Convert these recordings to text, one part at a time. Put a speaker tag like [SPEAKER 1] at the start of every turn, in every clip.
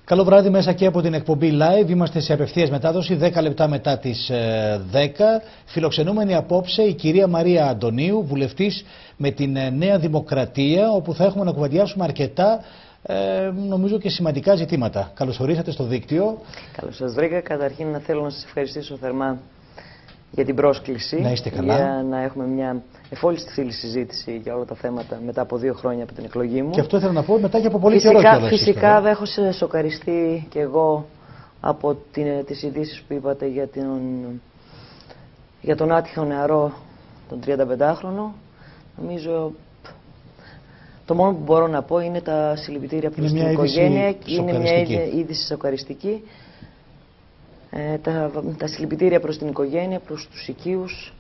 [SPEAKER 1] Καλό βράδυ μέσα και από την εκπομπή Live. Είμαστε σε απευθείας μετάδοση 10 λεπτά μετά τις 10. Φιλοξενούμενη απόψε η κυρία Μαρία Αντωνίου, βουλευτής με την Νέα Δημοκρατία, όπου θα έχουμε να κουβεντιάσουμε αρκετά νομίζω και σημαντικά ζητήματα. Καλώς ορίσατε στο δίκτυο.
[SPEAKER 2] Καλώς σας βρήκα. Καταρχήν να θέλω να σας ευχαριστήσω θερμά για την πρόσκληση.
[SPEAKER 1] Να είστε καλά.
[SPEAKER 2] Για να έχουμε μια εφόλιστη συζήτηση για όλα τα θέματα μετά από 2 χρόνια από την εκλογή μου.
[SPEAKER 1] Και αυτό ήθελα να πω μετά και από πολύ καιρό κιόλας.
[SPEAKER 2] Φυσικά δεν έχω σοκαριστεί κι εγώ από τις ειδήσεις που είπατε για τον άτυχο νεαρό, τον 35χρονο. Νομίζω το μόνο που μπορώ να πω είναι τα συλληπιτήρια προς την οικογένεια. Είναι μια είδηση σοκαριστική. Τα συλληπιτήρια προς την οικογένεια, προς τους οικείους.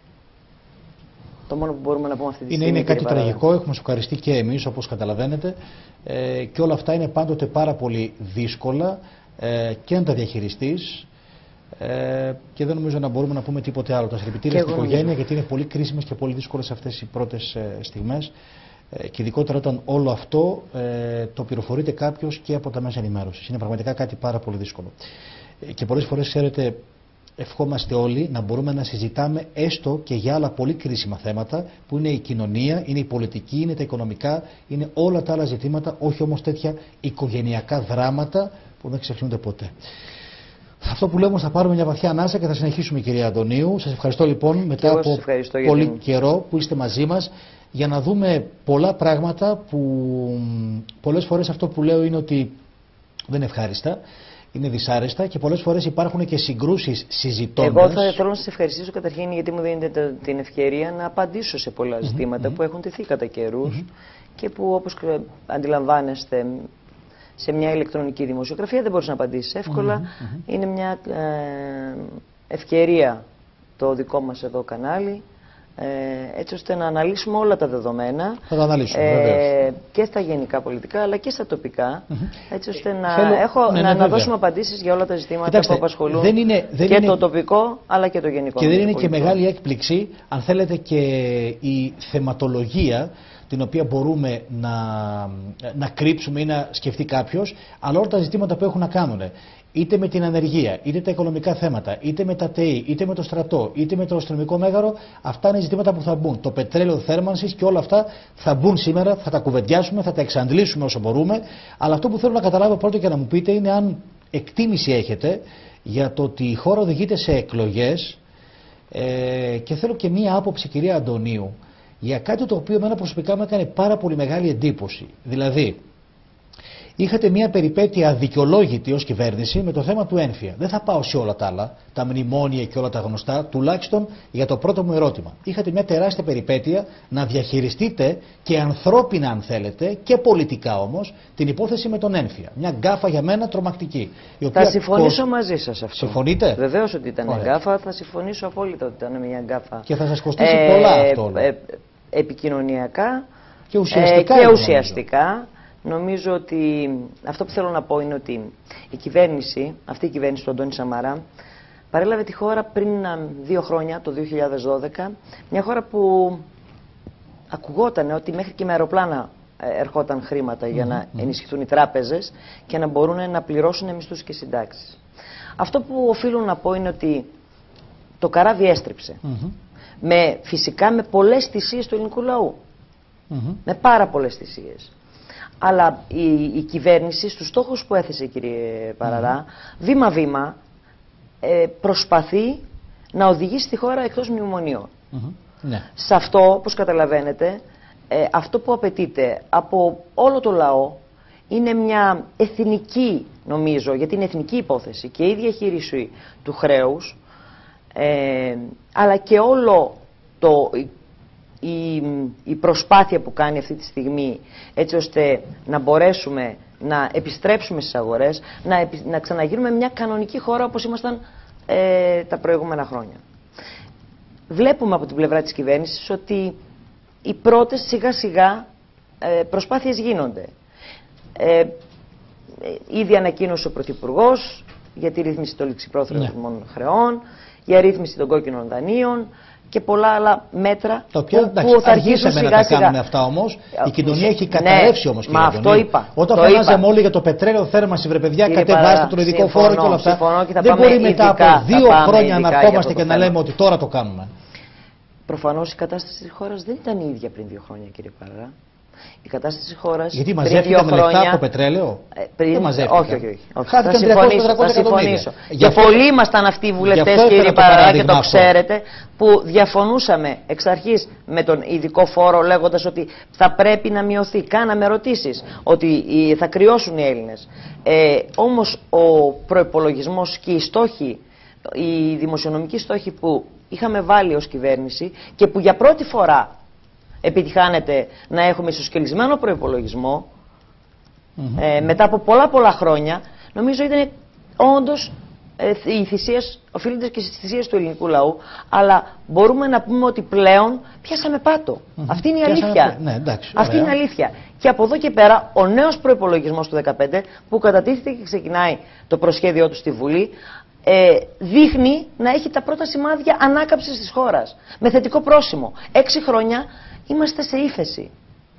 [SPEAKER 2] Το μόνο που μπορούμε να πούμε αυτή τη στιγμή.
[SPEAKER 1] Είναι κάτι τραγικό, έχουμε σοκαριστεί και εμείς, όπως καταλαβαίνετε. Και όλα αυτά είναι πάντοτε πάρα πολύ δύσκολα και να τα διαχειριστείς. Και δεν νομίζω να μπορούμε να πούμε τίποτε άλλο. Τα συλληπιτήρια στην οικογένεια, γιατί είναι πολύ κρίσιμες και πολύ δύσκολες αυτές οι πρώτες στιγμές. Και ειδικότερα όταν όλο αυτό το πληροφορείται κάποιος και από τα μέσα ενημέρωσης. Είναι πραγματικά κάτι πάρα πολύ δύσκολο. Και πολλές φορές, ξέρετε, ευχόμαστε όλοι να μπορούμε να συζητάμε έστω και για άλλα πολύ κρίσιμα θέματα που είναι η κοινωνία, είναι η πολιτική, είναι τα οικονομικά, είναι όλα τα άλλα ζητήματα, όχι όμως τέτοια οικογενειακά δράματα που δεν ξεχνιούνται ποτέ. Αυτό που λέμε, θα πάρουμε μια βαθιά ανάσα και θα συνεχίσουμε, κυρία Αντωνίου. Σας ευχαριστώ λοιπόν μετά από πολύ καιρό που είστε μαζί μας για να δούμε πολλά πράγματα που πολλές φορές αυτό που λέω είναι ότι δεν είναι ευχάριστα. Είναι δυσάρεστα και πολλές φορές υπάρχουν και συγκρούσεις συζητώντας.
[SPEAKER 2] Εγώ θα θέλω να σας ευχαριστήσω καταρχήν γιατί μου δίνετε την ευκαιρία να απαντήσω σε πολλά ζητήματα που έχουν τεθεί κατά καιρούς και που, όπως αντιλαμβάνεστε, σε μια ηλεκτρονική δημοσιογραφία δεν μπορείς να απαντήσεις εύκολα. Είναι μια ευκαιρία το δικό μας εδώ κανάλι, έτσι ώστε να αναλύσουμε όλα τα δεδομένα.
[SPEAKER 1] Θα τα αναλύσουμε,
[SPEAKER 2] και στα γενικά πολιτικά αλλά και στα τοπικά, έτσι ώστε να δώσουμε απαντήσεις για όλα τα ζητήματα. Κοιτάξτε, που απασχολούν το τοπικό αλλά και το γενικό.
[SPEAKER 1] Και δεν είναι και μεγάλη έκπληξη, αν θέλετε, και η θεματολογία την οποία μπορούμε να κρύψουμε ή να σκεφτεί κάποιος, αλλά όλα τα ζητήματα που έχουν να κάνουν είτε με την ανεργία, είτε τα οικονομικά θέματα, είτε με τα ΤΕΗ, είτε με το στρατό, είτε με το αστυνομικό μέγαρο, αυτά είναι ζητήματα που θα μπουν. Το πετρέλαιο θέρμανσης και όλα αυτά θα μπουν σήμερα, θα τα κουβεντιάσουμε, θα τα εξαντλήσουμε όσο μπορούμε. Αλλά αυτό που θέλω να καταλάβω πρώτα και να μου πείτε είναι αν εκτίμηση έχετε για το ότι η χώρα οδηγείται σε εκλογές και θέλω και μία άποψη, κυρία Αντωνίου, για κάτι το οποίο εμένα προσωπικά μου έκανε πάρα πολύ μεγάλη εντύπωση. Δηλαδή, είχατε μια περιπέτεια αδικαιολόγητη ως κυβέρνηση με το θέμα του έμφυα. Δεν θα πάω σε όλα τα άλλα, τα μνημόνια και όλα τα γνωστά, τουλάχιστον για το πρώτο μου ερώτημα. Είχατε μια τεράστια περιπέτεια να διαχειριστείτε και ανθρώπινα, αν θέλετε, και πολιτικά όμως, την υπόθεση με τον έμφυα. Μια γκάφα για μένα τρομακτική.
[SPEAKER 2] Θα συμφωνήσω μαζί σας αυτό.
[SPEAKER 1] Συμφωνείτε?
[SPEAKER 2] Βεβαίως ότι ήταν γκάφα, θα συμφωνήσω απόλυτα ότι ήταν μια γκάφα.
[SPEAKER 1] Και θα σας κοστίσει πολλά αυτό.
[SPEAKER 2] Επικοινωνιακά
[SPEAKER 1] και ουσιαστικά.
[SPEAKER 2] Νομίζω ότι αυτό που θέλω να πω είναι ότι αυτή η κυβέρνηση του Αντώνη Σαμαρά παρέλαβε τη χώρα πριν 2 χρόνια, το 2012, μια χώρα που ακουγόταν ότι μέχρι και με αεροπλάνα ερχόταν χρήματα για να ενισχυθούν οι τράπεζες και να μπορούν να πληρώσουν μισθούς και συντάξεις. Αυτό που οφείλω να πω είναι ότι το καράβι έστριψε. Φυσικά με πολλές θυσίες του ελληνικού λαού. Με πάρα πολλές θυσίες. Αλλά η κυβέρνηση στους στόχους που έθεσε, κύριε Παραρά, βήμα-βήμα προσπαθεί να οδηγήσει τη χώρα εκτός μνημονίων. Ναι. Σε αυτό, όπως καταλαβαίνετε, αυτό που απαιτείται από όλο το λαό είναι μια εθνική, νομίζω, γιατί είναι εθνική υπόθεση και η διαχείριση του χρέους, αλλά και όλο η προσπάθεια που κάνει αυτή τη στιγμή έτσι ώστε να μπορέσουμε να επιστρέψουμε στις αγορές, να ξαναγίνουμε μια κανονική χώρα όπως ήμασταν τα προηγούμενα χρόνια. Βλέπουμε από την πλευρά της κυβέρνησης ότι οι πρώτες σιγά σιγά προσπάθειες γίνονται. Ήδη ανακοίνωσε ο Πρωθυπουργός για τη ρύθμιση των ληξιπρόθεσμων χρεών, για ρύθμιση των κόκκινων δανείων, και πολλά άλλα μέτρα
[SPEAKER 1] τα οποία,
[SPEAKER 2] που θα αρχίσουν
[SPEAKER 1] σιγά-σιγά. Να τα κάνουμε αυτά όμως. Η κοινωνία έχει καταρρεύσει όμως, κύριε Αντωνίου.
[SPEAKER 2] Αυτό είπα.
[SPEAKER 1] Όταν φωνάζαμε όλοι για το πετρέλαιο θέρμανση, βρε παιδιά, κατεβάστε τον ειδικό φόρο και όλα αυτά. Δεν μπορεί μετά από 2 χρόνια να ερχόμαστε και να λέμε ότι τώρα το κάνουμε.
[SPEAKER 2] Προφανώς η κατάσταση της χώρας δεν ήταν η ίδια πριν 2 χρόνια, κύριε Παραρά. Η κατάσταση της χώρας.
[SPEAKER 1] Γιατί μαζεύτηκαν λεφτά από το πετρέλαιο.
[SPEAKER 2] Δεν
[SPEAKER 1] μαζεύτηκαν.
[SPEAKER 2] Όχι. Θα συμφωνήσω. Και πολλοί ήμασταν αυτοί οι βουλευτές, κύριε Παραρά, και το ξέρετε, που διαφωνούσαμε εξ αρχής με τον ειδικό φόρο, λέγοντας ότι θα πρέπει να μειωθεί. Κάναμε ερωτήσεις ότι θα κρυώσουν οι Έλληνες. Όμως ο προϋπολογισμός και οι στόχοι, οι δημοσιονομικοί στόχοι που είχαμε βάλει ως κυβέρνηση και που για πρώτη φορά επιτυχάνεται να έχουμε ισοσκελισμένο προϋπολογισμό μετά από πολλά χρόνια, νομίζω ήταν όντως οι θυσίες, οφείλονται και στις θυσίες του ελληνικού λαού, αλλά μπορούμε να πούμε ότι πλέον πιάσαμε πάτο. Αυτή είναι η αλήθεια.
[SPEAKER 1] Ναι, εντάξει,
[SPEAKER 2] αυτή είναι η αλήθεια. Και από εδώ και πέρα ο νέος προϋπολογισμός του 2015 που κατατίθεται και ξεκινάει το προσχέδιό του στη Βουλή, δείχνει να έχει τα πρώτα σημάδια ανάκαμψης της χώρας με θετικό πρόσημο. 6 χρόνια είμαστε σε ύφεση.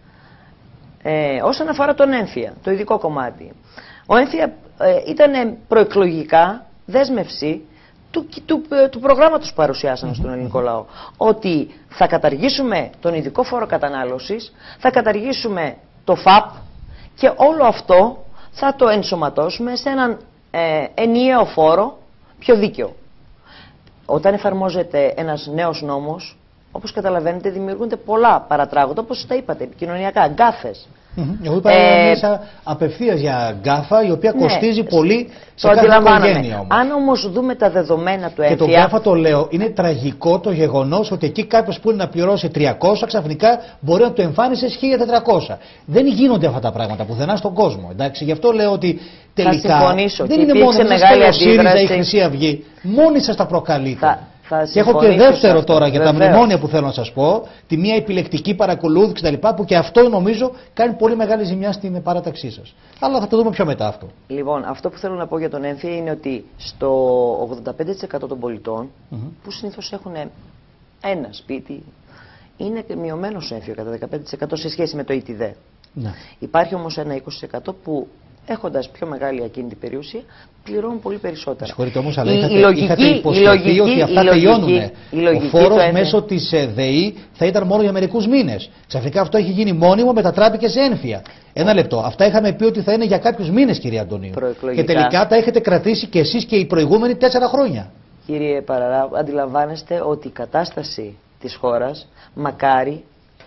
[SPEAKER 2] Όσον αφορά τον έμφυα, το ειδικό κομμάτι, ο έμφυα ήταν προεκλογικά δέσμευση του προγράμματος που παρουσιάσαμε στον ελληνικό λαό, ότι θα καταργήσουμε τον ειδικό φόρο κατανάλωσης, θα καταργήσουμε το ΦΑΠ και όλο αυτό θα το ενσωματώσουμε σε έναν ενιαίο φόρο πιο δίκαιο. Όταν εφαρμόζεται ένας νέος νόμος, όπως καταλαβαίνετε, δημιουργούνται πολλά παρατράγοντα, όπως τα είπατε, επικοινωνιακά, γκάφες.
[SPEAKER 1] Εγώ είπα μέσα απευθείας για γκάφα, η οποία κοστίζει πολύ σε κάθε οικογένεια όμως.
[SPEAKER 2] Αν όμως δούμε τα δεδομένα του έμφυα.
[SPEAKER 1] Και το γκάφα το λέω, είναι τραγικό το γεγονός ότι εκεί κάποιος που είναι να πληρώσει 300, ξαφνικά μπορεί να του εμφάνισε 1400. Δεν γίνονται αυτά τα πράγματα πουθενά στον κόσμο. Εντάξει, γι' αυτό λέω ότι τελικά δεν είναι μόνο ο ΣΥΡΙΖΑ ή η Χρυσή Αυγή. Μόνοι σας τα προκαλείτε. Και έχω και δεύτερο τώρα για τα μνημόνια που θέλω να σας πω, τη μία επιλεκτική παρακολούθηση κτλ. Που και αυτό νομίζω κάνει πολύ μεγάλη ζημιά στην παράταξή σας. Αλλά θα το δούμε πιο μετά αυτό.
[SPEAKER 2] Λοιπόν, αυτό που θέλω να πω για τον έμφυα είναι ότι στο 85% των πολιτών, που συνήθως έχουν ένα σπίτι, είναι μειωμένος ο έμφυα κατά 15% σε σχέση με το ΙΤΙΔΕ. Ναι. Υπάρχει όμως ένα 20% που, έχοντας πιο μεγάλη ακίνητη περιουσία, πληρώνουν πολύ περισσότερα.
[SPEAKER 1] Συγχωρείτε όμως, αλλά είχατε υποσχεθεί ότι αυτά τελειώνουν. Ο φόρος μέσω της ΔΕΗ θα ήταν μόνο για μερικούς μήνες. Ξαφνικά αυτό έχει γίνει μόνιμο, μετατράπηκε σε έμφυα. Ένα λεπτό. Αυτά είχαμε πει ότι θα είναι για κάποιους μήνες, κυρία Αντωνίου. Και τελικά τα έχετε κρατήσει και εσείς και οι προηγούμενοι 4 χρόνια.
[SPEAKER 2] Κύριε Παραρά, αντιλαμβάνεστε ότι η κατάσταση της χώρας, μακάρι,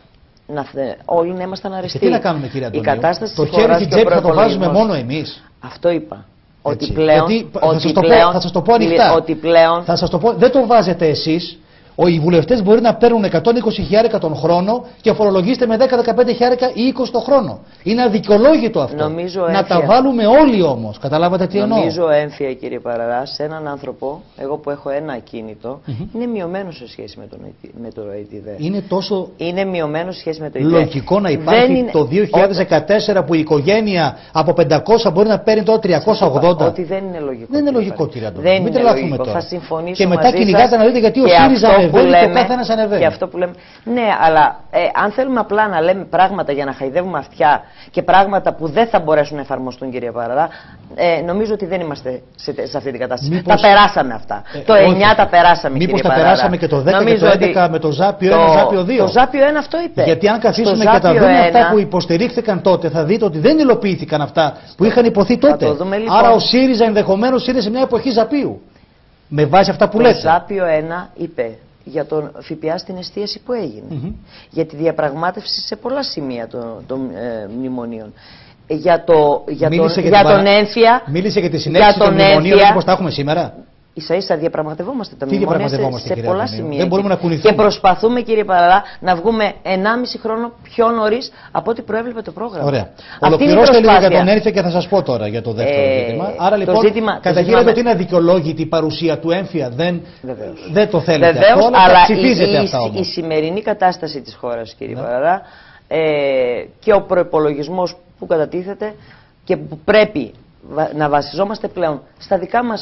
[SPEAKER 2] όλοι να ήμασταν αρεστοί.
[SPEAKER 1] Και τι να κάνουμε, κύριε Αντωνίου?
[SPEAKER 2] Η κατάσταση
[SPEAKER 1] το χέρι στην τσέπη θα το βάζουμε μόνο εμείς.
[SPEAKER 2] Αυτό είπα. Ότι πλέον,
[SPEAKER 1] θα σας το πω ανοιχτά. Θα σας το πω, δεν το βάζετε εσείς. Οι βουλευτές μπορεί να παίρνουν 120.000 τον χρόνο και φορολογήσετε με 10-15.000 ή 20 το χρόνο. Είναι αδικαιολόγητο αυτό. Να τα βάλουμε όλοι όμως. Καταλάβατε τι εννοώ?
[SPEAKER 2] Νομίζω έμφυα, κύριε Παραρά, σε έναν άνθρωπο, εγώ που έχω ένα ακίνητο, είναι μειωμένο σε σχέση με το ΕΤΙΔΕ. Είναι μειωμένο σε σχέση με το ΕΤΙΔΕ.
[SPEAKER 1] Λογικό να υπάρχει το 2014 που η οικογένεια από 500 μπορεί να παίρνει τώρα 380.
[SPEAKER 2] Ότι δεν είναι λογικό.
[SPEAKER 1] Δεν είναι λογικό, κύριε Αντώνη. Μην τρελαθούμε τώρα.
[SPEAKER 2] Θα συμφωνήσω.
[SPEAKER 1] Και μετά κυνηγάτε να δείτε γιατί ο ΣΥΡΙΖΑ ανεβαίνει.
[SPEAKER 2] Και αυτό που λέμε. Ναι, αλλά αν θέλουμε απλά να λέμε πράγματα για να χαϊδεύουμε αυτιά και πράγματα που δεν θα μπορέσουν να εφαρμοστούν, κύριε Παραρά, νομίζω ότι δεν είμαστε σε αυτή την κατάσταση. Τα περάσαμε αυτά. Το 9 τα περάσαμε, κύριε Παραρά.
[SPEAKER 1] Μήπως τα περάσαμε και το 10 και το 11 με το Ζάπιο 1, Ζάπιο 2.
[SPEAKER 2] Το Ζάπιο 1 αυτό είπε.
[SPEAKER 1] Γιατί αν καθίσουμε και τα δούμε αυτά που υποστηρίχθηκαν τότε, θα δείτε ότι δεν υλοποιήθηκαν αυτά που είχαν υποθεί τότε. Άρα ο ΣΥΡΙΖΑ ενδεχομένως είναι σε μια εποχή Ζαπίου. Με βάση αυτά που λέτε.
[SPEAKER 2] Το Ζάπιο 1 είπε για τον ΦΠΑ στην εστίαση που έγινε. Για τη διαπραγμάτευση σε πολλά σημεία των μνημονίων. Για τον έμφυα.
[SPEAKER 1] Μίλησε για τη συνέχιση των μνημονίων όπως τα έχουμε σήμερα.
[SPEAKER 2] Ίσα-ίσα διαπραγματευόμαστε τα μνημόνια σε πολλά σημεία.
[SPEAKER 1] Δεν μπορούμε να κουνηθούμε.
[SPEAKER 2] Και προσπαθούμε, κύριε Παραρά, να βγούμε 1,5 χρόνο πιο νωρίς από ό,τι προέβλεπε το πρόγραμμα.
[SPEAKER 1] Ωραία. Ολοκληρώστε λίγο για τον έμφυα και θα σας πω τώρα για το δεύτερο ζήτημα. Άρα λοιπόν, καταγγείλετε ότι είναι αδικαιολόγητη η παρουσία του έμφυα. Δεν το θέλετε.
[SPEAKER 2] Βεβαίως,
[SPEAKER 1] αυτό, αλλά ψηφίζετε αυτά όμως.
[SPEAKER 2] Η σημερινή κατάσταση της χώρας, κύριε Παραρά, και ο προϋπολογισμός που κατατίθεται και που πρέπει να βασιζόμαστε πλέον στα δικά μας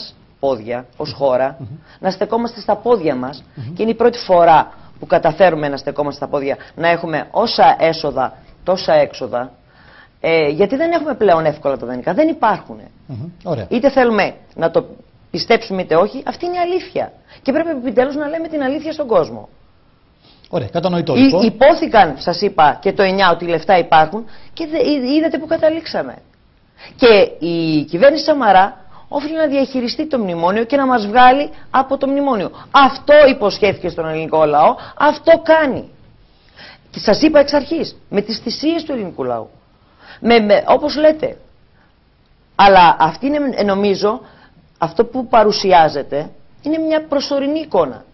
[SPEAKER 2] πόδια ως χώρα, να στεκόμαστε στα πόδια μας και είναι η πρώτη φορά που καταφέρουμε να στεκόμαστε στα πόδια, να έχουμε όσα έσοδα, τόσα έξοδα, γιατί δεν έχουμε πλέον εύκολα τα δανεικά, δεν υπάρχουν. Είτε θέλουμε να το πιστέψουμε είτε όχι, αυτή είναι η αλήθεια. Και πρέπει επιτέλους να λέμε την αλήθεια στον κόσμο.
[SPEAKER 1] Ωραία, κατανοητό λοιπόν.
[SPEAKER 2] Υπόθηκαν, σας είπα, και το 9 ότι οι λεφτά υπάρχουν και είδατε που καταλήξαμε. Και η κυβέρνηση Σαμαρά όφιλε να διαχειριστεί το μνημόνιο και να μας βγάλει από το μνημόνιο. Αυτό υποσχέθηκε στον ελληνικό λαό, αυτό κάνει. Και σας είπα εξ αρχής, με τις θυσίες του ελληνικού λαού. Όπως λέτε. Αλλά αυτή είναι, νομίζω, αυτό που παρουσιάζεται είναι μια προσωρινή εικόνα.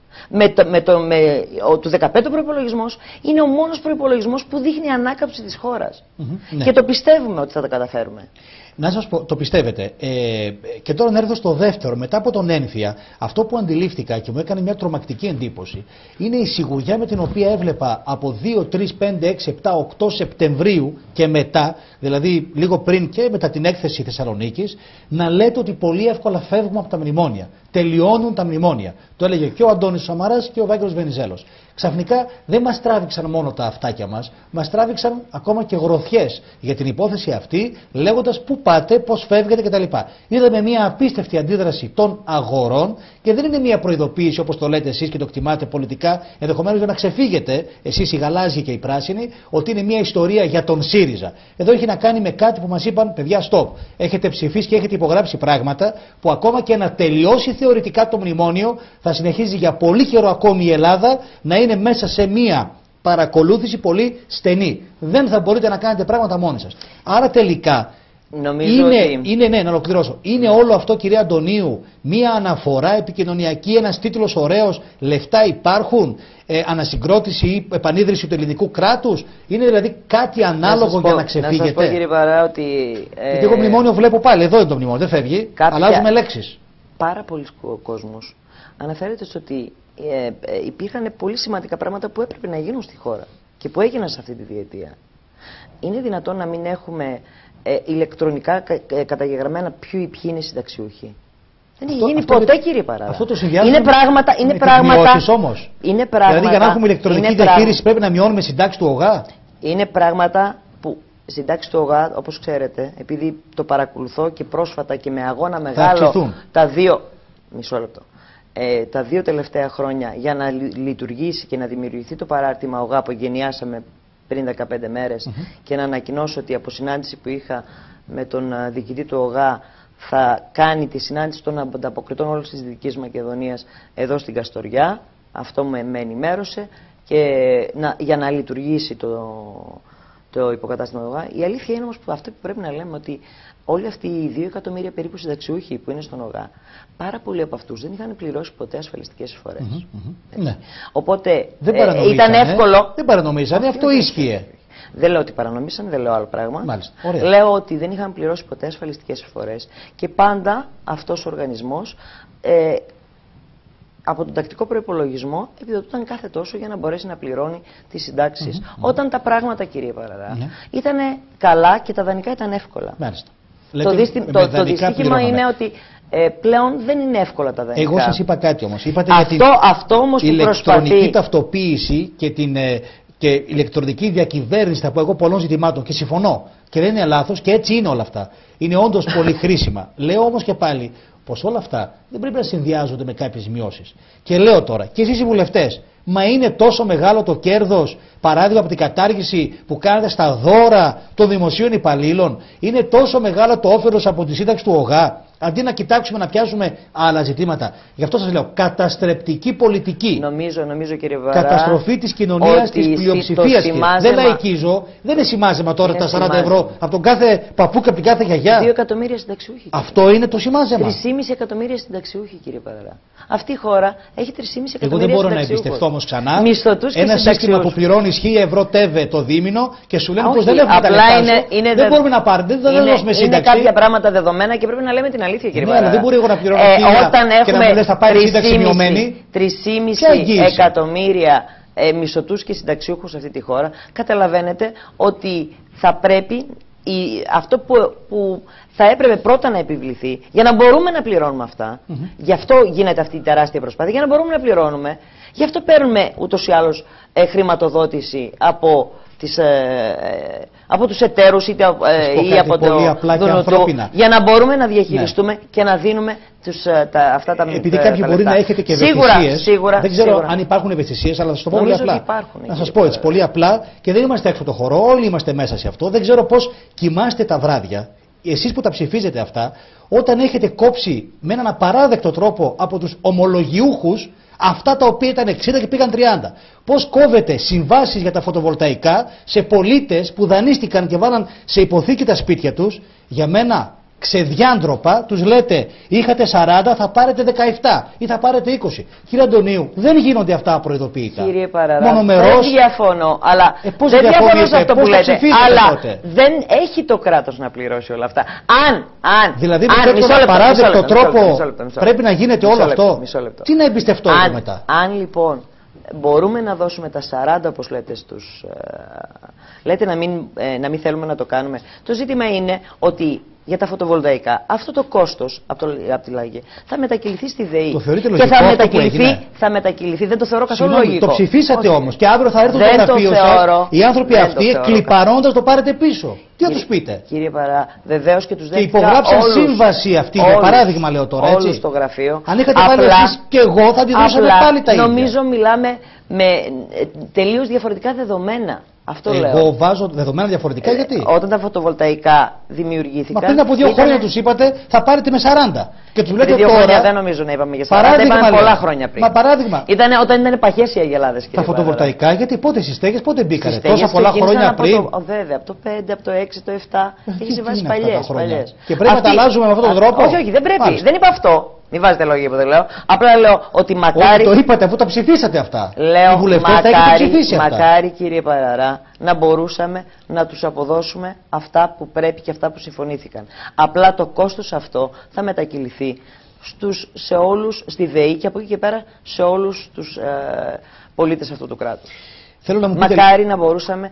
[SPEAKER 2] Του 15 προϋπολογισμός είναι ο μόνος προϋπολογισμός που δείχνει ανάκαμψη της χώρας.
[SPEAKER 1] Ναι.
[SPEAKER 2] Και το πιστεύουμε ότι θα τα καταφέρουμε.
[SPEAKER 1] Να σας πω, το πιστεύετε. Και τώρα να έρθω στο δεύτερο. Μετά από τον ένθια, αυτό που αντιλήφθηκα και μου έκανε μια τρομακτική εντύπωση είναι η σιγουριά με την οποία έβλεπα από 2, 3, 5, 6, 7, 8 Σεπτεμβρίου και μετά, δηλαδή λίγο πριν και μετά την έκθεση Θεσσαλονίκης, να λέτε ότι πολύ εύκολα φεύγουμε από τα μνημόνια. Τελειώνουν τα μνημόνια. Το έλεγε και ο Αντώνης Σαμαράς και ο Βάγγελος Βενιζέλος. Ξαφνικά δεν μας τράβηξαν μόνο τα αυτάκια μας τράβηξαν ακόμα και γροθιές για την υπόθεση αυτή, λέγοντας πού πάτε, πώς φεύγετε κτλ. Είδαμε μια απίστευτη αντίδραση των αγορών και δεν είναι μια προειδοποίηση όπως το λέτε εσείς και το εκτιμάτε πολιτικά, ενδεχομένως για να ξεφύγετε, εσείς οι γαλάζιοι και οι πράσινοι, ότι είναι μια ιστορία για τον ΣΥΡΙΖΑ. Εδώ έχει να κάνει με κάτι που μας είπαν, παιδιά, stop. Έχετε ψηφίσει και έχετε υπογράψει πράγματα που ακόμα και να τελειώσει θεωρητικά το μνημόνιο, θα συνεχίζει για πολύ καιρό ακόμη η Ελλάδα να είναι μέσα σε μία παρακολούθηση πολύ στενή. Δεν θα μπορείτε να κάνετε πράγματα μόνοι σας. Άρα τελικά να ολοκληρώσω. Είναι όλο αυτό, κυρία Αντωνίου, μία αναφορά επικοινωνιακή, ένας τίτλος ωραίος, λεφτά υπάρχουν, ανασυγκρότηση ή επανίδρυση του ελληνικού κράτους. Είναι δηλαδή κάτι ανάλογο για να ξεφύγετε?
[SPEAKER 2] Να σας πω, κύριε Παρά, ότι...
[SPEAKER 1] Γιατί εγώ μνημόνιο βλέπω πάλι, εδώ είναι το μνημόνιο, δεν φεύγει, αλλάζουμε λέξεις.
[SPEAKER 2] Πάρα πολλοί κόσμος αναφέρεται στο ότι υπήρχαν πολύ σημαντικά πράγματα που έπρεπε να γίνουν στη χώρα και που έγιναν σε αυτή τη διετία. Είναι δυνατόν να μην έχουμε ηλεκτρονικά καταγεγραμμένα ποιοι είναι συνταξιούχοι? Δεν έχει γίνει ποτέ, κύριε Παράδα.
[SPEAKER 1] Αυτό το συνδυάζουμε
[SPEAKER 2] είναι πράγματα
[SPEAKER 1] όμως. Δηλαδή για να έχουμε ηλεκτρονική διαχείριση πρέπει να μειώνουμε συντάξει του ΟΓΑ.
[SPEAKER 2] Είναι πράγματα που συντάξει του ΟΓΑ, όπως ξέρετε, επειδή το παρακολουθώ και πρόσφατα και με αγώνα μεγάλο τα δύο τελευταία χρόνια για να λειτουργήσει και να δημιουργηθεί το παράρτημα ΟΓΑ που εγκαινιάσαμε πριν 15 μέρες και να ανακοινώσω ότι από συνάντηση που είχα με τον διοικητή του ΟΓΑ θα κάνει τη συνάντηση των ανταποκριτών όλης της Δυτικής Μακεδονίας εδώ στην Καστοριά. Αυτό με ενημέρωσε και για να λειτουργήσει το υποκατάστημα ΟΓΑ. Η αλήθεια είναι όμως που αυτό που πρέπει να λέμε ότι όλοι αυτοί οι 2 εκατομμύρια περίπου συνταξιούχοι που είναι στον ΟΓΑ, πάρα πολλοί από αυτούς δεν είχαν πληρώσει ποτέ ασφαλιστικές εισφορές.
[SPEAKER 1] Ναι.
[SPEAKER 2] Οπότε ήταν εύκολο.
[SPEAKER 1] Δεν παρανομήσανε, αυτό ίσχυε.
[SPEAKER 2] Δεν λέω ότι παρανομήσαν, δεν λέω άλλο πράγμα.
[SPEAKER 1] Μάλιστα.
[SPEAKER 2] Λέω ότι δεν είχαν πληρώσει ποτέ ασφαλιστικές εισφορές και πάντα αυτός ο οργανισμός από τον τακτικό προϋπολογισμό επιδοτούταν κάθε τόσο για να μπορέσει να πληρώνει τις συντάξεις. Όταν τα πράγματα, κύριε Παραδά, ήταν καλά και τα δανεικά ήταν εύκολα.
[SPEAKER 1] Μάλιστα.
[SPEAKER 2] Το δυστύχημα είναι ότι πλέον δεν είναι εύκολα τα δανεικά.
[SPEAKER 1] Εγώ σας είπα κάτι όμως. Είπατε
[SPEAKER 2] αυτό όμως που
[SPEAKER 1] ηλεκτρονική ταυτοποίηση και ηλεκτρονική διακυβέρνηση, θα πω εγώ, πολλών ζητημάτων και συμφωνώ. Και δεν είναι λάθος και έτσι είναι όλα αυτά. Είναι όντως πολύ χρήσιμα. Λέω όμως και πάλι πως όλα αυτά δεν πρέπει να συνδυάζονται με κάποιες μειώσεις. Και λέω τώρα, και εσείς οι βουλευτές, μα είναι τόσο μεγάλο το κέρδος, παράδειγμα από την κατάργηση που κάνετε στα δώρα των δημοσίων υπαλλήλων, είναι τόσο μεγάλο το όφελος από τη σύνταξη του ΟΓΑ, αντί να κοιτάξουμε να πιάσουμε άλλα ζητήματα. Γι' αυτό σας λέω, καταστρεπτική πολιτική.
[SPEAKER 2] Νομίζω κύριε Βαρά,
[SPEAKER 1] καταστροφή της κοινωνίας, της πλειοψηφίας. Δεν λαϊκίζω, δεν είναι σημάζεμα τώρα τα 40 ευρώ από τον κάθε παππού και από την κάθε γιαγιά.
[SPEAKER 2] 2 εκατομμύρια συνταξιούχοι.
[SPEAKER 1] Αυτό είναι το σημάζεμα.
[SPEAKER 2] 3,5 εκατομμύρια συνταξιούχοι, κύριε Βαρά. Αυτή η χώρα έχει 3,5 εκατομμύρια συνταξιούχους.
[SPEAKER 1] Εγώ δεν μπορώ να εμπιστευτώ όμως ξανά
[SPEAKER 2] ένα
[SPEAKER 1] σύστημα που πληρώνει 1.000 ευρώ τέβε το δίμηνο και σου λένε πως δεν έχουμε τα λεφτά σου. Δεν μπορούμε να πάρουμε, δεν θα δώσουμε σύνταξη.
[SPEAKER 2] Είναι κάποια πράγματα δεδομένα και πρέπει να λέμε την αλήθεια, κύριε Βαρά.
[SPEAKER 1] Αλλά δεν μπορεί εγώ να πληρώνω 1.000 και να μου λες θα πάρει σύνταξη μειωμένη.
[SPEAKER 2] 3,5 εκατομμύρια μισθωτούς και συνταξιούχους σε αυτή τη χώρα. Καταλαβαίνετε ότι θα πρέπει αυτό που θα έπρεπε πρώτα να επιβληθεί, για να μπορούμε να πληρώνουμε αυτά, γι' αυτό γίνεται αυτή η τεράστια προσπάθεια, για να μπορούμε να πληρώνουμε, γι' αυτό παίρνουμε ούτως ή άλλως χρηματοδότηση από τους εταίρους ή από το ΔΝΤ, για να μπορούμε να διαχειριστούμε και να δίνουμε αυτά τα
[SPEAKER 1] Επειδή κάποιοι μπορεί να έχετε και ευαισθησίες, δεν ξέρω αν υπάρχουν ευαισθησίες, αλλά θα σας το πω πολύ απλά. Να σας πω έτσι, πολύ απλά, και δεν είμαστε έξω από το χώρο, όλοι είμαστε μέσα σε αυτό. Δεν ξέρω πώς κοιμάστε τα βράδια, εσείς που τα ψηφίζετε αυτά, όταν έχετε κόψει με έναν απαράδεκτο τρόπο από τους ομολογιούχους αυτά τα οποία ήταν 60 και πήγαν 30. Πώς κόβετε συμβάσεις για τα φωτοβολταϊκά σε πολίτες που δανείστηκαν και βάλαν σε υποθήκη τα σπίτια τους? Για μένα ξεδιάντροπα τους λέτε είχατε 40, θα πάρετε 17 ή θα πάρετε 20. Κύριε Αντωνίου, δεν γίνονται αυτά απροειδοποιητά.
[SPEAKER 2] Κύριε Παραδά, δεν διαφωνώ, αλλά δεν διαφωνώ σε αυτό που λέτε, αλλά τότε δεν έχει το κράτος να πληρώσει όλα αυτά.
[SPEAKER 1] Δηλαδή με παράδεκτο τρόπο πρέπει να γίνεται όλο αυτό. Τι να εμπιστευτώ εγώ μετά?
[SPEAKER 2] Αν λοιπόν μπορούμε να δώσουμε τα 40, όπως λέτε λέτε να μην θέλουμε να το κάνουμε. Το ζήτημα είναι ότι για τα φωτοβολταϊκά αυτό το κόστος από τη ΛΑΓΕ θα μετακυληθεί στη ΔΕΗ.
[SPEAKER 1] Το θεωρείτε λογικό? Και
[SPEAKER 2] θα μετακυληθεί, δεν το θεωρώ καθόλου λογικό.
[SPEAKER 1] Το ψηφίσατε όμως και αύριο θα έρθουν στο γραφείο σας οι άνθρωποι αυτοί κλιπαρώντας το πάρετε πίσω. Τι θα τους πείτε?
[SPEAKER 2] Κύριε Παρά, βεβαίως και τους δέχτηκα.
[SPEAKER 1] Και υπογράψαν σύμβαση αυτή, για παράδειγμα λέω τώρα, έτσι.
[SPEAKER 2] Στο γραφείο.
[SPEAKER 1] Αν είχατε βάλει εσείς και εγώ θα τη δώσαμε πάλι τα ίδια.
[SPEAKER 2] Νομίζω μιλάμε με τελείως διαφορετικά δεδομένα. Αυτό
[SPEAKER 1] εγώ βάζω δεδομένα διαφορετικά γιατί?
[SPEAKER 2] Όταν τα φωτοβολταϊκά δημιουργήθηκαν.
[SPEAKER 1] Μα πριν από 2 χρόνια τους είπατε θα πάρετε με 40. Και τους λέτε
[SPEAKER 2] 2
[SPEAKER 1] τώρα.
[SPEAKER 2] Χρόνια δεν νομίζω να είπαμε για 40. Είπαμε πολλά χρόνια πριν.
[SPEAKER 1] Μα παράδειγμα.
[SPEAKER 2] Όταν ήταν παχές οι αγελάδες.
[SPEAKER 1] Τα φωτοβολταϊκά, γιατί πότε στις στέγες, πότε μπήκανε? Τόσα πολλά χρόνια πριν.
[SPEAKER 2] Βέβαια, από το 5, από το 6, το 7. Έχει συμβάσει παλιές.
[SPEAKER 1] Και πρέπει να τα αλλάζουμε με αυτόν τον τρόπο?
[SPEAKER 2] Όχι, δεν πρέπει. Δεν είπα αυτό. Μην βάζετε λόγια που δεν λέω. Απλά λέω ότι μακάρι.
[SPEAKER 1] Το είπατε αφού τα ψηφίσατε αυτά.
[SPEAKER 2] Λέω
[SPEAKER 1] οι βουλευτές τα έχετε ψηφίσει αυτά.
[SPEAKER 2] Μακάρι, κύριε Παραρά, να μπορούσαμε να τους αποδώσουμε αυτά που πρέπει και αυτά που συμφωνήθηκαν. Απλά το κόστος αυτό θα μετακυληθεί σε όλους, στη ΔΕΗ και από εκεί και πέρα σε όλους τους πολίτες αυτού του κράτους. Μακάρι να μπορούσαμε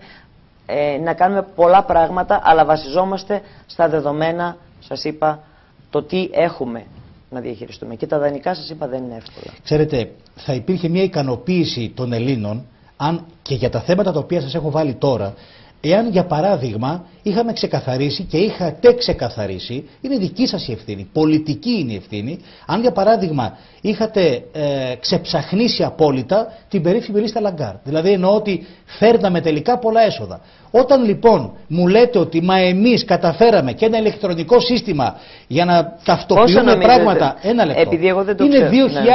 [SPEAKER 2] να κάνουμε πολλά πράγματα, αλλά βασιζόμαστε στα δεδομένα, σας είπα, το τι έχουμε να διαχειριστούμε. Και τα δανεικά, σας είπα, δεν είναι εύκολα.
[SPEAKER 1] Ξέρετε, θα υπήρχε μια ικανοποίηση των Ελλήνων αν και για τα θέματα τα οποία σας έχω βάλει τώρα, εάν για παράδειγμα είχαμε ξεκαθαρίσει και είχατε ξεκαθαρίσει, είναι δική σας η ευθύνη, πολιτική είναι η ευθύνη, αν για παράδειγμα είχατε ξεψαχνίσει απόλυτα την περίφημη λίστα Λαγκάρ. Δηλαδή εννοώ ότι φέρναμε τελικά πολλά έσοδα. Όταν λοιπόν μου λέτε ότι μα εμείς καταφέραμε και ένα ηλεκτρονικό σύστημα για να ταυτοποιούμε πράγματα, ένα λεπτό,
[SPEAKER 2] επειδή εγώ δεν το
[SPEAKER 1] είναι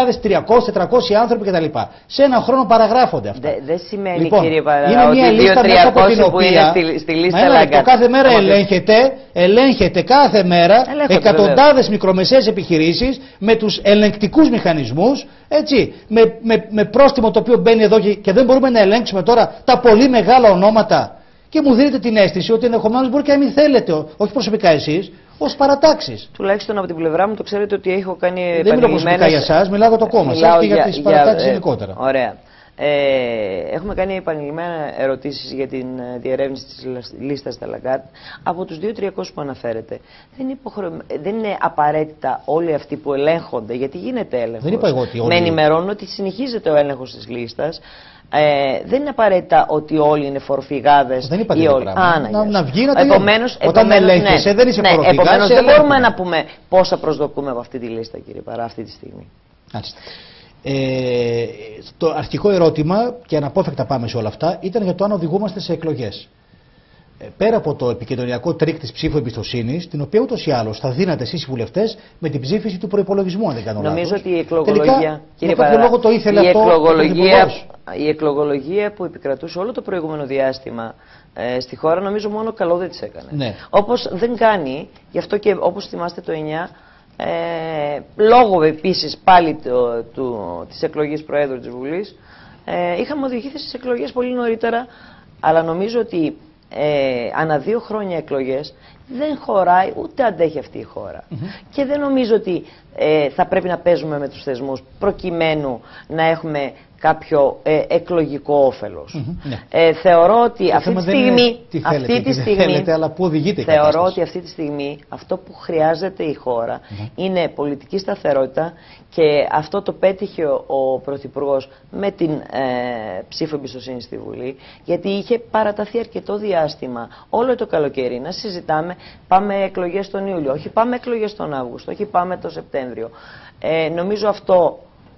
[SPEAKER 1] 2.300-400 άνθρωποι κτλ. Σε ένα χρόνο παραγράφονται αυτά.
[SPEAKER 2] Δεν σημαίνει,
[SPEAKER 1] λοιπόν,
[SPEAKER 2] κύριε Παραδά,
[SPEAKER 1] είναι μια λίστα μέσα από την οποία
[SPEAKER 2] που είναι στη λίστα Λαγκάρ.
[SPEAKER 1] Κάθε μέρα ελέγχεται κάθε μέρα εκατοντάδες μικρομεσαίες επιχειρήσεις με τους ελεγκτικούς μηχανισμούς, έτσι, με πρόστιμο το οποίο μπαίνει εδώ και δεν μπορούμε να ελέγξουμε τώρα τα πολύ μεγάλα ονόματα. Και μου δίνετε την αίσθηση ότι ενδεχομένως μπορεί και να μην θέλετε, όχι προσωπικά εσείς, ως παρατάξεις.
[SPEAKER 2] Τουλάχιστον από την πλευρά μου το ξέρετε ότι έχω κάνει επανειλημμένες.
[SPEAKER 1] Δεν μιλάω προσωπικά για εσάς, μιλάω για το κόμμα σας και για τις παρατάξεις γενικότερα.
[SPEAKER 2] Ωραία. Έχουμε κάνει επανειλημμένα ερωτήσεις για την διερεύνηση της λίστας στα Λαγκάρτ. Από τους 2.300 που αναφέρετε, δεν είναι απαραίτητα όλοι αυτοί που ελέγχονται, γιατί γίνεται έλεγχος.
[SPEAKER 1] Δεν είπα εγώ ότι όλοι.
[SPEAKER 2] Με ενημερώνουν ότι συνεχίζεται ο έλεγχος της λίστας. Δεν είναι απαραίτητα ότι όλοι είναι φορφυγάδες.
[SPEAKER 1] Δεν είπατε το πράγμα. Να βγει να
[SPEAKER 2] επομένως,
[SPEAKER 1] όταν ελέγχεσαι δεν είσαι φορφυγάς.
[SPEAKER 2] Επομένως δεν μπορούμε να πούμε πόσα προσδοκούμε από αυτή τη λίστα, κύριε Παρά, αυτή τη στιγμή.
[SPEAKER 1] Το αρχικό ερώτημα, και αναπόφευκτα πάμε σε όλα αυτά, ήταν για το αν οδηγούμαστε σε εκλογές. Πέρα από το επικοινωνιακό τρίκ της ψήφου εμπιστοσύνης, την οποία ούτως ή άλλως θα δίνατε εσείς οι βουλευτές με την ψήφιση του προϋπολογισμού, αν δεν κάνω λάθος.
[SPEAKER 2] Νομίζω ότι η εκλογολογία.
[SPEAKER 1] Τελικά, για κάποιο λόγο το ήθελε
[SPEAKER 2] η εκλογολογία που επικρατούσε όλο το προηγούμενο διάστημα στη χώρα, νομίζω μόνο καλό δεν της έκανε.
[SPEAKER 1] Ναι.
[SPEAKER 2] Όπως δεν κάνει, γι' αυτό και όπως θυμάστε το 9. Λόγω επίσης πάλι της εκλογής Προέδρου της Βουλής είχαμε οδηγηθεί στις εκλογές πολύ νωρίτερα, αλλά νομίζω ότι ανά 2 χρόνια εκλογές δεν χωράει, ούτε αντέχει αυτή η χώρα. Και δεν νομίζω ότι θα πρέπει να παίζουμε με τους θεσμούς προκειμένου να έχουμε κάποιο εκλογικό όφελος. Θεωρώ ότι αυτή τη στιγμή,
[SPEAKER 1] αλλά πού οδηγείται η
[SPEAKER 2] θεωρώ
[SPEAKER 1] κατάσταση.
[SPEAKER 2] ότι αυτή τη στιγμή αυτό που χρειάζεται η χώρα είναι πολιτική σταθερότητα, και αυτό το πέτυχε ο Πρωθυπουργός με την ψήφο εμπιστοσύνη στη Βουλή, γιατί είχε παραταθεί αρκετό διάστημα όλο το καλοκαίρι να συζητάμε πάμε εκλογές τον Ιούλιο, όχι πάμε εκλογές τον Αύγουστο, όχι πάμε το Σεπτέμβριο. Νομίζω αυτό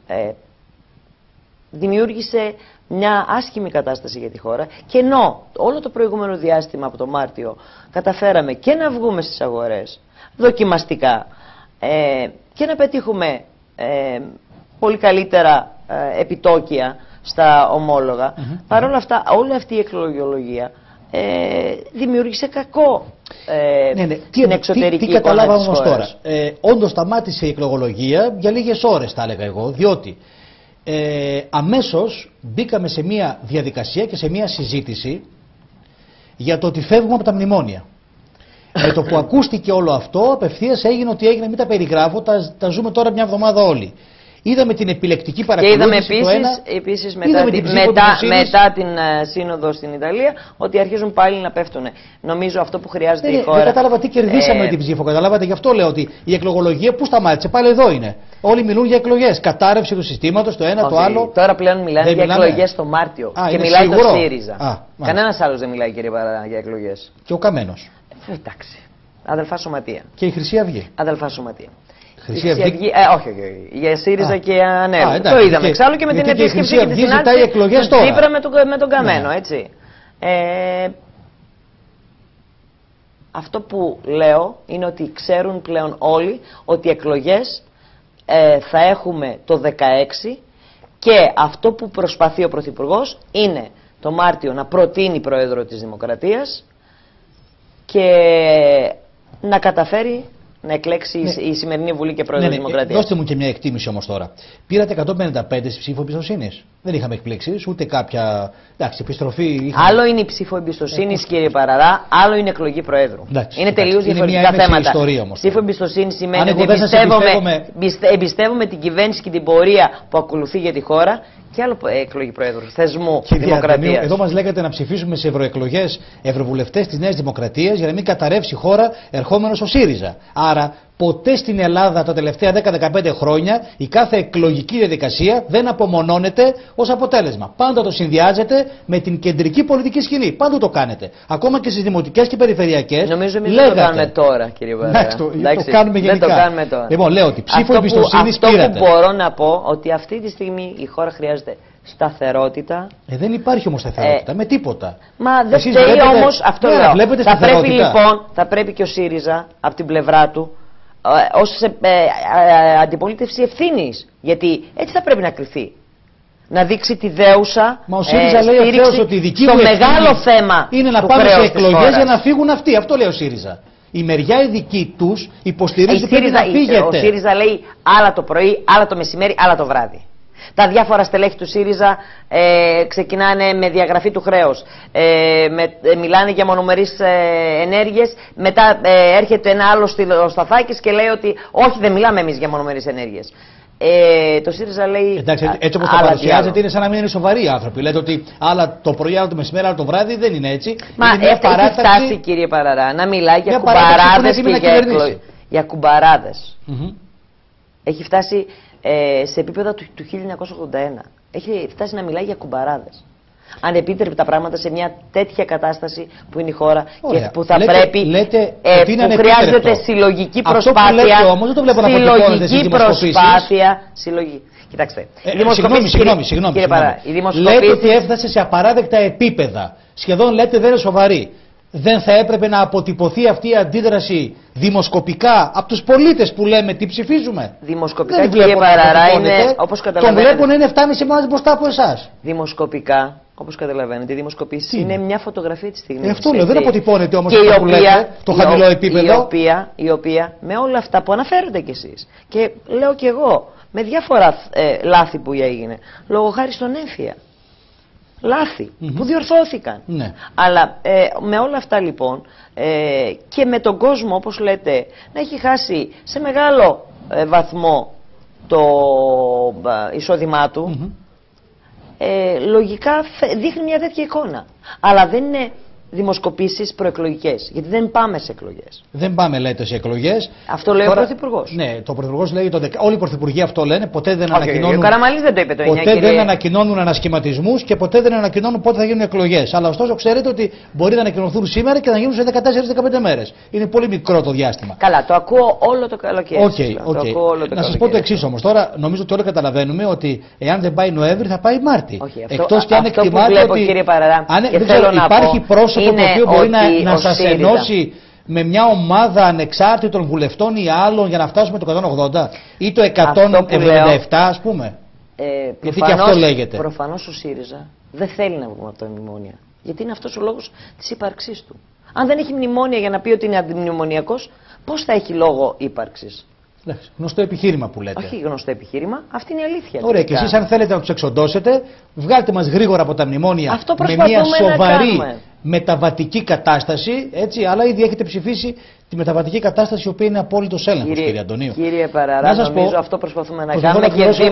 [SPEAKER 2] δημιούργησε μια άσχημη κατάσταση για τη χώρα, και ενώ όλο το προηγούμενο διάστημα από το Μάρτιο καταφέραμε και να βγούμε στις αγορές δοκιμαστικά και να πετύχουμε πολύ καλύτερα επιτόκια στα ομόλογα, παρόλα αυτά όλη αυτή η εκλογιολογία δημιούργησε κακό στην εξωτερική
[SPEAKER 1] τι καταλάβαμε
[SPEAKER 2] εικόνα της χώρας.
[SPEAKER 1] Τώρα. Όντως σταμάτησε η εκλογολογία για λίγες ώρες, θα έλεγα εγώ, διότι αμέσως μπήκαμε σε μια διαδικασία και σε μια συζήτηση για το ότι φεύγουμε από τα μνημόνια. Με το που ακούστηκε όλο αυτό, απευθείας έγινε ότι έγινε, μην τα περιγράφω, τα ζούμε τώρα μια εβδομάδα όλοι. Είδαμε την επιλεκτική παρακολούθηση.
[SPEAKER 2] Και είδαμε επίσης μετά την σύνοδο στην Ιταλία ότι αρχίζουν πάλι να πέφτουν. Νομίζω αυτό που χρειάζεται η χώρα.
[SPEAKER 1] Δεν κατάλαβα τι κερδίσαμε με την ψήφο. Καταλάβατε, γι' αυτό λέω ότι η εκλογολογία πού σταμάτησε. Πάλι εδώ είναι. Όλοι μιλούν για εκλογές. Κατάρρευση του συστήματος, το ένα, το άλλο.
[SPEAKER 2] Τώρα πλέον μιλάνε για εκλογές το Μάρτιο. Και μιλάει το ΣΥΡΙΖΑ. Κανένας άλλος δεν μιλάει, κύριε Παραδά, για εκλογές.
[SPEAKER 1] Και ο Καμένος.
[SPEAKER 2] Εντάξει. Αδελφά σωματεία.
[SPEAKER 1] Και η Χρυσή Αυγή.
[SPEAKER 2] Αδελφά σωματεία.
[SPEAKER 1] Χρυσή Αυγή.
[SPEAKER 2] Όχι. Για ΣΥΡΙΖΑ και ΑΝΕΛ. Το είδαμε εξάλλου και με την επίσκεψη και τη συνάντηση του Τσίπρα με τον Καμένο. Έτσι. Αυτό που λέω είναι ότι ξέρουν πλέον όλοι ότι εκλογές θα έχουμε το 2016, και αυτό που προσπαθεί ο Πρωθυπουργός είναι το Μάρτιο να προτείνει πρόεδρο της Δημοκρατίας και να καταφέρει να εκλέξει η σημερινή Βουλή και πρόεδρο της Δημοκρατίας.
[SPEAKER 1] Δώστε μου και μια εκτίμηση όμως τώρα. Πήρατε 155 στη ψήφο εμπιστοσύνης. Δεν είχαμε εκπλήξεις, ούτε κάποια επιστροφή. Είχαμε...
[SPEAKER 2] Άλλο είναι η ψήφο εμπιστοσύνης, κύριε Παραδά, άλλο είναι εκλογή προέδρου. Είναι τελείως διαφορετικά θέματα. Ψήφο εμπιστοσύνης σημαίνει ότι εμπιστεύομαι την κυβέρνηση και την πορεία που ακολουθεί για τη χώρα, και άλλο εκλογή προέδρου, θεσμού δημοκρατίας.
[SPEAKER 1] Εδώ μας λέγατε να ψηφίσουμε σε ευρωεκλογές ευρωβουλευτές της Νέας Δημοκρατίας για να μην καταρρεύσει η χώρα ερχόμενος ο ΣΥΡΙΖΑ. Άρα ποτέ στην Ελλάδα τα τελευταία 10-15 χρόνια η κάθε εκλογική διαδικασία δεν απομονώνεται ως αποτέλεσμα. Πάντα το συνδυάζεται με την κεντρική πολιτική σκηνή. Πάντα το κάνετε. Ακόμα και στις δημοτικές και περιφερειακές.
[SPEAKER 2] Νομίζω εμείς δεν το κάνουμε τώρα, κύριε Βαρδά.
[SPEAKER 1] Το κάνουμε γενικά.
[SPEAKER 2] Δεν το κάνουμε τώρα.
[SPEAKER 1] Λοιπόν, λέω ότι ψήφο εμπιστοσύνης πήρατε.
[SPEAKER 2] Αυτό που μπορώ να πω ότι αυτή τη στιγμή η χώρα χρειάζεται σταθερότητα.
[SPEAKER 1] Δεν υπάρχει όμως σταθερότητα με τίποτα.
[SPEAKER 2] Μα δεν φταίει όμως αυτό. Θα πρέπει και ο ΣΥΡΙΖΑ από την πλευρά του ως αντιπολίτευση ευθύνης, γιατί έτσι θα πρέπει να κριθεί. Να δείξει τη δέουσα
[SPEAKER 1] στήριξη ότι η δική
[SPEAKER 2] στο μεγάλο θέμα
[SPEAKER 1] είναι να πάμε σε εκλογές για να φύγουν αυτοί. Αυτό λέει ο ΣΥΡΙΖΑ. Η μεριά η δική τους υποστηρίζει ότι πρέπει να φύγετε.
[SPEAKER 2] Ο ΣΥΡΙΖΑ λέει άλλα το πρωί, άλλα το μεσημέρι, άλλα το βράδυ. Τα διάφορα στελέχη του ΣΥΡΙΖΑ ξεκινάνε με διαγραφή του χρέους, μιλάνε για μονομερείς ενέργειες, μετά έρχεται ένα άλλο Σταθάκης και λέει ότι όχι, δεν μιλάμε εμείς για μονομερείς ενέργειες. Το ΣΥΡΙΖΑ λέει.
[SPEAKER 1] Εντάξει, έτσι όπως το παρουσιάζεται είναι σαν να μην είναι σοβαροί άνθρωποι. Λέτε ότι άλλα το πρωί, άλλα το μεσημέρι, άλλα το βράδυ, δεν είναι έτσι.
[SPEAKER 2] Μα έχει φτάσει, κύριε Παραδά, να μιλάει για κουμπαράδες και για κουμπαράδες. Έχει φτάσει σε επίπεδα του 1981. Έχει φτάσει να μιλάει για κουμπαράδες. Ανεπίτρεπτα πράγματα σε μια τέτοια κατάσταση που είναι η χώρα.
[SPEAKER 1] Ωραία.
[SPEAKER 2] Και που θα πρέπει. Που χρειάζεται συλλογική προσπάθεια.
[SPEAKER 1] Όμως δεν το βλέπω να
[SPEAKER 2] συλλογική προσπάθεια. Κοιτάξτε.
[SPEAKER 1] Συγγνώμη. Λέτε ότι έφτασε σε απαράδεκτα επίπεδα. Σχεδόν λέτε δεν είναι σοβαρή. Δεν θα έπρεπε να αποτυπωθεί αυτή η αντίδραση δημοσκοπικά από τους πολίτες που λέμε τι ψηφίζουμε?
[SPEAKER 2] Δημοσκοπικά, κύριε Παραδά, είναι όπως καταλαβαίνετε.
[SPEAKER 1] Τον βλέπουν να είναι 7,5 μήνες μπροστά από εσάς.
[SPEAKER 2] Δημοσκοπικά, όπως καταλαβαίνετε, η δημοσκοπήση είναι μια φωτογραφία της στιγμής.
[SPEAKER 1] Αυτό λέω, δεν αποτυπώνεται όμως αυτό που λέτε, το χαμηλό επίπεδο.
[SPEAKER 2] Η οποία με όλα αυτά που αναφέρετε κι εσείς, και λέω κι εγώ, με διάφορα λάθη που έγινε, λόγω χάρη στον έμφυα. λάθη που διορθώθηκαν.
[SPEAKER 1] Ναι.
[SPEAKER 2] Αλλά με όλα αυτά λοιπόν και με τον κόσμο, όπως λέτε, να έχει χάσει σε μεγάλο βαθμό το εισόδημά του, λογικά δείχνει μια τέτοια εικόνα. Αλλά δεν είναι δημοσκοπήσεις προεκλογικές, γιατί δεν πάμε σε εκλογές.
[SPEAKER 1] Δεν πάμε, λέτε, σε εκλογές.
[SPEAKER 2] Αυτό λέει ο Πρωθυπουργός.
[SPEAKER 1] Ναι, το Πρωθυπουργός λέει, όλοι οι Πρωθυπουργοί αυτό λένε, ποτέ δεν ανακοινώνουν.
[SPEAKER 2] Ο Καραμανλής δεν το είπε το 9,
[SPEAKER 1] ποτέ δεν ανακοινώνουν ανασχηματισμούς και ποτέ δεν ανακοινώνουν πότε θα γίνουν εκλογές. Αλλά ωστόσο ξέρετε ότι μπορεί να ανακοινωθούν σήμερα και να γίνουν σε 14-15 μέρες. Είναι πολύ μικρό το διάστημα.
[SPEAKER 2] Καλά, το ακούω όλο το καλοκαίρι.
[SPEAKER 1] Να σας πω το εξής όμως. Τώρα νομίζω ότι όλοι καταλαβαίνουμε ότι εάν δεν πάει Νοέμβρη θα πάει Μάρτι. Εκτός και αν εκτιμάτε ότι υπάρχει πρόσωπο το οποίο μπορεί να σας ενώσει με μια ομάδα ανεξάρτητων βουλευτών ή άλλων για να φτάσουμε το 180 ή το 177 ας πούμε. Γιατί και αυτό λέγεται.
[SPEAKER 2] Προφανώς ο ΣΥΡΙΖΑ δεν θέλει να βγούμε από τα μνημόνια. Γιατί είναι αυτός ο λόγος της ύπαρξής του. Αν δεν έχει μνημόνια για να πει ότι είναι αντιμνημονιακός, πώς θα έχει λόγο ύπαρξης?
[SPEAKER 1] Γνωστό επιχείρημα που λέτε.
[SPEAKER 2] Όχι γνωστό επιχείρημα, αυτή είναι η αλήθεια.
[SPEAKER 1] Ωραία, και εσείς αν θέλετε να τους εξοντώσετε, βγάλτε μας γρήγορα από τα μνημόνια με μια σοβαρή μεταβατική κατάσταση, έτσι, αλλά ήδη έχετε ψηφίσει τη μεταβατική κατάσταση, η οποία είναι απόλυτος έλεγχος, κύριε Αντωνίου.
[SPEAKER 2] Κύριε Παραρά, νομίζω αυτό προσπαθούμε να κάνουμε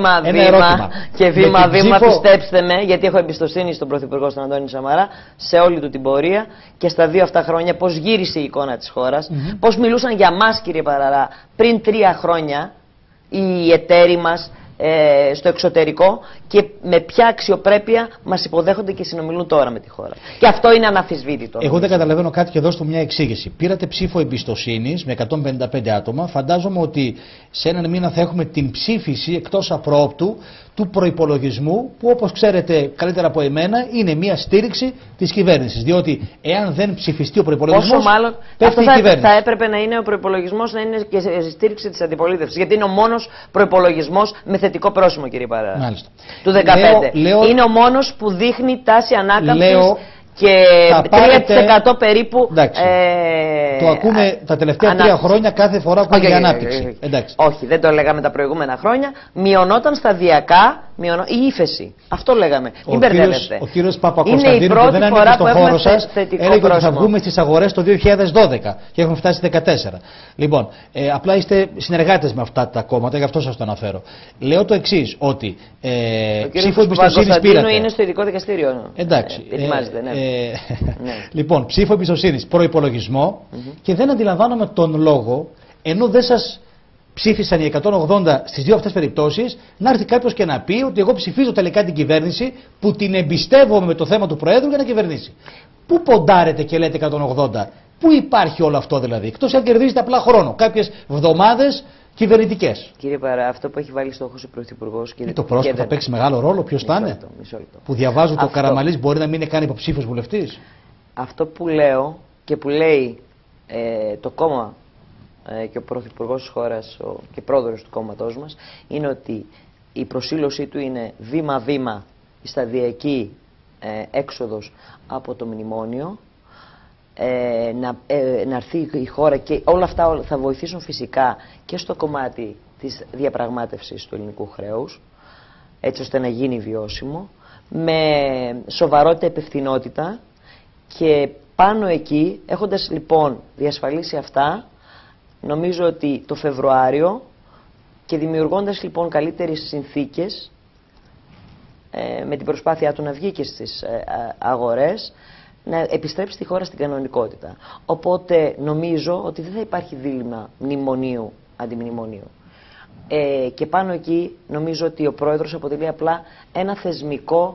[SPEAKER 2] και βήμα-βήμα, πιστέψτε με, γιατί έχω εμπιστοσύνη στον Πρωθυπουργό, στον Αντώνη Σαμαρά, σε όλη του την πορεία και στα 2 αυτά χρόνια πώς γύρισε η εικόνα της χώρας, πώς μιλούσαν για μας, κύριε Παραρά, πριν 3 χρόνια οι εταίροι μας στο εξωτερικό και με ποια αξιοπρέπεια μας υποδέχονται και συνομιλούν τώρα με τη χώρα. Και αυτό είναι αναμφισβήτητο.
[SPEAKER 1] Εγώ δεν καταλαβαίνω κάτι και δώστε μια εξήγηση. Πήρατε ψήφο εμπιστοσύνης με 155 άτομα. Φαντάζομαι ότι σε έναν μήνα θα έχουμε την ψήφιση εκτός απρόοπτου του προϋπολογισμού, που όπως ξέρετε καλύτερα από εμένα είναι μια στήριξη της κυβέρνησης. Διότι εάν δεν ψηφιστεί ο προϋπολογισμός,
[SPEAKER 2] όσο μάλλον
[SPEAKER 1] πέφτει η κυβέρνηση.
[SPEAKER 2] Θα έπρεπε να είναι ο προϋπολογισμός, να είναι και στήριξη της αντιπολίτευσης. Γιατί είναι ο μόνος προϋπολογισμός με θετικό πρόσημο, κύριε Παρά. Του 2015. Είναι ο μόνος που δείχνει τάση ανάκαμψης. Και 3% περίπου.
[SPEAKER 1] Το ακούμε τα τελευταία 3 χρόνια κάθε φορά που είναι ανάπτυξη.
[SPEAKER 2] Όχι, δεν το λέγαμε τα προηγούμενα χρόνια. Μειωνόταν σταδιακά η ύφεση. Αυτό λέγαμε. Μην μπερδεύεστε.
[SPEAKER 1] Ο κύριος Παπακοσταντίνου, που δεν ανήκει στον χώρο σας, έλεγε ότι θα βγούμε στις αγορές το 2012 και έχουμε φτάσει 2014. Λοιπόν, απλά είστε συνεργάτες με αυτά τα κόμματα, γι' αυτό σας το αναφέρω. Λέω το εξής, ότι ψήφο εμπιστοσύνης πήρατε.
[SPEAKER 2] Είναι στο ειδικό δικαστήριο.
[SPEAKER 1] Εντάξει.
[SPEAKER 2] Ετοιμάζεται, ναι.
[SPEAKER 1] Λοιπόν, ψήφο εμπιστοσύνης, προϋπολογισμό και δεν αντιλαμβάνομαι τον λόγο, ενώ δεν σας ψήφισαν οι 180 στις 2 αυτές περιπτώσεις, να έρθει κάποιος και να πει ότι εγώ ψηφίζω τελικά την κυβέρνηση που την εμπιστεύομαι με το θέμα του Προέδρου για να κυβερνήσει. Πού ποντάρετε και λέτε 180, πού υπάρχει όλο αυτό δηλαδή, εκτός αν κερδίζετε απλά χρόνο, κάποιες εβδομάδες κυβερνητικές.
[SPEAKER 2] Κύριε Παρά, αυτό που έχει βάλει στόχος ο Πρωθυπουργός.
[SPEAKER 1] Το πρόσωπο θα παίξει μεγάλο ρόλο, ποιος θα είναι. Που διαβάζω ότι ο Καραμανλής μπορεί να μην είναι καν υποψήφιος βουλευτής.
[SPEAKER 2] Αυτό που λέω και που λέει το κόμμα και ο Πρωθυπουργός της χώρας και πρόεδρος του κόμματός μας είναι ότι η προσήλωσή του είναι βήμα-βήμα η σταδιακή έξοδος από το μνημόνιο. Να έρθει η χώρα και όλα αυτά θα βοηθήσουν φυσικά και στο κομμάτι της διαπραγμάτευσης του ελληνικού χρέους, έτσι ώστε να γίνει βιώσιμο, με σοβαρότητα, υπευθυνότητα και πάνω εκεί, έχοντας λοιπόν διασφαλίσει αυτά, νομίζω ότι το Φεβρουάριο και δημιουργώντας λοιπόν καλύτερες συνθήκες με την προσπάθειά του να βγει και στις αγορές, να επιστρέψει τη χώρα στην κανονικότητα. Οπότε νομίζω ότι δεν θα υπάρχει δίλημμα μνημονίου αντιμνημονίου. Και πάνω εκεί νομίζω ότι ο πρόεδρος αποτελεί απλά ένα θεσμικό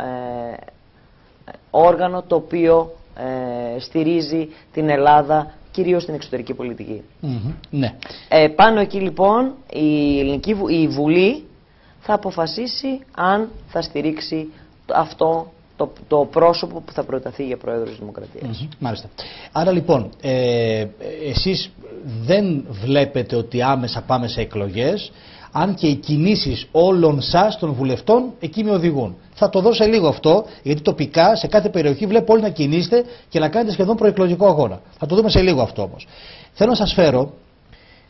[SPEAKER 2] όργανο το οποίο στηρίζει την Ελλάδα κυρίως στην εξωτερική πολιτική.
[SPEAKER 1] Ναι.
[SPEAKER 2] Πάνω εκεί λοιπόν η Βουλή θα αποφασίσει αν θα στηρίξει αυτό το πρόσωπο που θα προταθεί για πρόεδρος της Δημοκρατίας.
[SPEAKER 1] Μάλιστα. Άρα λοιπόν, εσείς δεν βλέπετε ότι άμεσα πάμε σε εκλογές, αν και οι κινήσεις όλων σας των βουλευτών εκεί με οδηγούν. Θα το δώσω λίγο αυτό, γιατί τοπικά σε κάθε περιοχή βλέπω όλοι να κινείστε και να κάνετε σχεδόν προεκλογικό αγώνα. Θα το δούμε σε λίγο αυτό όμως. Θέλω να σας φέρω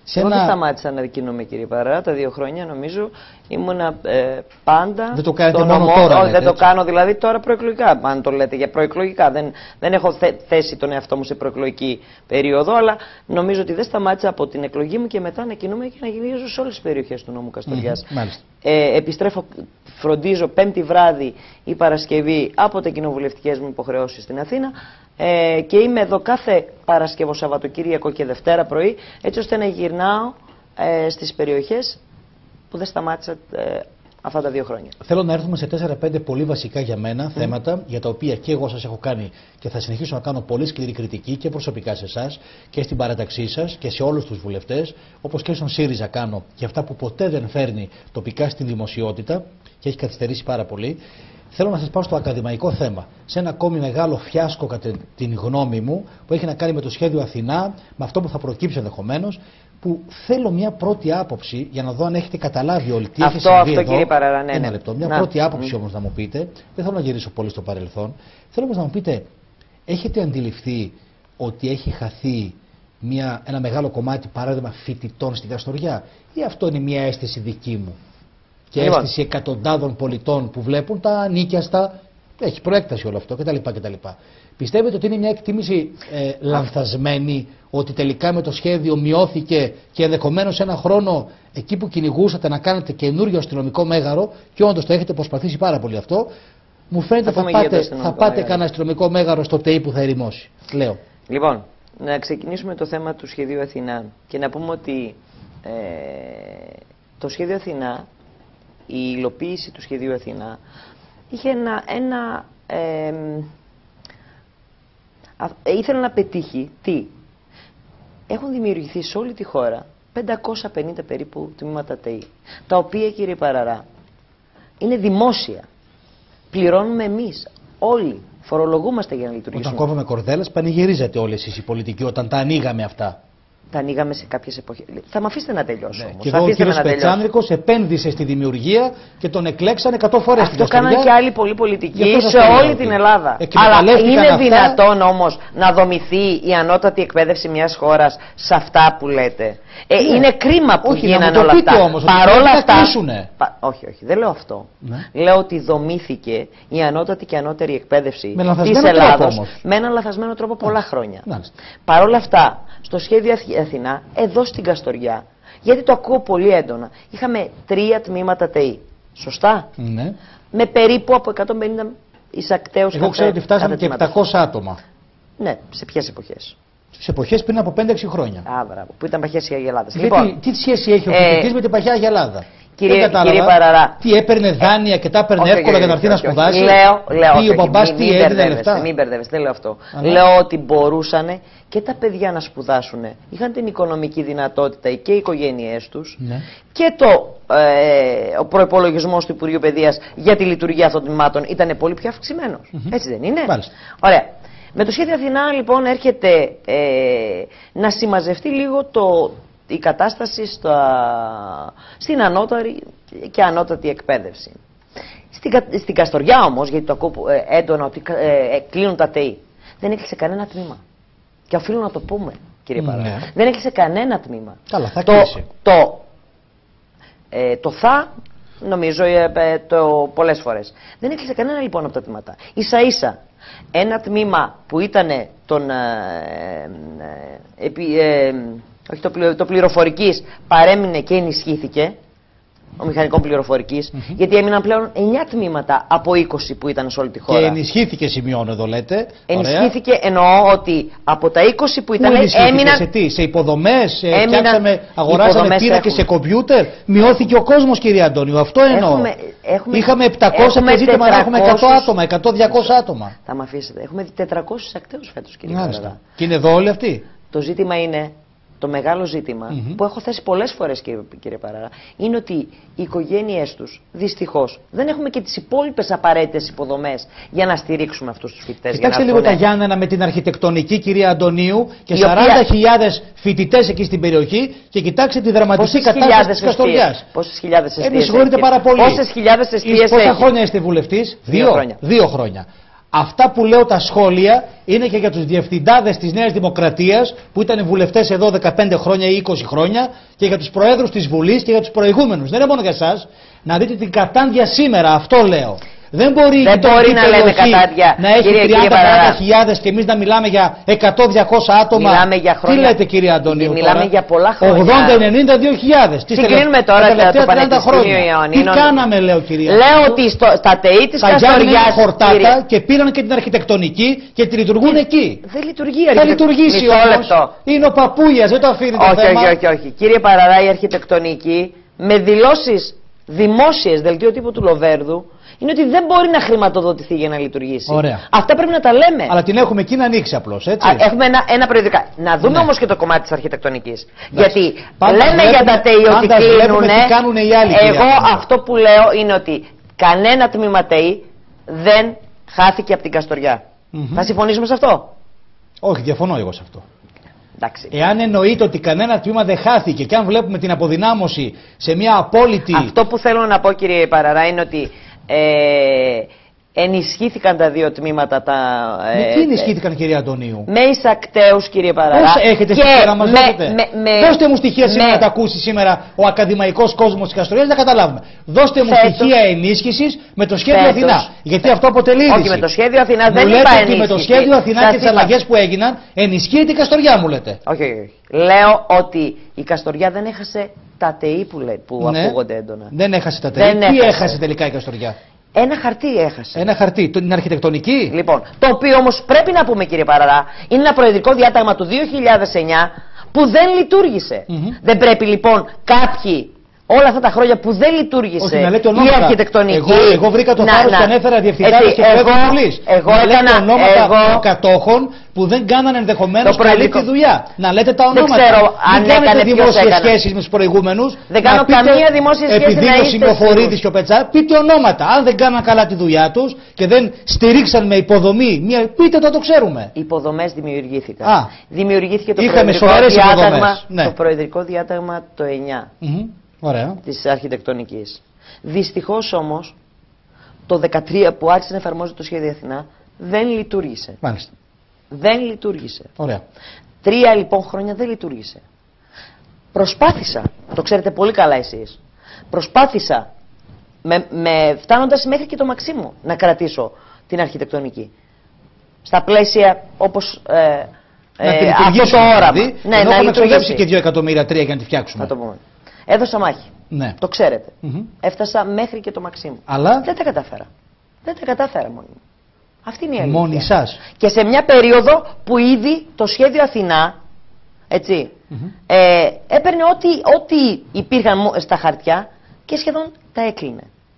[SPEAKER 2] Εγώ δεν σταμάτησα να κινούμαι, κύριε Παραρά, τα 2 χρόνια νομίζω ήμουνα πάντα.
[SPEAKER 1] Δεν το κάνετε μόνο τώρα.
[SPEAKER 2] Όχι, δεν το κάνω δηλαδή τώρα προεκλογικά. Αν το λέτε για προεκλογικά. Δεν έχω θέσει τον εαυτό μου σε προεκλογική περίοδο, αλλά νομίζω ότι δεν σταμάτησα από την εκλογή μου και μετά να κινούμαι και να γυρίζω σε όλες τις περιοχές του νόμου Καστοριάς. Επιστρέφω, φροντίζω Πέμπτη βράδυ ή Παρασκευή από τα κοινοβουλευτικές μου υποχρεώσεις στην Αθήνα. Και είμαι εδώ κάθε Παρασκευό, Σαββατοκύριακο και Δευτέρα πρωί, έτσι ώστε να γυρνάω στις περιοχές που δεν σταμάτησα αυτά τα 2 χρόνια.
[SPEAKER 1] Θέλω να έρθουμε σε 4-5 πολύ βασικά για μένα θέματα, για τα οποία και εγώ σας έχω κάνει και θα συνεχίσω να κάνω πολύ σκληρή κριτική και προσωπικά σε εσάς και στην παράταξή σας και σε όλους τους βουλευτές, όπως και στον ΣΥΡΙΖΑ κάνω, για αυτά που ποτέ δεν φέρνει τοπικά στην δημοσιότητα και έχει καθυστερήσει πάρα πολύ. Θέλω να σας πάω στο ακαδημαϊκό θέμα, σε ένα ακόμη μεγάλο φιάσκο κατά την γνώμη μου, που έχει να κάνει με το σχέδιο Αθηνά, με αυτό που θα προκύψει ενδεχομένως, που θέλω μια πρώτη άποψη για να δω αν έχετε καταλάβει όλοι τι έχει συμβεί εδώ.
[SPEAKER 2] Κύριε Παραρά, ναι.
[SPEAKER 1] Ένα λεπτό. Μια πρώτη άποψη όμως να μου πείτε. Δεν θέλω να γυρίσω πολύ στο παρελθόν. Θέλω όμως να μου πείτε, έχετε αντιληφθεί ότι έχει χαθεί ένα μεγάλο κομμάτι, παράδειγμα, φοιτητών στην Καστοριά, ή αυτό είναι μια αίσθηση δική μου και αίσθηση εκατοντάδων πολιτών που βλέπουν τα ανίκιαστα, έχει προέκταση όλο αυτό κτλ. Πιστεύετε ότι είναι μια εκτίμηση λανθασμένη, ότι τελικά με το σχέδιο μειώθηκε και ενδεχομένως ένα χρόνο εκεί που κυνηγούσατε να κάνετε καινούριο αστυνομικό μέγαρο, και όντως το έχετε προσπαθήσει πάρα πολύ αυτό, μου φαίνεται θα πάτε κανένα αστυνομικό μέγαρο στο ΤΕΙ που θα ερημώσει. Λέω.
[SPEAKER 2] Λοιπόν, να ξεκινήσουμε το θέμα του σχεδίου Αθηνά και να πούμε ότι το σχέδιο Αθηνά, η υλοποίηση του σχεδίου Αθηνά είχε ήθελε να πετύχει τι? Έχουν δημιουργηθεί σε όλη τη χώρα 550 περίπου τμήματα ΤΕΙ, τα οποία, κύριε Παραρά, είναι δημόσια. Πληρώνουμε εμείς όλοι, φορολογούμαστε για να λειτουργήσουμε.
[SPEAKER 1] Όταν κόβαμε κορδέλες, πανηγυρίζατε όλοι εσείς οι πολιτικοί όταν τα ανοίγαμε αυτά.
[SPEAKER 2] Τα ανοίγαμε σε κάποιες εποχές. Θα με αφήσετε να τελειώσω όμως.
[SPEAKER 1] Και εδώ ο κύριος Πετσάνδρικος επένδυσε στη δημιουργία και τον εκλέξανε 100 φορές.
[SPEAKER 2] Αυτό κάναν και άλλοι πολλοί πολιτικοί σε όλη την Ελλάδα. Αλλά είναι δυνατόν όμως να δομηθεί η ανώτατη εκπαίδευση μιας χώρας σε αυτά που λέτε? Είναι κρίμα που γίνανε όλα αυτά. Παρόλα αυτά. Όχι, δεν λέω αυτό. Λέω ότι δομήθηκε η ανώτατη και ανώτερη εκπαίδευση της Ελλάδος με έναν λαθασμένο τρόπο πολλά χρόνια. Παρόλα αυτά, στο σχέδιο Αθηνά, εδώ στην Καστοριά, γιατί το ακούω πολύ έντονα, είχαμε 3 τμήματα ΤΕΙ. Σωστά?
[SPEAKER 1] Ναι.
[SPEAKER 2] Με περίπου από 150 εισακτέους.
[SPEAKER 1] Εγώ ξέρω ότι φτάσαμε και 700 άτομα.
[SPEAKER 2] Ναι, σε ποιες εποχές?
[SPEAKER 1] Σε εποχές πριν από 5-6 χρόνια.
[SPEAKER 2] Μπράβο, που ήταν παχές οι Αγελάδες.
[SPEAKER 1] Λοιπόν, τι σχέση έχει ο φοιτητής με την παχιά Αγελάδα?
[SPEAKER 2] Κύριε Παραρά,
[SPEAKER 1] τι έπαιρνε δάνεια και τα έπαιρνε εύκολα για να έρθει να σπουδάσει?
[SPEAKER 2] Λέω,
[SPEAKER 1] ο μπαμπάς τι έδινε λεφτά?
[SPEAKER 2] Μην μπερδεύεστε, δεν λέω αυτό. Λέω ότι μπορούσαν και τα παιδιά να σπουδάσουν. Είχαν την οικονομική δυνατότητα και οι οικογένειές τους και ο προϋπολογισμός του Υπουργείου Παιδείας για τη λειτουργία αυτών των τμήματων ήταν πολύ πιο αυξημένος. Έτσι δεν είναι? Ωραία. Με το σχέδιο Αθηνά λοιπόν έρχεται να συμμαζευτεί λίγο η κατάσταση στην ανώτερη και ανώτατη εκπαίδευση. Στην Καστοριά όμως, γιατί το ακούω έντονα ότι κλείνουν τα ΤΕΙ, δεν έκλεισε κανένα τμήμα. Και οφείλω να το πούμε, κύριε Παρά. Δεν έκλεισε κανένα τμήμα.
[SPEAKER 1] Καλά, θα κλείσει.
[SPEAKER 2] Νομίζω πολλές φορές. Δεν έκλεισε κανένα λοιπόν από τα τμήματα. Ίσα ίσα ένα τμήμα που ήταν το πληροφορικής παρέμεινε και ενισχύθηκε, ο μηχανικών πληροφορικής, γιατί έμειναν πλέον 9 τμήματα από 20 που ήταν σε όλη τη χώρα.
[SPEAKER 1] Και ενισχύθηκε, σημειώνω εδώ, λέτε.
[SPEAKER 2] Ενισχύθηκε, εννοώ ότι από τα 20 που ήταν έμειναν.
[SPEAKER 1] Σε τι, σε υποδομές, αγοράσαμε τύρα και σε κομπιούτερ. Μειώθηκε ο κόσμος, κύριε Αντώνιο, αυτό εννοώ. Είχαμε 700 και ζήτημα να έχουμε 100 άτομα, 100-200 άτομα.
[SPEAKER 2] Θα με αφήσετε. Έχουμε 400 ακταίους φέτος, κύριε Παραρά.
[SPEAKER 1] Και είναι εδώ όλοι αυτοί.
[SPEAKER 2] Το ζήτημα είναι. Το μεγάλο ζήτημα που έχω θέσει πολλές φορές, κύριε Παραρά, είναι ότι οι οικογένειές τους δυστυχώς δεν έχουμε και τις υπόλοιπες απαραίτητες υποδομές για να στηρίξουμε αυτούς τους φοιτητές.
[SPEAKER 1] Κοιτάξτε λίγο τα Γιάννενα με την αρχιτεκτονική, κυρία Αντωνίου, και 40.000 φοιτητές εκεί στην περιοχή, και κοιτάξτε τη δραματική κατάσταση της Καστοριάς.
[SPEAKER 2] Πόσες χιλιάδες εστίες?
[SPEAKER 1] Με συγχωρείτε πάρα πολύ.
[SPEAKER 2] Πόσες χιλιάδες εστίες?
[SPEAKER 1] Πόσα χρόνια είστε βουλευτής?
[SPEAKER 2] 2 χρόνια.
[SPEAKER 1] 2 χρόνια. Αυτά που λέω τα σχόλια είναι και για τους διευθυντάδες της Νέας Δημοκρατίας που ήταν βουλευτές εδώ 15 χρόνια ή 20 χρόνια και για τους προέδρους της Βουλής και για τους προηγούμενους. Δεν είναι μόνο για εσάς. Να δείτε την κατάντια σήμερα, αυτό λέω. Δεν μπορεί
[SPEAKER 2] να λέμε κατάντια
[SPEAKER 1] να έχει 30-40 και εμείς να μιλάμε για 100-200 άτομα.
[SPEAKER 2] Μιλάμε για χρόνια.
[SPEAKER 1] Τι λέτε, κύριε Αντωνίου?
[SPEAKER 2] Μιλάμε για πολλά χρόνια.
[SPEAKER 1] 80-90-2000.
[SPEAKER 2] Συγκρίνουμε τώρα το Πανεπιστήμιο Ιωαννίνων.
[SPEAKER 1] Τι κάναμε, λέω, κυρία?
[SPEAKER 2] Λέω ότι στα ΤΕΗ της Καστοριάς
[SPEAKER 1] χορτάτα και πήραν και την αρχιτεκτονική και τη λειτουργούν εκεί.
[SPEAKER 2] Δεν λειτουργεί.
[SPEAKER 1] Θα λειτουργήσει όμως. Είναι ο παππούγιας, δεν το αφήνει το θέμα.
[SPEAKER 2] Όχι. Κύριε Παραρά, η αρχιτεκτονική με δηλώσεις δημόσιες, δελτίο τύπου του Λοβέρδου, είναι ότι δεν μπορεί να χρηματοδοτηθεί για να λειτουργήσει.
[SPEAKER 1] Ωραία.
[SPEAKER 2] Αυτά πρέπει να τα λέμε.
[SPEAKER 1] Αλλά την έχουμε εκεί να ανοίξει απλώς, έτσι.
[SPEAKER 2] Έχουμε ένα προεδρικά. Να δούμε όμως και το κομμάτι της αρχιτεκτονικής. Γιατί λέμε για τα ΤΕΗ ότι κλείνουνε. Εγώ αυτό που λέω είναι ότι κανένα τμήμα ΤΕΗ δεν χάθηκε από την Καστοριά. Θα συμφωνήσουμε σε αυτό?
[SPEAKER 1] Όχι, διαφωνώ εγώ σε αυτό.
[SPEAKER 2] Εντάξει.
[SPEAKER 1] Εάν εννοείται ότι κανένα τμήμα δεν χάθηκε και αν βλέπουμε την αποδυνάμωση σε μια απόλυτη.
[SPEAKER 2] Αυτό που θέλω να πω, κύριε Παραρά, είναι ότι ενισχύθηκαν τα δύο τμήματα.
[SPEAKER 1] Με τι ενισχύθηκαν, κύριε Αντωνίου?
[SPEAKER 2] Με εισακτέους, κύριε Παραρά.
[SPEAKER 1] Πώς έχετε στοιχεία να μας δώσετε? Δώστε μου στοιχεία σήμερα να τα ακούσει σήμερα ο ακαδημαϊκός κόσμος της Καστορίας, να καταλάβουμε. Δώστε μου στοιχεία ενίσχυσης με το σχέδιο Αθηνά. Γιατί αυτό αποτελεί είδηση.
[SPEAKER 2] Όχι, με το σχέδιο Αθηνά δεν είπα
[SPEAKER 1] ενίσχυση. Ότι με το σχέδιο Αθηνά και τις αλλαγές που έγιναν ενισχύεται η Καστοριά, μου λέτε.
[SPEAKER 2] Όχι. Λέω ότι η Καστοριά δεν έχασε τα ΤΕΗ που ακούγονται έντονα.
[SPEAKER 1] Δεν έχασε τα ΤΕΗ. Τι έχασε τελικά η Καστοριά?
[SPEAKER 2] Ένα χαρτί έχασε.
[SPEAKER 1] Ένα χαρτί, την αρχιτεκτονική.
[SPEAKER 2] Λοιπόν, το οποίο όμως πρέπει να πούμε, κύριε Παραρά, είναι ένα προεδρικό διάταγμα του 2009 που δεν λειτουργήσε. Δεν πρέπει λοιπόν κάποιοι όλα αυτά τα χρόνια που δεν λειτουργήσε η αρχιτεκτονική.
[SPEAKER 1] Εγώ βρήκα το θάρρος και ανέφερα διευθυντάδες και πρόεδρους Βουλής.
[SPEAKER 2] Εγώ έκανα
[SPEAKER 1] ονόματα των κατόχων που δεν κάνανε ενδεχομένως καλή τη δουλειά. Να λέτε τα ονόματα.
[SPEAKER 2] Δεν ξέρω αν έκανε
[SPEAKER 1] δημόσιες σχέσεις με τους προηγούμενους.
[SPEAKER 2] Δεν κάνω καμία δημόσια σχέση.
[SPEAKER 1] Επειδή ο Σημειοφορίδης και ο Πετσά, πείτε ονόματα. Αν δεν κάναν καλά τη δουλειά τους και δεν στηρίξαν με υποδομή, πείτε το ξέρουμε.
[SPEAKER 2] Υποδομές δημιουργήθηκαν. Δημιουργήθηκε το προεδρικό διάταγμα το 9.
[SPEAKER 1] Ωραία.
[SPEAKER 2] Της αρχιτεκτονικής. Δυστυχώς όμως το 2013 που άρχισε να εφαρμόζεται το σχέδιο Αθηνά δεν λειτουργήσε.
[SPEAKER 1] Μάλιστα.
[SPEAKER 2] Δεν λειτουργήσε.
[SPEAKER 1] Ωραία.
[SPEAKER 2] 3 λοιπόν χρόνια δεν λειτουργήσε. Προσπάθησα, το ξέρετε πολύ καλά εσείς, προσπάθησα φτάνοντας μέχρι και το Μαξίμου να κρατήσω την αρχιτεκτονική. Στα πλαίσια όπως αυτό το όραμα.
[SPEAKER 1] Δηλαδή, ναι, να λειτουργήσει και 2 εκατομμύρια 3 για να τη φτιάξουμε.
[SPEAKER 2] Θα το πούμε. Έδωσα μάχη.
[SPEAKER 1] Ναι.
[SPEAKER 2] Το ξέρετε. Έφτασα μέχρι και το Μαξίμου.
[SPEAKER 1] Αλλά
[SPEAKER 2] δεν τα κατάφερα. Δεν τα κατάφερα μόνοι μου. Αυτή είναι η αλήθεια.
[SPEAKER 1] Μόνοι σας.
[SPEAKER 2] Και σε μια περίοδο που ήδη το σχέδιο Αθηνά, έτσι, έπαιρνε ό,τι υπήρχαν στα χαρτιά και σχεδόν τα έκλεινε.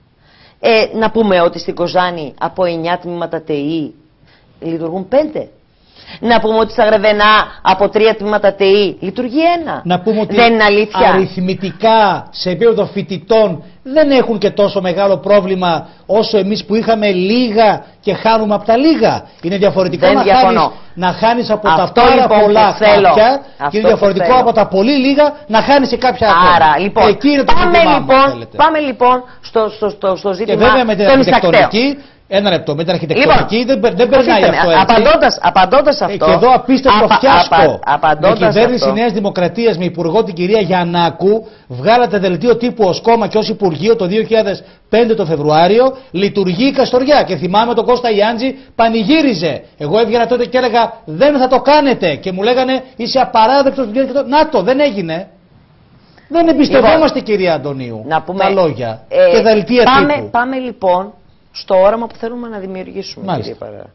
[SPEAKER 2] Να πούμε ότι στην Κοζάνη από 9 τμήματα ΤΕΗ λειτουργούν 5. Να πούμε ότι στα Γρεβενά από 3 τμήματα ΤΕΗ λειτουργεί 1.
[SPEAKER 1] Να πούμε ότι
[SPEAKER 2] δεν είναι αλήθεια.
[SPEAKER 1] Αριθμητικά σε επίπεδο φοιτητών δεν έχουν και τόσο μεγάλο πρόβλημα όσο εμείς που είχαμε λίγα και χάνουμε από τα λίγα. Είναι διαφορετικό να χάνεις από τα πάρα
[SPEAKER 2] λοιπόν
[SPEAKER 1] πολλά χαρτιά και είναι διαφορετικό από τα πολύ λίγα να χάνεις σε κάποια άκρη.
[SPEAKER 2] Άρα λοιπόν,
[SPEAKER 1] εκεί είναι το
[SPEAKER 2] πάμε λοιπόν στο ζήτημα
[SPEAKER 1] και βέβαια με την αρχιτεκτονική. Ένα λεπτό, με την αρχιτεκτονική δεν περνάει αυτό έτσι.
[SPEAKER 2] Απαντώντας αυτό.
[SPEAKER 1] Και εδώ απίστευτο φιάσκο. Με κυβέρνηση Νέας Δημοκρατίας με υπουργό την κυρία Γιαννάκου βγάλατε δελτίο τύπου ως κόμμα και ως Υπουργείο το 2005 το Φεβρουάριο. Λειτουργεί η Καστοριά. Και θυμάμαι τον Κώστα Ιάντζη πανηγύριζε. Εγώ έβγαινα τότε και έλεγα δεν θα το κάνετε. Και μου λέγανε είσαι απαράδεκτος. Να το, δεν έγινε. Δεν εμπιστευόμαστε κυρία Αντωνίου τα λόγια και δελτία τύπου.
[SPEAKER 2] Πάμε λοιπόν στο όραμα που θέλουμε να δημιουργήσουμε, κύριε Παρά.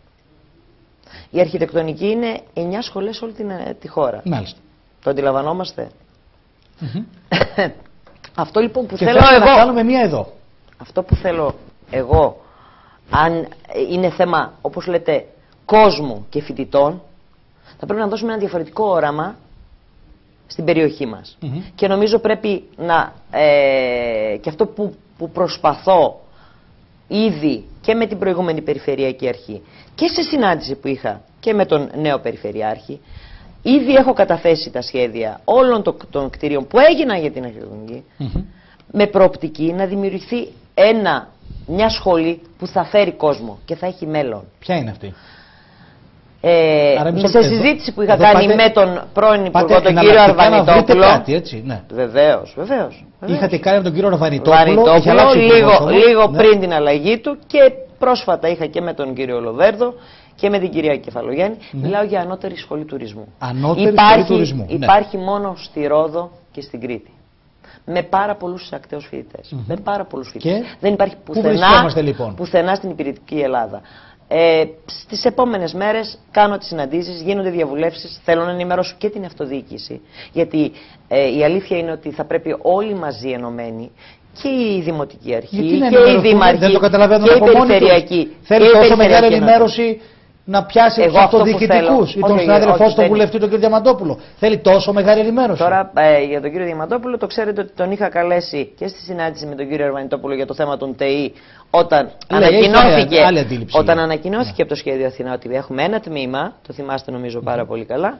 [SPEAKER 2] Η αρχιτεκτονική είναι 9 σχολές σε όλη τη χώρα.
[SPEAKER 1] Μάλιστα.
[SPEAKER 2] Το αντιλαμβανόμαστε. Αυτό λοιπόν που
[SPEAKER 1] και
[SPEAKER 2] θέλω εγώ...
[SPEAKER 1] να κάνουμε μία εδώ.
[SPEAKER 2] Αυτό που θέλω εγώ, αν είναι θέμα, όπως λέτε, κόσμου και φοιτητών, θα πρέπει να δώσουμε ένα διαφορετικό όραμα στην περιοχή μας. Και νομίζω πρέπει να... και αυτό που προσπαθώ ήδη και με την προηγούμενη Περιφερειακή Αρχή και σε συνάντηση που είχα και με τον νέο Περιφερειάρχη, ήδη έχω καταθέσει τα σχέδια όλων των κτίριων που έγιναν για την αρχιτεκτονική με προοπτική να δημιουργηθεί ένα μια σχολή που θα φέρει κόσμο και θα έχει μέλλον.
[SPEAKER 1] Ποια είναι αυτή?
[SPEAKER 2] Σε συζήτηση που είχα κάνει με τον πρώην Υπουργό, τον κύριο Αρβανιτόπουλο.
[SPEAKER 1] Ναι.
[SPEAKER 2] Βεβαίως.
[SPEAKER 1] Είχατε κάνει με τον κύριο Αρβανιτόπουλο
[SPEAKER 2] λίγο πριν την αλλαγή του, και πρόσφατα είχα και με τον κύριο Λοβέρδο και με την κυρία Κεφαλογιάννη. Μιλάω για ανώτερη σχολή τουρισμού.
[SPEAKER 1] Σχολή τουρισμού.
[SPEAKER 2] Υπάρχει μόνο στη Ρόδο και στην Κρήτη. Με πάρα πολλούς ακταίους φοιτητές. Με πάρα πολλούς φοιτητές. Δεν υπάρχει πουθενά στην υπηρετική Ελλάδα. Στις επόμενες μέρες κάνω τις συναντήσεις, γίνονται διαβουλεύσεις. Θέλω να ενημερώσω και την αυτοδιοίκηση. Γιατί η αλήθεια είναι ότι θα πρέπει όλοι μαζί ενωμένοι, και η Δημοτική Αρχή και η Δήμαρχη και η Περιφερειακή.
[SPEAKER 1] Θέλει τόσο μεγάλη ενημέρωση να πιάσει τους αυτοδιοικητικούς ή τον συνάδελφό, τον βουλευτή, τον κύριο Διαμαντόπουλο? Θέλει τόσο μεγάλη ενημέρωση?
[SPEAKER 2] Τώρα για τον κύριο Διαμαντόπουλο, το ξέρετε ότι τον είχα καλέσει και στη συνάντηση με τον κύριο Αρβανιτόπουλο για το θέμα των ΤΕΗ, όταν ανακοινώθηκε από το Σχέδιο Αθηνά ότι έχουμε ένα τμήμα, το θυμάστε νομίζω πάρα πολύ καλά.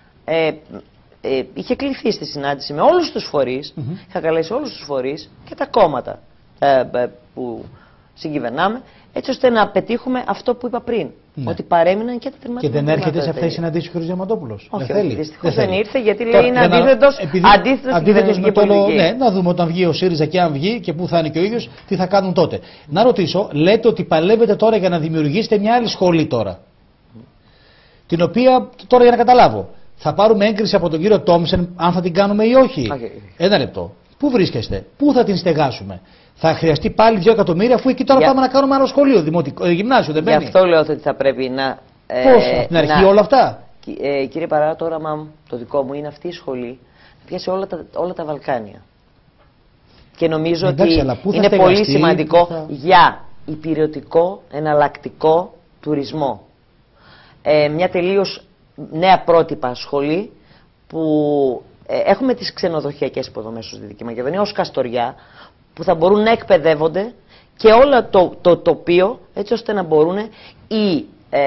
[SPEAKER 2] Είχε κληθεί στη συνάντηση με όλους τους φορείς, είχα καλέσει όλους τους φορείς και τα κόμματα που συγκυβερνάμε, έτσι ώστε να πετύχουμε αυτό που είπα πριν. Ότι παρέμειναν και τα τμήματα.
[SPEAKER 1] Και δεν έρχεται σε αυτές τις συναντήσεις ο κ. Διαμαντόπουλος?
[SPEAKER 2] Όχι, δυστυχώς δεν ήρθε, γιατί λέει είναι αντίθετος στην κυβερνητική πολιτική.
[SPEAKER 1] Ναι, να δούμε όταν βγει ο ΣΥΡΙΖΑ και αν βγει και πού θα είναι και ο ίδιος, τι θα κάνουν τότε. Να ρωτήσω, λέτε ότι παλεύετε τώρα για να δημιουργήσετε μια άλλη σχολή τώρα. Την οποία, τώρα για να καταλάβω, θα πάρουμε έγκριση από τον κύριο Τόμσεν αν θα την κάνουμε ή όχι? Ένα λεπτό. Πού βρίσκεστε, πού θα την στεγάσουμε? Θα χρειαστεί πάλι 2 εκατομμύρια, αφού εκεί τώρα πάμε να κάνουμε άλλο σχολείο, γυμνάσιο, δεν μπαίνει?
[SPEAKER 2] Γι' αυτό λέω ότι θα πρέπει να.
[SPEAKER 1] Πώς, από την αρχή όλα αυτά?
[SPEAKER 2] Κύριε Παρά, το όραμά μου, το δικό μου, είναι αυτή η σχολή να πιάσει όλα τα Βαλκάνια. Και νομίζω ότι είναι πολύ σημαντικό για υπηρετικό, εναλλακτικό τουρισμό. Μια τελείως νέα πρότυπα σχολή που έχουμε τις ξενοδοχειακές υποδομές στη Δυτική Μακεδονία ως Καστοριά, που θα μπορούν να εκπαιδεύονται και όλο το τοπίο, έτσι ώστε να μπορούν οι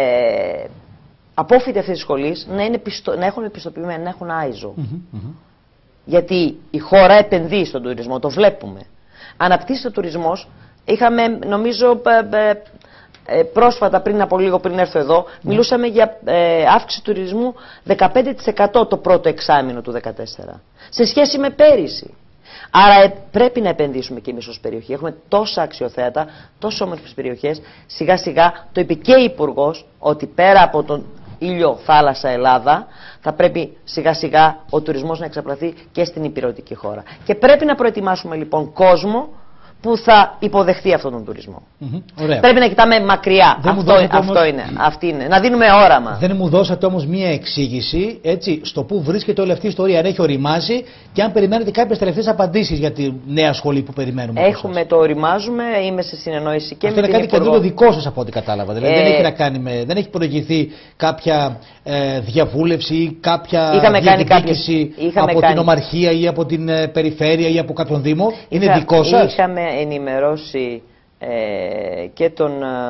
[SPEAKER 2] απόφοιτοι αυτής της σχολής να έχουν επιστοποιημένα, να έχουν άιζο. Γιατί η χώρα επενδύει στον τουρισμό, το βλέπουμε. Αναπτύσσεται ο τουρισμός. Είχαμε, νομίζω, πρόσφατα, πριν από λίγο, πριν έρθω εδώ, μιλούσαμε για αύξηση του τουρισμού 15% το πρώτο εξάμηνο του 2014, σε σχέση με πέρυσι. Άρα πρέπει να επενδύσουμε και εμείς ως περιοχή. Έχουμε τόσα αξιοθέατα, τόσο όμορφες περιοχές. Σιγά σιγά, το είπε και η Υπουργός, ότι πέρα από τον ήλιο, θάλασσα, Ελλάδα, θα πρέπει σιγά σιγά ο τουρισμός να εξαπλαθεί και στην ηπειρωτική χώρα. Και πρέπει να προετοιμάσουμε λοιπόν κόσμο που θα υποδεχθεί αυτόν τον τουρισμό. Πρέπει να κοιτάμε μακριά. Αυτή είναι. Να δίνουμε όραμα.
[SPEAKER 1] Δεν μου δώσατε όμως μία εξήγηση, έτσι, στο πού βρίσκεται όλη αυτή η ιστορία, αν έχει οριμάσει και αν περιμένετε κάποιες τελευταίες απαντήσεις για τη νέα σχολή που περιμένουμε.
[SPEAKER 2] Το οριμάζουμε, είμαι σε συνεννόηση και
[SPEAKER 1] αυτό
[SPEAKER 2] με
[SPEAKER 1] είναι
[SPEAKER 2] την
[SPEAKER 1] κάτι καινούριο δικό σας από ό,τι κατάλαβα. Δηλαδή δεν έχει να κάνει δεν έχει προηγηθεί κάποια διαβούλευση ή κάποια διεκδίκηση από την Ομαρχία ή από την Περιφέρεια ή από κάποιον Δήμο. Είναι δικό σας?
[SPEAKER 2] Είχαμε ενημερώσει και τον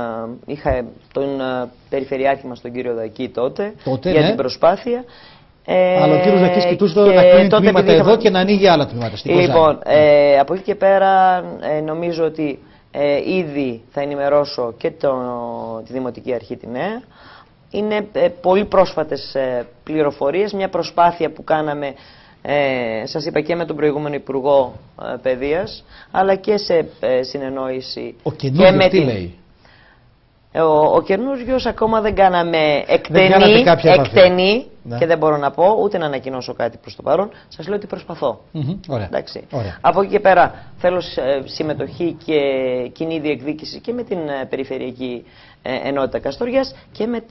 [SPEAKER 2] Περιφερειάρχη μας, τον κύριο Δακή, τότε για την προσπάθεια.
[SPEAKER 1] Αλλά ο κύριος Δακής κοιτούσε να κλείνει τμήματα εδώ και να ανοίγει άλλα τμήματα στην Κοζάνη.
[SPEAKER 2] Λοιπόν, από εκεί και πέρα νομίζω ότι ήδη θα ενημερώσω και τη Δημοτική Αρχή τη νέα. Είναι πολύ πρόσφατες πληροφορίες, μια προσπάθεια που κάναμε, σας είπα, και με τον προηγούμενο Υπουργό Παιδείας, αλλά και σε συνεννόηση.
[SPEAKER 1] Ο καινούργιος τι λέει?
[SPEAKER 2] Ο καινούργιος ακόμα δεν κάναμε εκτενή και δεν μπορώ να πω, ούτε να ανακοινώσω κάτι προς το παρόν. Σας λέω ότι προσπαθώ.
[SPEAKER 1] Ωραία.
[SPEAKER 2] Ωραία. Από εκεί και πέρα θέλω συμμετοχή και κοινή διεκδίκηση και με την Περιφερειακή Ενότητα Καστοριάς και με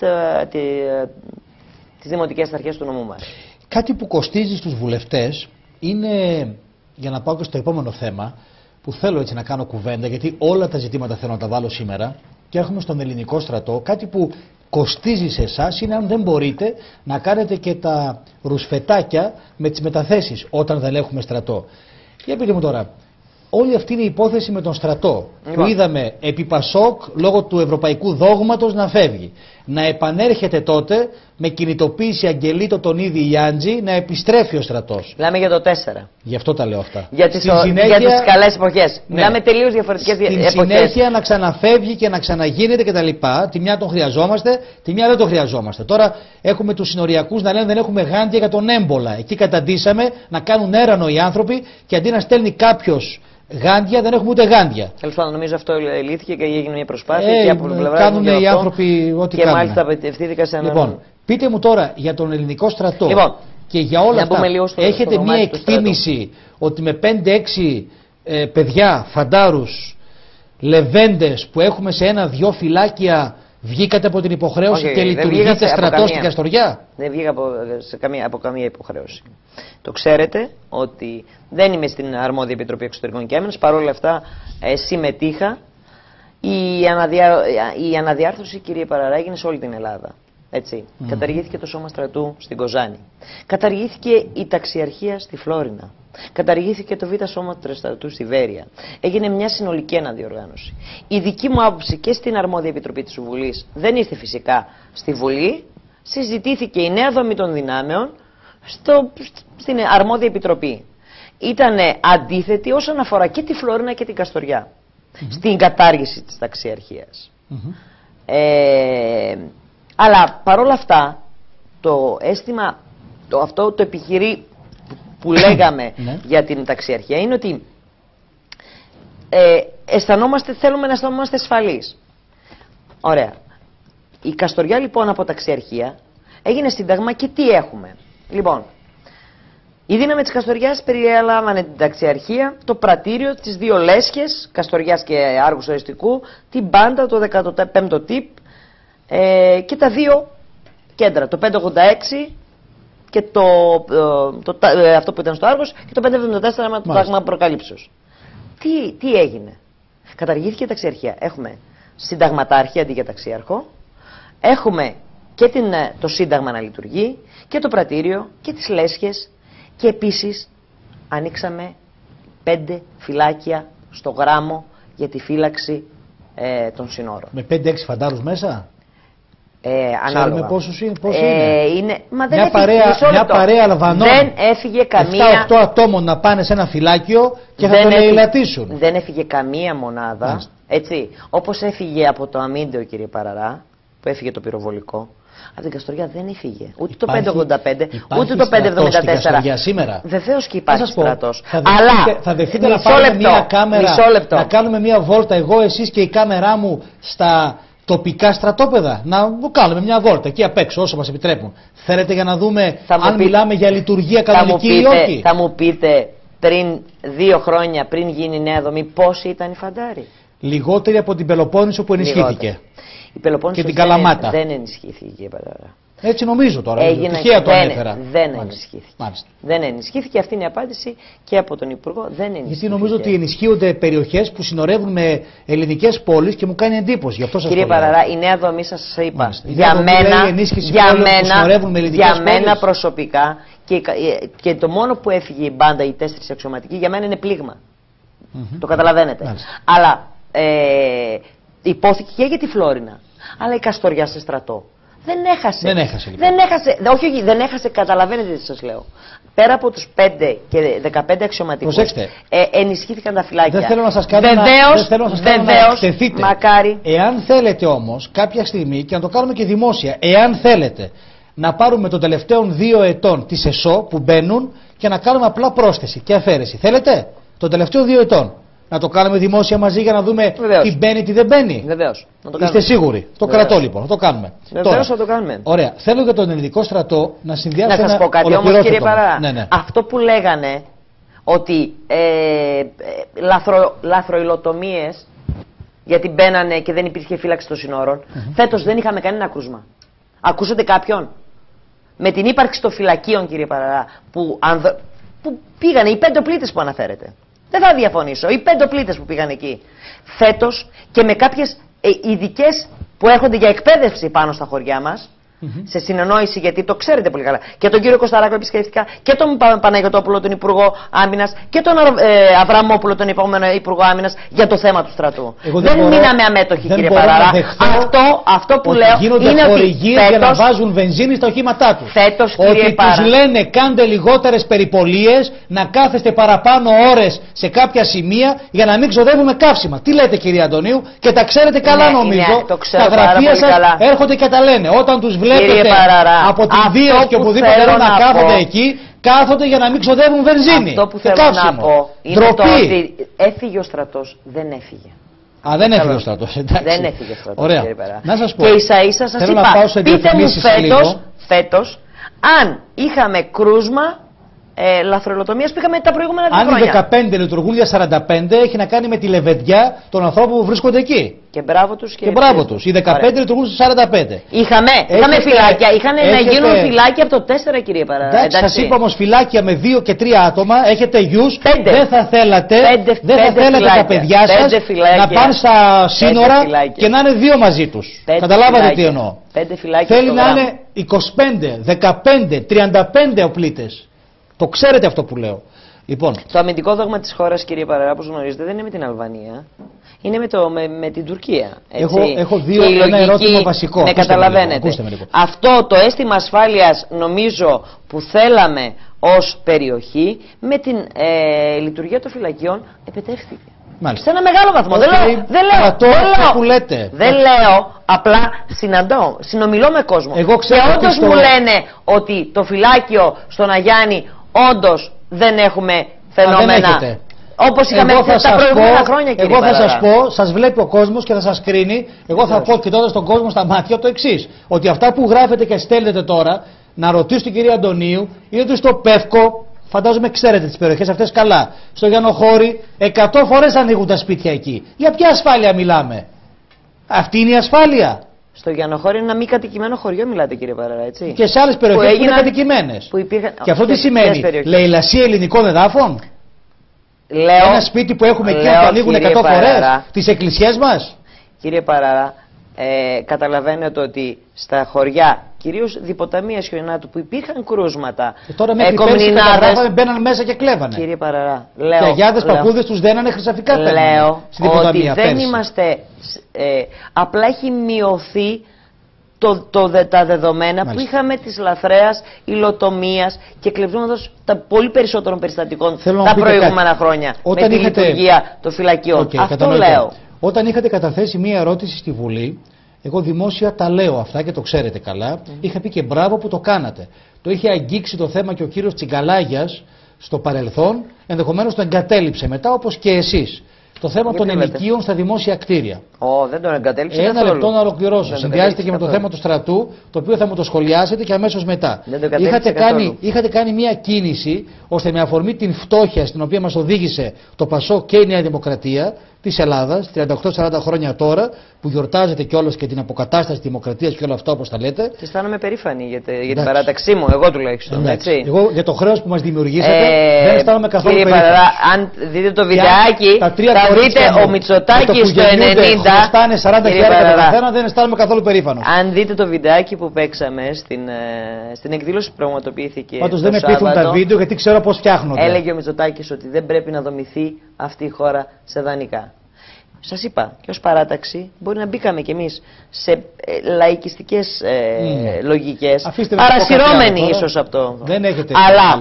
[SPEAKER 2] τις δημοτικές αρχές του νομού μας.
[SPEAKER 1] Κάτι που κοστίζει στους βουλευτές είναι, για να πάω και στο επόμενο θέμα, που θέλω έτσι να κάνω κουβέντα, γιατί όλα τα ζητήματα θέλω να τα βάλω σήμερα, και έχουμε στον ελληνικό στρατό, κάτι που κοστίζει σε εσάς είναι αν δεν μπορείτε να κάνετε και τα ρουσφετάκια με τις μεταθέσεις όταν δεν έχουμε στρατό. Για πείτε μου τώρα, όλη αυτή είναι η υπόθεση με τον στρατό που είδαμε επί Πασόκ λόγω του ευρωπαϊκού δόγματος να φεύγει. να επανέρχεται τότε με κινητοποίηση Αγγελίτο τον ίδιο Ιλιάντζη να επιστρέφει ο στρατός.
[SPEAKER 2] Μιλάμε για το 4.
[SPEAKER 1] Γι' αυτό τα λέω αυτά.
[SPEAKER 2] Για τις καλές εποχές. Ναι. Μιλάμε τελείως διαφορετικές εποχές.
[SPEAKER 1] Στην συνέχεια να ξαναφεύγει και να ξαναγίνεται κτλ. Τη μια τον χρειαζόμαστε, τη μια δεν τον χρειαζόμαστε. Τώρα έχουμε τους συνοριακούς να λένε δεν έχουμε γάντια για τον έμπολα. Εκεί καταντήσαμε να κάνουν έρανο οι άνθρωποι και αντί να στέλνει κάποιος γάντια, δεν έχουμε ούτε γάντια.
[SPEAKER 2] Τέλος πάντων, νομίζω αυτό λύθηκε και έγινε μια προσπάθεια. Και από πλευρά
[SPEAKER 1] κάνουν οι άνθρωποι ό,τι κάνουν.
[SPEAKER 2] Και μάλιστα απευθύνθηκα σε έναν.
[SPEAKER 1] Λοιπόν, πείτε μου τώρα για τον ελληνικό στρατό και για όλα αυτά. Έχετε μια εκτίμηση ότι με 5-6 παιδιά, φαντάρους, λεβέντες που έχουμε σε 1-2 φυλάκια βγήκατε από την υποχρέωση και λειτουργείτε στρατό στην Καστοριά?
[SPEAKER 2] Δεν βγήκα από καμία υποχρέωση. Το ξέρετε ότι δεν είμαι στην αρμόδια Επιτροπή Εξωτερικών και Άμυνας. Παρ' όλα αυτά συμμετείχα. Η αναδιάρθρωση, κύριε Παραρά, έγινε σε όλη την Ελλάδα. Έτσι. Καταργήθηκε το Σώμα Στρατού στην Κοζάνη. Καταργήθηκε η Ταξιαρχία στη Φλόρινα. Καταργήθηκε το Β' Σώμα Στρατού στη Βέρεια. Έγινε μια συνολική αναδιοργάνωση. Η δική μου άποψη και στην αρμόδια Επιτροπή της Βουλής δεν ήρθε φυσικά στη Βουλή. Συζητήθηκε η νέα δομή των δυνάμεων στην αρμόδια Επιτροπή. Ήταν αντίθετη όσον αφορά και τη Φλόρινα και την Καστοριά. Στην κατάργηση της Ταξιαρχίας. Αλλά παρόλα αυτά το αίσθημα, αυτό το επιχειρή που λέγαμε για την Ταξιαρχία είναι ότι θέλουμε να αισθανόμαστε ασφαλείς. Ωραία. Η Καστοριά λοιπόν από Ταξιαρχία έγινε σύνταγμα και τι έχουμε? Λοιπόν, η δύναμη της Καστοριάς περιέλαβανε την Ταξιαρχία, το πρατήριο, τις 2 λέσχες, Καστοριάς και Άργους Οριστικού, την Πάντα, το 15ο τύπ, και τα 2 κέντρα, το 586 και αυτό που ήταν στο Άργος και το 574 με το τάγμα προκαλύψεως. Τι έγινε? Καταργήθηκε η Ταξιαρχία. Έχουμε συνταγματάρχη αντί για ταξιάρχο, έχουμε και το σύνταγμα να λειτουργεί και το πρατήριο και τις λέσχες και επίσης ανοίξαμε 5 φυλάκια στο Γράμμο για τη φύλαξη των συνόρων.
[SPEAKER 1] Με 5-6 φαντάρους μέσα?
[SPEAKER 2] Ανάλογα.
[SPEAKER 1] Πόσους είναι?
[SPEAKER 2] Μα
[SPEAKER 1] μια παρέα Αλβανών.
[SPEAKER 2] Δεν έφυγε καμία.
[SPEAKER 1] 7-8 ατόμων να πάνε σε ένα φυλάκιο και θα τον ελαττήσουν.
[SPEAKER 2] Δεν έφυγε καμία μονάδα. Έτσι. Όπως έφυγε από το Αμίντεο, κύριε Παραρά, που έφυγε το πυροβολικό. Από την Καστοριά δεν έφυγε. Ούτε το 585, ούτε το 574.
[SPEAKER 1] Σήμερα.
[SPEAKER 2] Βεβαίως και υπάρχει στρατός.
[SPEAKER 1] Θα δεχτείτε να πάρουμε μια κάμερα, να κάνουμε μια βόλτα εγώ, εσείς και η κάμερά μου στα τοπικά στρατόπεδα? Να κάνουμε μια βόλτα εκεί απ' έξω όσο μας επιτρέπουν. Θέλετε για να δούμε αν μιλάμε για λειτουργία κανονική ή όχι?
[SPEAKER 2] Θα μου πείτε πριν 2 χρόνια πριν γίνει η νέα δομή πόσοι ήταν οι φαντάροι?
[SPEAKER 1] Λιγότεροι από την Πελοπόννησο που ενισχύθηκε.
[SPEAKER 2] Η Πελοπόννησο
[SPEAKER 1] και την Καλαμάτα.
[SPEAKER 2] Δεν ενισχύθηκε.
[SPEAKER 1] Έτσι νομίζω τώρα. Τυχαία το ανέφερα.
[SPEAKER 2] Δεν ενισχύθηκε. Δεν ενισχύθηκε. Αυτή είναι η απάντηση και από τον Υπουργό. Δεν ενισχύθηκε.
[SPEAKER 1] Γιατί νομίζω ότι ενισχύονται περιοχές που συνορεύουν με ελληνικές πόλεις και μου κάνει εντύπωση. Γι' αυτό σας
[SPEAKER 2] Κύριε
[SPEAKER 1] το λέω.
[SPEAKER 2] Παραρά, η νέα δομή σας είπα. Για μένα προσωπικά και το μόνο που έφυγε η Μπάντα, οι 4 αξιωματικοί, για μένα είναι πλήγμα. Το καταλαβαίνετε. Αλλά υπόθηκε και για τη Φλόρινα. Αλλά η Καστοριά σε στρατό δεν έχασε. Δεν έχασε, καταλαβαίνετε τι σας λέω. Πέρα από τους 5 και 15 αξιωματικούς, ενισχύθηκαν τα φυλάκια.
[SPEAKER 1] Δεν θέλω να σας κάνω να εκτεθείτε.
[SPEAKER 2] Μακάρι.
[SPEAKER 1] Εάν θέλετε όμως κάποια στιγμή, και να το κάνουμε και δημόσια, εάν θέλετε να πάρουμε των τελευταίων 2 ετών της ΕΣΟ που μπαίνουν και να κάνουμε απλά πρόσθεση και αφαίρεση. Θέλετε? Των τελευταίων 2 ετών. Να το κάνουμε δημόσια μαζί για να δούμε τι μπαίνει, τι δεν μπαίνει.
[SPEAKER 2] Βεβαίως.
[SPEAKER 1] Είστε σίγουροι? Το κρατώ λοιπόν, να το κάνουμε.
[SPEAKER 2] Βεβαίως θα το κάνουμε.
[SPEAKER 1] Ωραία. Θέλω για τον ελληνικό στρατό να συνδυάσω.
[SPEAKER 2] Να σας πω κάτι όμως, κύριε Παραρά. Αυτό που λέγανε ότι λαθροϊλοτομίες, γιατί μπαίνανε και δεν υπήρχε φύλαξη των συνόρων, φέτος δεν είχαμε κανένα κρούσμα. Ακούσατε κάποιον? Με την ύπαρξη των φυλακίων, κύριε Παραρά, που πήγανε οι 5 πλήτες που αναφέρετε. Δεν θα διαφωνήσω. Οι 5 πλήτες που πήγαν εκεί. Φέτος και με κάποιες ειδικές που έρχονται για εκπαίδευση πάνω στα χωριά μας, Σε συνεννόηση, γιατί το ξέρετε πολύ καλά. Και τον κύριο Κωσταράκο επισκεφτικά και τον Παναγιωτόπουλο, τον Υπουργό Άμυνας, και τον Αβραμόπουλο, τον επόμενο Υπουργό Άμυνας, για το θέμα του στρατού.
[SPEAKER 1] Δεν
[SPEAKER 2] μείναμε αμέτωχοι, κύριε Παραρά. Αυτό που λέω είναι ότι
[SPEAKER 1] για να βάζουν βενζίνη στα οχήματά τους.
[SPEAKER 2] Φέτος,
[SPEAKER 1] ότι τους λένε κάντε λιγότερες περιπολίες, να κάθεστε παραπάνω ώρες σε κάποια σημεία για να μην ξοδεύουμε καύσιμα. Τι λέτε, κύριε Αντωνίου, και τα ξέρετε καλά, νομίζω. Τα γραφεία σας έρχονται και τα λένε. Όταν τους βλέπετε από την Δία και οπουδήποτε να κάθονται εκεί, κάθονται για να μην ξοδεύουν βενζίνη.
[SPEAKER 2] Αυτό που θέλω να πω είναι το ότι έφυγε ο στρατός, δεν έφυγε.
[SPEAKER 1] Δεν έφυγε ο στρατός, εντάξει.
[SPEAKER 2] Δεν έφυγε ο στρατός,
[SPEAKER 1] ωραία.
[SPEAKER 2] κύριε Παρά.
[SPEAKER 1] Να σας πω.
[SPEAKER 2] Και ίσα-ίσα σας είπα, πείτε μου φέτος, αν είχαμε κρούσμα λαθρολοτομίας που είχαμε τα προηγούμενα 2 χρόνια.
[SPEAKER 1] Αν οι 15 λειτουργούν για 45, έχει να κάνει με τη λεβεδιά των ανθρώπων που βρίσκονται εκεί.
[SPEAKER 2] Και μπράβο τους.
[SPEAKER 1] Και μπράβο τους. Οι 15 λειτουργούν στις 45.
[SPEAKER 2] Είχαμε φυλάκια. Είχαν να γίνουν φυλάκια από το 4, κύριε Παρά.
[SPEAKER 1] Εντάξει, σας είπα όμως φυλάκια με 2 και 3 άτομα. Έχετε γιους.
[SPEAKER 2] 5.
[SPEAKER 1] Δεν θα θέλατε τα παιδιά σας να πάνε στα σύνορα και να είναι 2 μαζί τους. Καταλάβατε τι εννοώ. Θέλει να είναι 25, 15, 35 οπλίτες. Το ξέρετε αυτό που λέω. Λοιπόν.
[SPEAKER 2] Το αμυντικό δόγμα της χώρας, κύριε Παραρά, όπως γνωρίζετε, δεν είναι με την Αλβανία. Είναι με την Τουρκία. Έτσι.
[SPEAKER 1] Έχω ένα ερώτημα βασικό.
[SPEAKER 2] Με καταλαβαίνετε. Αυτό το αίσθημα ασφάλειας, νομίζω, που θέλαμε ως περιοχή, με την λειτουργία των φυλακίων επιτεύχθηκε.
[SPEAKER 1] Μάλιστα.
[SPEAKER 2] Σε ένα μεγάλο βαθμό. Δεν λέω, απλά συνομιλώ με κόσμο. Και όντως μου λένε ότι το φυλάκιο στον Αγιάννη όντως δεν έχουμε φαινόμενα. Όπως είχαμε τα προηγούμενα χρόνια, κύριε Παραρά.
[SPEAKER 1] Εγώ θα σας πω, σας βλέπει ο κόσμος και θα σας κρίνει. Εγώ θα πω, κοιτώντας τον κόσμο στα μάτια, το εξής. Ότι αυτά που γράφετε και στέλνετε τώρα, να ρωτήσω την κυρία Αντωνίου, είναι ότι στο Πεύκο, φαντάζομαι ξέρετε τις περιοχές αυτές καλά, στο Γιαννοχώρι, 100 φορές ανοίγουν τα σπίτια εκεί. Για ποια ασφάλεια μιλάμε? Αυτή είναι η ασφάλεια?
[SPEAKER 2] Στο Γιαννοχώρι είναι ένα μη κατοικημένο χωριό, μιλάτε, κύριε Παραρά, έτσι.
[SPEAKER 1] Και σε άλλες περιοχές που είναι κατοικημένες. Και αυτό τι σημαίνει? Λαιλασία ελληνικών εδάφων? Ένα σπίτι που έχουμε εκεί που ανοίγουν 100 φορές τις εκκλησίες μας.
[SPEAKER 2] Κύριε Παραρά, καταλαβαίνετε ότι στα χωριά, κυρίως διποταμίας χιονάτου, που υπήρχαν κρούσματα,
[SPEAKER 1] τώρα μέχρι πέρσι μπαίναν μέσα και κλέβανε.
[SPEAKER 2] Κύριε Παραρά,
[SPEAKER 1] και αγιάδες παππούδες τους δένανε χρυσαφικά.
[SPEAKER 2] Λέω ότι δεν είμαστε, απλά έχει μειωθεί τα δεδομένα. Μάλιστα. Που είχαμε της λαθρέας υλοτομίας και κλεψίματος πολύ περισσότερων περιστατικών τα προηγούμενα χρόνια.
[SPEAKER 1] Όταν
[SPEAKER 2] με τη λειτουργία των φυλακιών. Αυτό λέω.
[SPEAKER 1] Όταν είχατε καταθέσει μία ερώτηση στη Βουλή, εγώ δημόσια τα λέω αυτά και το ξέρετε καλά, είχα πει και μπράβο που το κάνατε. Το είχε αγγίξει το θέμα και ο κύριος Τσιγκαλάγιας στο παρελθόν, ενδεχομένως το εγκατέλειψε μετά, όπως και εσείς. Το θέμα των ενοικίων στα δημόσια κτίρια.
[SPEAKER 2] Δεν τον εγκατέλειψε.
[SPEAKER 1] Ένα λεπτό να ολοκληρώσω. Συνδυάζεται και με το θέμα του στρατού, το οποίο θα μου το σχολιάσετε και αμέσως μετά. Είχατε κάνει μια κίνηση ώστε με αφορμή την φτώχεια στην οποία μας οδήγησε το ΠΑΣΟΚ και η Νέα Δημοκρατία της Ελλάδας, 38-40 χρόνια τώρα, που γιορτάζεται κιόλας και την αποκατάσταση της δημοκρατίας και όλα αυτά όπως τα λέτε.
[SPEAKER 2] Και αισθάνομαι περήφανη για την παράταξή μου, εγώ τουλάχιστον.
[SPEAKER 1] Εγώ για το χρέος που μας δημιουργήσατε δεν αισθάνομαι καθόλου περήφανη.
[SPEAKER 2] Κύριε Παραρά, αν δείτε το βιντεάκι, θα δείτε ο Μητσοτάκης στο 90.
[SPEAKER 1] Χρωστάνε 40 χιλιάδες κατά καθένα, δεν αισθάνομαι καθόλου περήφανος.
[SPEAKER 2] Αν δείτε το βιντεάκι που παίξαμε στην εκδήλωση που πραγματοποιήθηκε.
[SPEAKER 1] Πάντως δεν με πείθουν τα βίντεο γιατί ξέρω πώς φτιάχνονται.
[SPEAKER 2] Έλεγε ο Μητσοτάκης ότι δεν πρέπει να δομηθεί αυτή η χώρα σε δανεικά. Σας είπα, και ως παράταξη μπορεί να μπήκαμε κι εμείς σε λαϊκιστικές λογικές, παρασυρώμενοι ίσως από το.
[SPEAKER 1] Δεν έχετε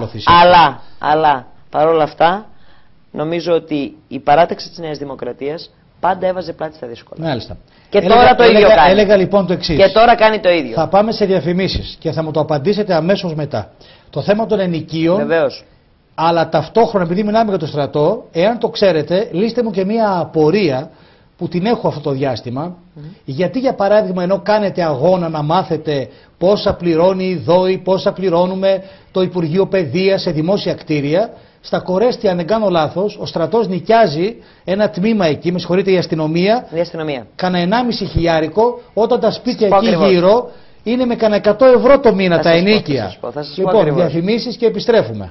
[SPEAKER 2] αλλά παρόλα αυτά νομίζω ότι η παράταξη της Νέας Δημοκρατίας πάντα έβαζε πλάτη στα δύσκολα.
[SPEAKER 1] Μάλιστα.
[SPEAKER 2] Και τώρα το ίδιο κάνει.
[SPEAKER 1] Έλεγα λοιπόν το εξής.
[SPEAKER 2] Και τώρα κάνει το ίδιο.
[SPEAKER 1] Θα πάμε σε διαφημίσεις και θα μου το απαντήσετε αμέσως μετά. Το θέμα των ενοικίων.
[SPEAKER 2] Βεβαίως.
[SPEAKER 1] Αλλά ταυτόχρονα, επειδή μιλάμε για το στρατό, εάν το ξέρετε, λύστε μου και μία απορία που την έχω αυτό το διάστημα. Γιατί, για παράδειγμα, ενώ κάνετε αγώνα να μάθετε πόσα πληρώνει η ΔΟΗ, πόσα πληρώνουμε το Υπουργείο Παιδείας σε δημόσια κτίρια, στα Κορέστια, αν δεν κάνω λάθος, ο στρατός νοικιάζει ένα τμήμα εκεί, με συγχωρείτε, η αστυνομία. Κάνα 1,5 χιλιάρικο, όταν τα σπίτια εκεί γύρω είναι με κάνα 100 ευρώ το μήνα τα ενίκια. Λοιπόν, διαφημίσεις και επιστρέφουμε.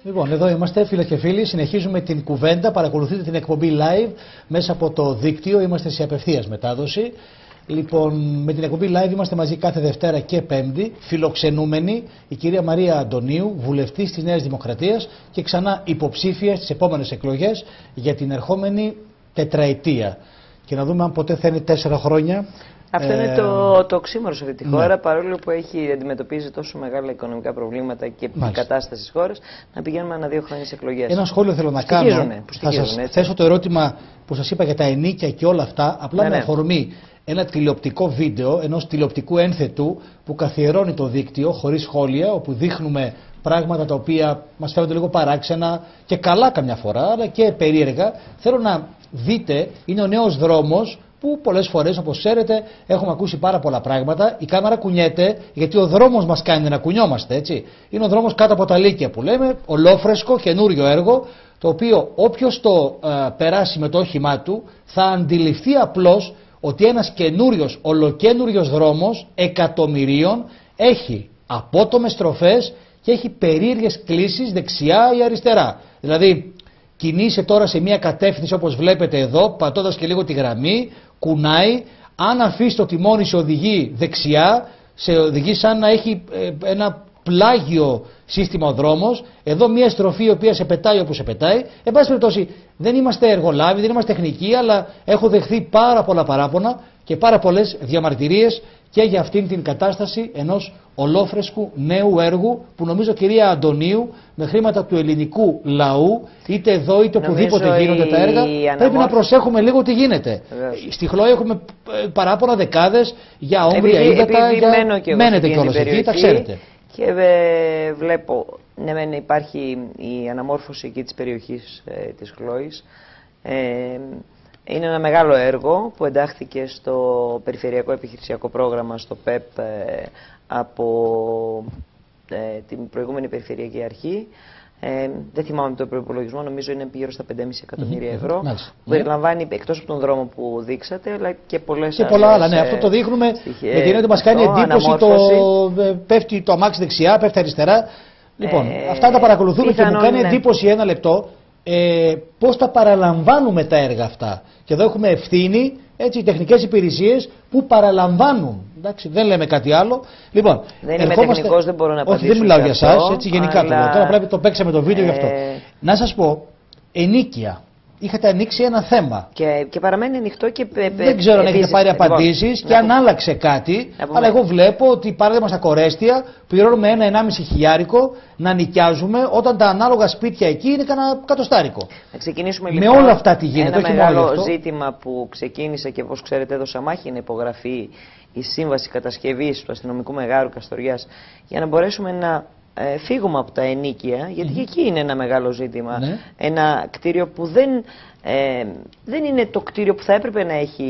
[SPEAKER 1] Λοιπόν, εδώ είμαστε φίλες και φίλοι, συνεχίζουμε την κουβέντα, παρακολουθείτε την εκπομπή live μέσα από το δίκτυο, είμαστε σε απευθείας μετάδοση. Λοιπόν, με την εκπομπή live είμαστε μαζί κάθε Δευτέρα και Πέμπτη, φιλοξενούμενη η κυρία Μαρία Αντωνίου, βουλευτής της Νέας Δημοκρατίας και ξανά υποψήφια στις επόμενες εκλογές για την ερχόμενη τετραετία. Και να δούμε αν ποτέ θα είναι 4 χρόνια.
[SPEAKER 2] Αυτό είναι το οξύμορο σε αυτή τη χώρα, παρόλο που έχει αντιμετωπίζει τόσο μεγάλα οικονομικά προβλήματα και κατάσταση στις χώρες, να πηγαίνουμε ανά 2 χρόνια σε εκλογές.
[SPEAKER 1] Ένα σχόλιο θέλω να κάνω. Θα σας θέσω το ερώτημα που σας είπα για τα ενίκια και όλα αυτά, απλά με αφορμή ένα τηλεοπτικό βίντεο ενός τηλεοπτικού ένθετου που καθιερώνει το δίκτυο χωρίς σχόλια, όπου δείχνουμε πράγματα τα οποία μας φαίνονται λίγο παράξενα και καλά καμιά φορά, αλλά και περίεργα. Θέλω να δείτε, είναι ο νέος δρόμος που πολλές φορές, όπως ξέρετε, έχουμε ακούσει πάρα πολλά πράγματα. Η κάμερα κουνιέται γιατί ο δρόμος μας κάνει να κουνιόμαστε, έτσι. Είναι ο δρόμος κάτω από τα Λύκεια που λέμε, ολόφρεσκο, καινούριο έργο, το οποίο όποιος το περάσει με το όχημά του θα αντιληφθεί απλώς ότι ένας καινούριος, ολοκένουριος δρόμος εκατομμυρίων έχει απότομες στροφές και έχει περίεργες κλίσεις δεξιά ή αριστερά. Δηλαδή, κινείσαι τώρα σε μια κατεύθυνση όπως βλέπετε εδώ, πατώντας και λίγο τη γραμμή, κουνάει. Αν αφήσει το τιμόνι σε οδηγεί δεξιά, σε οδηγεί σαν να έχει ένα πλάγιο σύστημα ο δρόμος. Εδώ μια στροφή η οποία σε πετάει όπου σε πετάει. Εν πάση περιπτώσει, δεν είμαστε εργολάβοι, δεν είμαστε τεχνικοί, αλλά έχω δεχθεί πάρα πολλά παράπονα και πάρα πολλές διαμαρτυρίες και για αυτήν την κατάσταση ενός ολόφρεσκου νέου έργου που νομίζω, κυρία Αντωνίου, με χρήματα του ελληνικού λαού, είτε εδώ είτε οπουδήποτε γίνονται τα έργα, πρέπει να προσέχουμε λίγο τι γίνεται. Στη Χλώη έχουμε παράπονα δεκάδες για όμβρια ύδατα, μένετε κιόλας εκεί, τα ξέρετε.
[SPEAKER 2] Και βλέπω, ναι, υπάρχει η αναμόρφωση εκεί της περιοχής της Χλώης. Είναι ένα μεγάλο έργο που εντάχθηκε στο Περιφερειακό Επιχειρησιακό Πρόγραμμα, στο ΠΕΠ, από την προηγούμενη Περιφερειακή Αρχή. Δεν θυμάμαι τον προϋπολογισμό, νομίζω είναι γύρω στα 5,5 εκατομμύρια ευρώ. Που περιλαμβάνει εκτός από τον δρόμο που δείξατε, αλλά και πολλές
[SPEAKER 1] και πολλά άλλα. Ναι, αυτό το δείχνουμε με την έννοια μας κάνει εντύπωση. Πέφτει το αμάξι δεξιά, πέφτει αριστερά. Λοιπόν, αυτά τα παρακολουθούμε και μου κάνει εντύπωση ένα λεπτό. Πώς τα παραλαμβάνουμε τα έργα αυτά. Και εδώ έχουμε ευθύνη, έτσι, οι τεχνικές υπηρεσίες που παραλαμβάνουν. Εντάξει, δεν λέμε κάτι άλλο. Λοιπόν,
[SPEAKER 2] δεν είμαι τεχνικός, δεν μπορώ να απαντήσω.
[SPEAKER 1] Όχι, δεν μιλάω για εσάς, έτσι γενικά αλλά... το λέω. Τώρα πρέπει το παίξαμε το βίντεο γι' αυτό. Να σας πω, ενίκεια. Είχατε ανοίξει ένα θέμα.
[SPEAKER 2] Και παραμένει ανοιχτό και
[SPEAKER 1] δεν ξέρω αν έχετε πάρει απαντήσεις και αν άλλαξε κάτι. Αλλά εγώ βλέπω ότι παράδειγμα στα Κορέστια πληρώνουμε 1-1,5 χιλιάρικο να νοικιάζουμε όταν τα ανάλογα σπίτια εκεί είναι κανένα κατοστάρικο.
[SPEAKER 2] Να ξεκινήσουμε
[SPEAKER 1] λοιπόν. Με όλα αυτά τι γίνεται.
[SPEAKER 2] Ένα μεγάλο ζήτημα που ξεκίνησε και όπως ξέρετε έδωσα μάχη να υπογραφεί η σύμβαση κατασκευής του αστυνομικού μεγάρου Καστοριάς για να μπορέσουμε να φύγουμε από τα ενίκια, γιατί και εκεί είναι ένα μεγάλο ζήτημα. Ένα κτίριο που δεν είναι το κτίριο που θα έπρεπε να έχει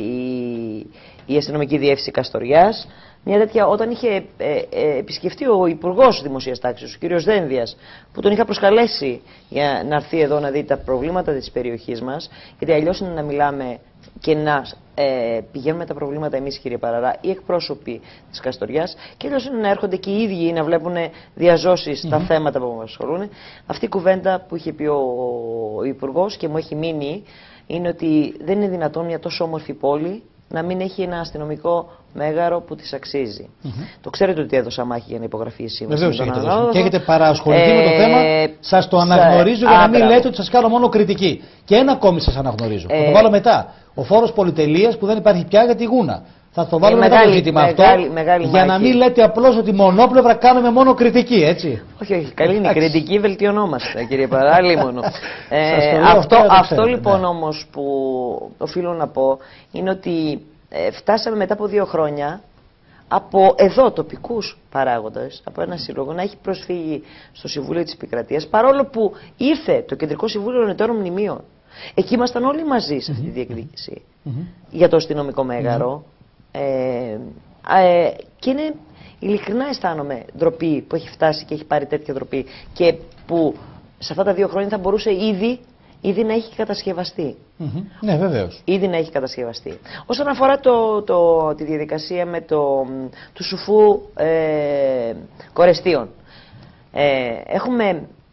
[SPEAKER 2] η αστυνομική διεύθυνση Καστοριάς. Μια τέτοια, όταν είχε επισκεφτεί ο Υπουργός Δημοσίας Τάξης, ο κ. Δένδιας, που τον είχα προσκαλέσει για να έρθει εδώ να δει τα προβλήματα της περιοχής μας, γιατί αλλιώς είναι να μιλάμε και να πηγαίνουμε τα προβλήματα εμείς, κύριε Παραρά, οι εκπρόσωποι της Καστοριάς, και αλλιώς είναι να έρχονται και οι ίδιοι να βλέπουν διαζώσεις στα θέματα που μας ασχολούν. Αυτή η κουβέντα που είχε πει ο Υπουργός και μου έχει μείνει είναι ότι δεν είναι δυνατόν μια τόσο όμορφη πόλη να μην έχει ένα αστυνομικό μέγαρο που της αξίζει. Το ξέρετε ότι έδωσα μάχη για να υπογραφεί η σύμβαση.
[SPEAKER 1] Βεβαίως έχετε δώσει. Και έχετε παρασχοληθεί με το θέμα. Σας το αναγνωρίζω για να μην λέτε ότι σας κάνω μόνο κριτική. Και ένα ακόμη σας αναγνωρίζω. Θα το βάλω μετά. Ο φόρος πολυτελείας που δεν υπάρχει πια για τη Γούνα. Θα το βάλω μετά το ζήτημα αυτό. Για να μην λέτε απλώς ότι μονόπλευρα κάνουμε μόνο κριτική, έτσι.
[SPEAKER 2] Όχι, καλή είναι η κριτική, βελτιωνόμαστε, κύριε Παράλη μόνο. Αυτό λοιπόν όμως που οφείλω να πω είναι ότι φτάσαμε μετά από 2 χρόνια από εδώ τοπικούς παράγοντες, από ένα σύλλογο, να έχει προσφύγει στο Συμβούλιο της Επικρατείας, παρόλο που ήρθε το Κεντρικό Συμβούλιο Ενετών Μνημείων. Εκεί ήμασταν όλοι μαζί σε αυτή τη διεκδίκηση για το αστυνομικό μέγαρο. Και είναι, ειλικρινά αισθάνομαι ντροπή που έχει φτάσει και έχει πάρει τέτοια ντροπή και που σε αυτά τα 2 χρόνια θα μπορούσε ήδη να έχει κατασκευαστεί.
[SPEAKER 1] Ναι, βεβαίως.
[SPEAKER 2] Ήδη να έχει κατασκευαστεί. Όσον αφορά τη διαδικασία με του Σουφού Κορεστίων, έχουμε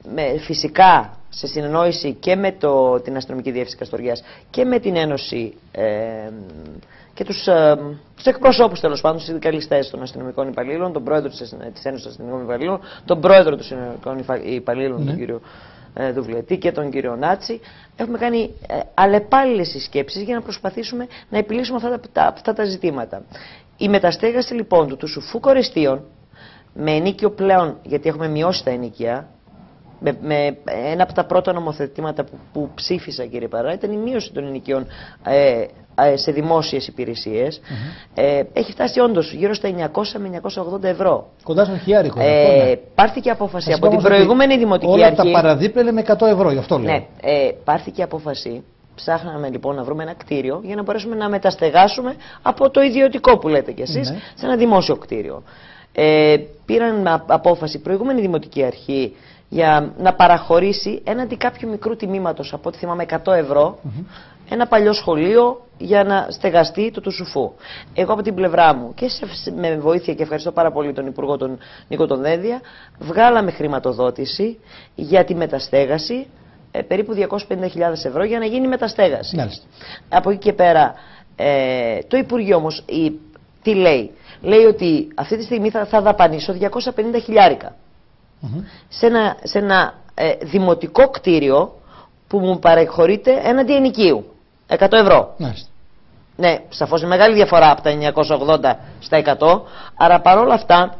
[SPEAKER 2] φυσικά σε συνεννόηση και με την Αστυνομική Διεύθυνση Καστοριάς και με την Ένωση και τους εκπροσώπους, τέλος πάντων, τους συνδικαλιστές των αστυνομικών υπαλλήλων, τον πρόεδρο της Ένωσης Αστυνομικών Υπαλλήλων, τον πρόεδρο των αστυνομικών υπαλλήλων, τον κύριο Δουβλετή, και τον κύριο Νάτσι, έχουμε κάνει αλλεπάλληλες συσκέψεις για να προσπαθήσουμε να επιλύσουμε αυτά τα ζητήματα. Η μεταστέγαση λοιπόν του Σουφού Κορεστίων, με ενίκιο πλέον, γιατί έχουμε μειώσει τα ενίκια, με ένα από τα πρώτα νομοθετήματα που ψήφισα, κύριε Παρά, ήταν η μείωση των ενοικίων σε δημόσιες υπηρεσίες. Έχει φτάσει όντως γύρω στα 900 με 980 ευρώ.
[SPEAKER 1] Κοντά στο χιλιάρικο.
[SPEAKER 2] Πάρθηκε απόφαση από την προηγούμενη Δημοτική Αρχή.
[SPEAKER 1] Όλα τα παραδίπλα είναι με 100 ευρώ, γι' αυτό λέω.
[SPEAKER 2] Ναι, πάρθηκε απόφαση. Ψάχναμε λοιπόν να βρούμε ένα κτίριο για να μπορέσουμε να μεταστεγάσουμε από το ιδιωτικό που λέτε κι εσείς, σε ένα δημόσιο κτίριο. Πήραν απόφαση η προηγούμενη Δημοτική Αρχή για να παραχωρήσει έναντι κάποιου μικρού τιμήματος, από ό,τι θυμάμαι 100 ευρώ, ένα παλιό σχολείο για να στεγαστεί το Σουφού. Εγώ από την πλευρά μου και με βοήθεια, και ευχαριστώ πάρα πολύ τον Υπουργό τον Νίκο τον Δένδια, βγάλαμε χρηματοδότηση για τη μεταστέγαση περίπου 250.000 ευρώ για να γίνει μεταστέγαση. Μάλιστα. Από εκεί και πέρα το Υπουργείο όμως τι λέει? Λέει ότι αυτή τη στιγμή θα δαπανίσω 250 χιλιάρικα σε ένα δημοτικό κτίριο που μου παραχωρείται έναντι ενοικίου. 100 ευρώ. Ναι, σαφώς είναι μεγάλη διαφορά από τα 980 στα 100. Άρα παρόλα αυτά,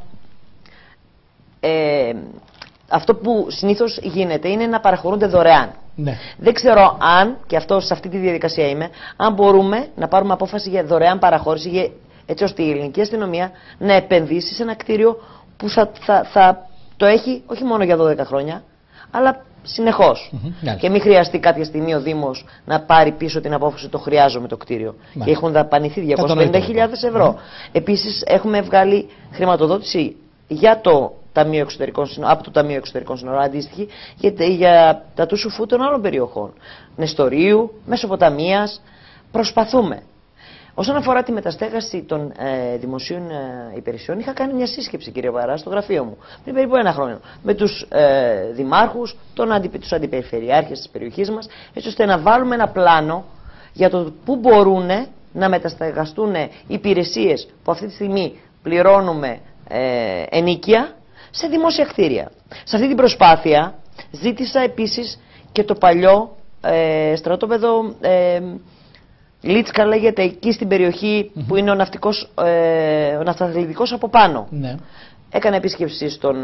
[SPEAKER 2] αυτό που συνήθως γίνεται είναι να παραχωρούνται δωρεάν. Ναι. Δεν ξέρω αν, και αυτό σε αυτή τη διαδικασία είμαι, αν μπορούμε να πάρουμε απόφαση για δωρεάν παραχώρηση, έτσι ώστε η ελληνική αστυνομία να επενδύσει σε ένα κτίριο που θα το έχει όχι μόνο για 12 χρόνια, αλλά συνεχώς. Και μην χρειαστεί κάποια στιγμή ο Δήμος να πάρει πίσω την απόφαση το χρειάζομαι το κτίριο. Και έχουν δαπανηθεί 250.000 ευρώ. Επίσης έχουμε βγάλει χρηματοδότηση για το Ταμείο Εξωτερικών Συνόρων, από το Ταμείο Εξωτερικών Συνόρων, αντίστοιχη, για τα του Σουφού των άλλων περιοχών. Νεστορίου, Μεσοποταμίας. Προσπαθούμε. Όσον αφορά τη μεταστέγαση των δημοσίων υπηρεσιών, είχα κάνει μια σύσκεψη, κύριε Βαρά, στο γραφείο μου πριν περίπου ένα χρόνο με τους δημάρχους, τους αντιπεριφερειάρχες της περιοχής μας, έτσι ώστε να βάλουμε ένα πλάνο για το πού μπορούν να μεταστεγαστούν υπηρεσίες που αυτή τη στιγμή πληρώνουμε ενίκια σε δημόσια κτίρια. Σε αυτή την προσπάθεια ζήτησα επίσης και το παλιό στρατόπεδο Λίτσκα, λέγεται, εκεί στην περιοχή που είναι ο ναυταθλητικός από πάνω. Ναι. Έκανα επίσκεψη στον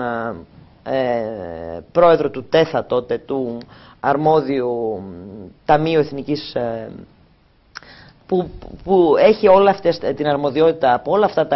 [SPEAKER 2] πρόεδρο του ΤΕΘΑ τότε, του αρμόδιου Ταμείου Εθνικής, που έχει όλα αυτές την αρμοδιότητα από όλα αυτά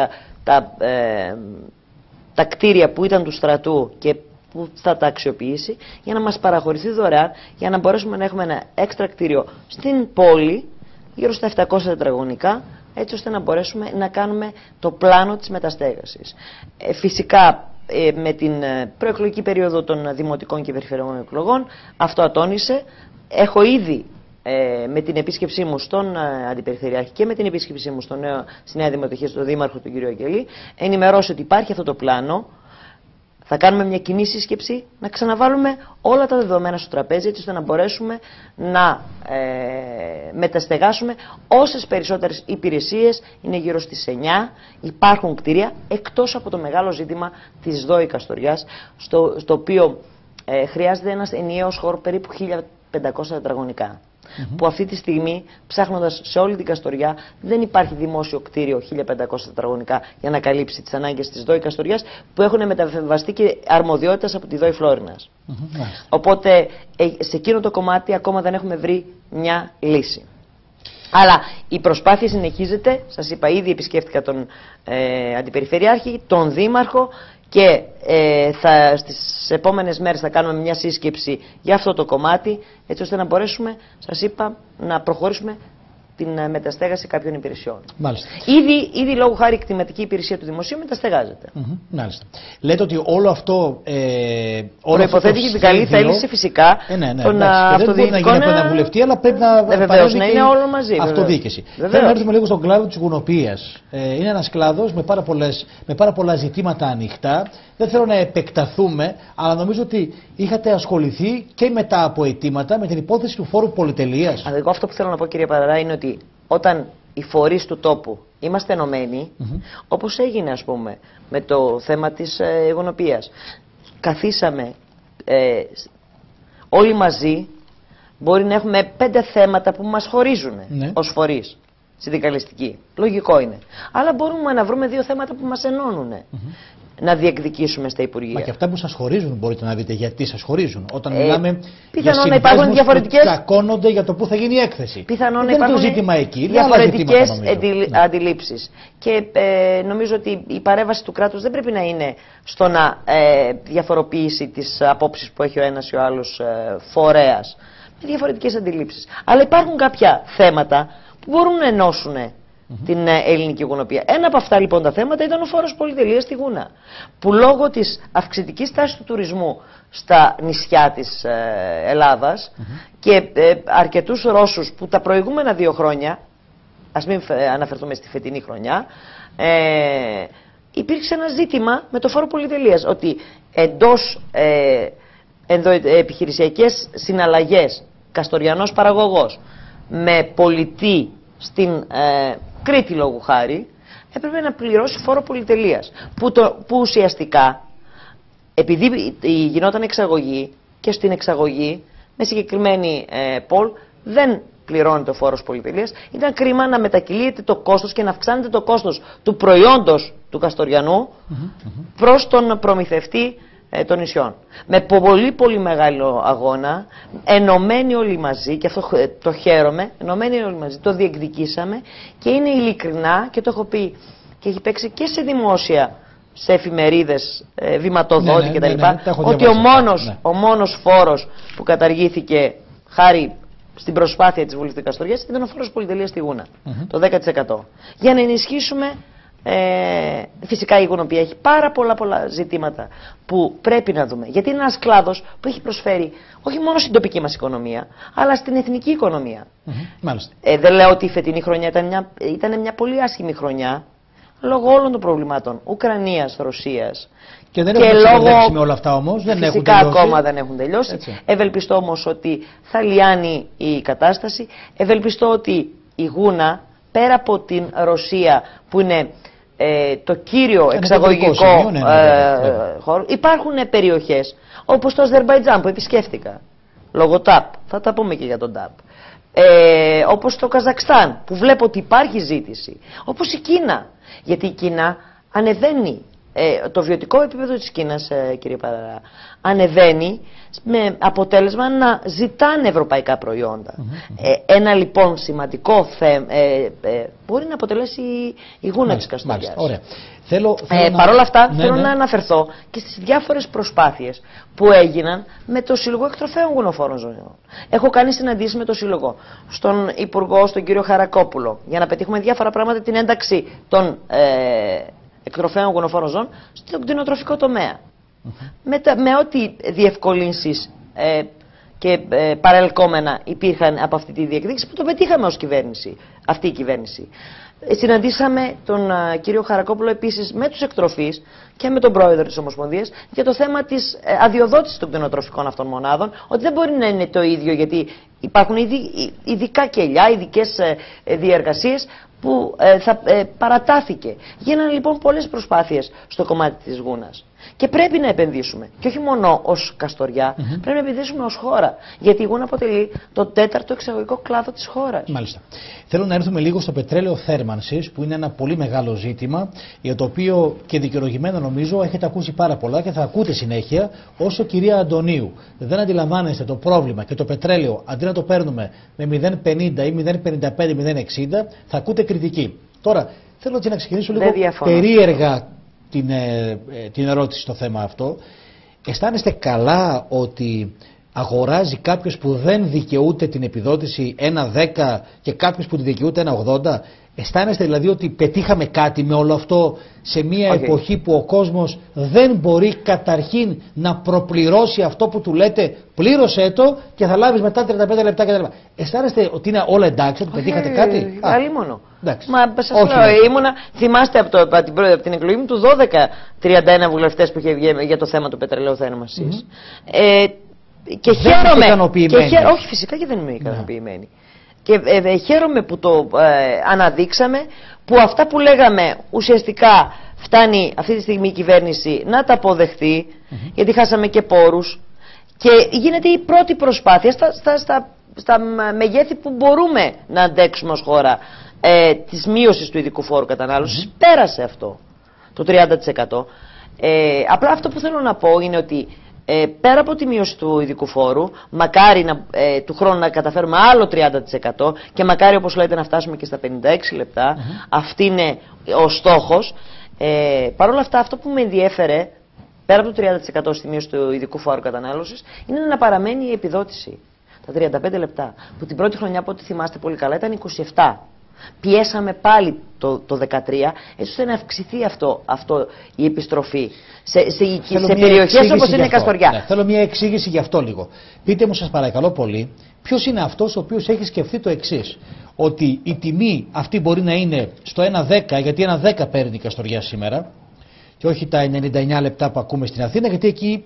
[SPEAKER 2] τα κτίρια που ήταν του στρατού και που θα τα αξιοποιήσει, για να μας παραχωρηθεί δωρεάν, για να μπορέσουμε να έχουμε ένα έξτρα κτίριο στην πόλη, γύρω στα 700 τετραγωνικά, έτσι ώστε να μπορέσουμε να κάνουμε το πλάνο της μεταστέγασης. Φυσικά με την προεκλογική περίοδο των δημοτικών και περιφερειακών εκλογών αυτό ατώνησε. Έχω ήδη με την επίσκεψή μου στον Αντιπεριφερειάρχη και με την επίσκεψή μου στη Νέα Δημοτική, στον Δήμαρχο τον κ. Αγγελή, ενημερώσει ότι υπάρχει αυτό το πλάνο. Θα κάνουμε μια κοινή σύσκεψη, να ξαναβάλουμε όλα τα δεδομένα στο τραπέζι, έτσι ώστε να μπορέσουμε να μεταστεγάσουμε όσες περισσότερες υπηρεσίες. Είναι γύρω στις 9, υπάρχουν κτίρια, εκτός από το μεγάλο ζήτημα της ΔΟΗ Καστοριάς, στο οποίο χρειάζεται ένας ενιαίος χώρο περίπου 1.500 τετραγωνικά. Που αυτή τη στιγμή, ψάχνοντας σε όλη την Καστοριά, δεν υπάρχει δημόσιο κτίριο 1.500 τετραγωνικά για να καλύψει τις ανάγκες της ΔΟΗ Καστοριάς, που έχουν μεταβιβαστεί και αρμοδιότητες από τη ΔΟΗ Φλόρινας. Οπότε σε εκείνο το κομμάτι ακόμα δεν έχουμε βρει μια λύση. Αλλά η προσπάθεια συνεχίζεται. Σας είπα, ήδη επισκέφτηκα τον Αντιπεριφερειάρχη, τον Δήμαρχο, και στις επόμενες μέρες θα κάνουμε μια σύσκεψη για αυτό το κομμάτι, έτσι ώστε να μπορέσουμε, σας είπα, να προχωρήσουμε την μεταστέγαση κάποιων υπηρεσιών.
[SPEAKER 1] Μάλιστα.
[SPEAKER 2] Ήδη λόγω χάρη η κτηματική υπηρεσία του δημοσίου μεταστεγάζεται.
[SPEAKER 1] Μάλιστα. Λέτε ότι όλο αυτό.
[SPEAKER 2] Προϋποθέτει και την καλή θέληση φυσικά των αυτοδιοικητικών.
[SPEAKER 1] Δεν μπορεί να γίνει από ένα βουλευτή, αλλά πρέπει να
[SPEAKER 2] βεβαίως, να είναι όλο μαζί.
[SPEAKER 1] Αυτοδιοίκηση. Θέλω να έρθουμε λίγο στον κλάδο της γουνοποιίας. Είναι ένας κλάδος με πάρα πολλά ζητήματα ανοιχτά. Δεν θέλω να επεκταθούμε, αλλά νομίζω ότι είχατε ασχοληθεί και μετά από αιτήματα με την υπόθεση του φόρου πολυτελείας.
[SPEAKER 2] Εγώ αυτό που θέλω να πω, κύριε Παραρά, είναι ότι όταν οι φορείς του τόπου είμαστε ενωμένοι, όπως έγινε ας πούμε με το θέμα της γουνοποιίας, καθίσαμε όλοι μαζί, μπορεί να έχουμε 5 θέματα που μας χωρίζουν ως φορείς συνδικαλιστικοί. Λογικό είναι. Αλλά μπορούμε να βρούμε 2 θέματα που μας ενώνουν. Να διεκδικήσουμε στα Υπουργεία.
[SPEAKER 1] Μα και αυτά που σας χωρίζουν μπορείτε να δείτε γιατί σας χωρίζουν. Όταν μιλάμε
[SPEAKER 2] για συνδέσμους που
[SPEAKER 1] τσακώνονται για το πού θα γίνει η έκθεση.
[SPEAKER 2] Πιθανόν
[SPEAKER 1] να
[SPEAKER 2] υπάρχουν
[SPEAKER 1] το ζήτημα εκεί,
[SPEAKER 2] διαφορετικές αντιλήψεις. Και νομίζω ότι η παρέμβαση του κράτους δεν πρέπει να είναι στο να διαφοροποιήσει τις απόψεις που έχει ο ένας ή ο άλλος φορέας. Με διαφορετικές αντιλήψεις. Αλλά υπάρχουν κάποια θέματα που μπορούν να ενώσουν την ελληνική γουνοποιία. Ένα από αυτά λοιπόν τα θέματα ήταν ο φόρος πολυτελείας στη Γούνα. Που λόγω της αυξητικής τάσης του τουρισμού στα νησιά της Ελλάδας και αρκετούς Ρώσους που τα προηγούμενα 2 χρόνια, ας μην αναφερθούμε στη φετινή χρονιά, υπήρξε ένα ζήτημα με το φόρο πολυτελείας. Ότι εντός επιχειρησιακές συναλλαγές καστοριανός παραγωγός με πολιτή στην Κρήτη λόγου χάρη, έπρεπε να πληρώσει φόρο πολυτελείας. Που ουσιαστικά, επειδή γινόταν εξαγωγή και στην εξαγωγή, με συγκεκριμένη πόλ, δεν πληρώνει το φόρος πολυτελείας. Ήταν κρίμα να μετακυλείται το κόστος και να αυξάνεται το κόστος του προϊόντος του καστοριανού προς τον προμηθευτή των νησιών. Με πολύ μεγάλο αγώνα, ενωμένοι όλοι μαζί, και αυτό το χαίρομαι, ενωμένοι όλοι μαζί, το διεκδικήσαμε και είναι ειλικρινά και το έχω πει και έχει παίξει και σε δημόσια, σε εφημερίδες, βηματοδότη κτλ. Ότι ο μόνος φόρος που καταργήθηκε χάρη στην προσπάθεια της Βουλής Δικαστοριάς ήταν ο φόρος πολυτελείας στη Γούνα, το 10%. Για να ενισχύσουμε. Φυσικά η γουνοποιία έχει πάρα πολλά ζητήματα που πρέπει να δούμε. Γιατί είναι ένας κλάδος που έχει προσφέρει όχι μόνο στην τοπική μας οικονομία, αλλά στην εθνική οικονομία. Δεν λέω ότι η φετινή χρονιά ήταν μια πολύ άσχημη χρονιά, λόγω όλων των προβλημάτων Ουκρανίας, Ρωσίας.
[SPEAKER 1] Και δεν έχουν συμπεριλέξει με όλα αυτά όμως.
[SPEAKER 2] Φυσικά ακόμα δεν έχουν τελειώσει. Ευελπιστώ όμως ότι θα λιάνει η κατάσταση. Ευελπιστώ ότι η Γούνα, πέρα από την Ρωσία που είναι το κύριο εξαγωγικό χώρο, υπάρχουν περιοχές όπως το Αζερμπαϊτζάν που επισκέφτηκα λόγω ΤΑΠ, θα τα πούμε και για τον ΤΑΠ, όπως το Καζακστάν που βλέπω ότι υπάρχει ζήτηση, όπως η Κίνα, γιατί η Κίνα ανεβαίνει. Το βιωτικό επίπεδο της Κίνας, κύριε Παραρά, ανεβαίνει με αποτέλεσμα να ζητάνε ευρωπαϊκά προϊόντα. Ένα λοιπόν σημαντικό θέμα μπορεί να αποτελέσει η Γούνα της Καστοριάς. Παρ' όλα αυτά θέλω να αναφερθώ και στις διάφορες προσπάθειες που έγιναν με το Σύλλογο Εκτροφέων Γουνοφόρων Ζώων. Έχω κάνει συναντήσεις με το Σύλλογο, στον Υπουργό, στον κύριο Χαρακόπουλο, για να πετύχουμε διάφορα πράγματα, την ένταξη των εκτροφέων γουνοφόρων ζώων στον κτηνοτροφικό τομέα. Με ό,τι διευκολύνσεις και παρελκόμενα υπήρχαν από αυτή τη διεκδίκηση που το πετύχαμε ως κυβέρνηση, αυτή η κυβέρνηση. Συναντήσαμε τον κύριο Χαρακόπουλο επίσης με τους εκτροφείς και με τον πρόεδρο της Ομοσπονδίας για το θέμα της αδειοδότησης των κτηνοτροφικών αυτών μονάδων, ότι δεν μπορεί να είναι το ίδιο, γιατί υπάρχουν ειδικά κελιά, ειδικές διεργασίες που παρατάθηκε. Γίνανε λοιπόν πολλές προσπάθειες στο κομμάτι της Γούνας. Και πρέπει να επενδύσουμε. Και όχι μόνο ως Καστοριά, πρέπει να επενδύσουμε ως χώρα. Γιατί η Γούνα αποτελεί το 4ο εξαγωγικό κλάδο της χώρας.
[SPEAKER 1] Μάλιστα. Θέλω να έρθουμε λίγο στο πετρέλαιο θέρμανσης, που είναι ένα πολύ μεγάλο ζήτημα, για το οποίο και δικαιολογημένα νομίζω έχετε ακούσει πάρα πολλά και θα ακούτε συνέχεια. Όσο κυρία Αντωνίου δεν αντιλαμβάνεστε το πρόβλημα και το πετρέλαιο αντί να το παίρνουμε με 0,50 ή 0,55, 0,60, θα ακούτε κριτική. Τώρα, θέλω να ξεκινήσω λίγο περίεργα την ερώτηση στο θέμα αυτό. Αισθάνεστε καλά ότι αγοράζει κάποιος που δεν δικαιούται την επιδότηση 1,10 και κάποιος που τη δικαιούται 1,80? Αισθάνεστε δηλαδή ότι πετύχαμε κάτι με όλο αυτό σε μια εποχή που ο κόσμος δεν μπορεί καταρχήν να προπληρώσει αυτό που του λέτε πλήρωσέ το και θα λάβεις μετά 35 λεπτά κτλ. Αισθάνεστε ότι είναι όλα εντάξει, ότι πετύχατε κάτι?
[SPEAKER 2] Αλλήμονο.
[SPEAKER 1] Μα
[SPEAKER 2] σας λέω, θυμάστε από την εκλογή μου του 12 31 βουλευτές που είχε βγει για το θέμα του πετρελαίου θέρμανσης. Και χαίρομαι. Όχι, φυσικά και δεν είμαι ικανοποιημένη. Και χαίρομαι που το αναδείξαμε, που αυτά που λέγαμε ουσιαστικά φτάνει αυτή τη στιγμή η κυβέρνηση να τα αποδεχτεί, γιατί χάσαμε και πόρους και γίνεται η πρώτη προσπάθεια στα μεγέθη που μπορούμε να αντέξουμε ως χώρα της μείωσης του ειδικού φόρου κατανάλωσης. Πέρασε αυτό το 30%. Απλά αυτό που θέλω να πω είναι ότι πέρα από τη μείωση του ειδικού φόρου, μακάρι του χρόνου να καταφέρουμε άλλο 30% και μακάρι, όπως λέτε, να φτάσουμε και στα 56 λεπτά. Αυτή είναι ο στόχος. Παρ' όλα αυτά, αυτό που με ενδιέφερε, πέρα από το 30% στη μείωση του ειδικού φόρου κατανάλωσης, είναι να παραμένει η επιδότηση. Τα 35 λεπτά, που την πρώτη χρονιά, από ό,τι θυμάστε πολύ καλά, ήταν 27. Πιέσαμε πάλι το 13, έτσι ώστε να αυξηθεί αυτό η επιστροφή σε περιοχές όπως είναι η Καστοριά.
[SPEAKER 1] Ναι, θέλω μια εξήγηση γι' αυτό λίγο. Πείτε μου, σας παρακαλώ πολύ, ποιος είναι αυτός ο οποίος έχει σκεφτεί το εξής, ότι η τιμή αυτή μπορεί να είναι στο 1,10, γιατί 1,10 παίρνει η Καστοριά σήμερα και όχι τα 99 λεπτά που ακούμε στην Αθήνα, γιατί εκεί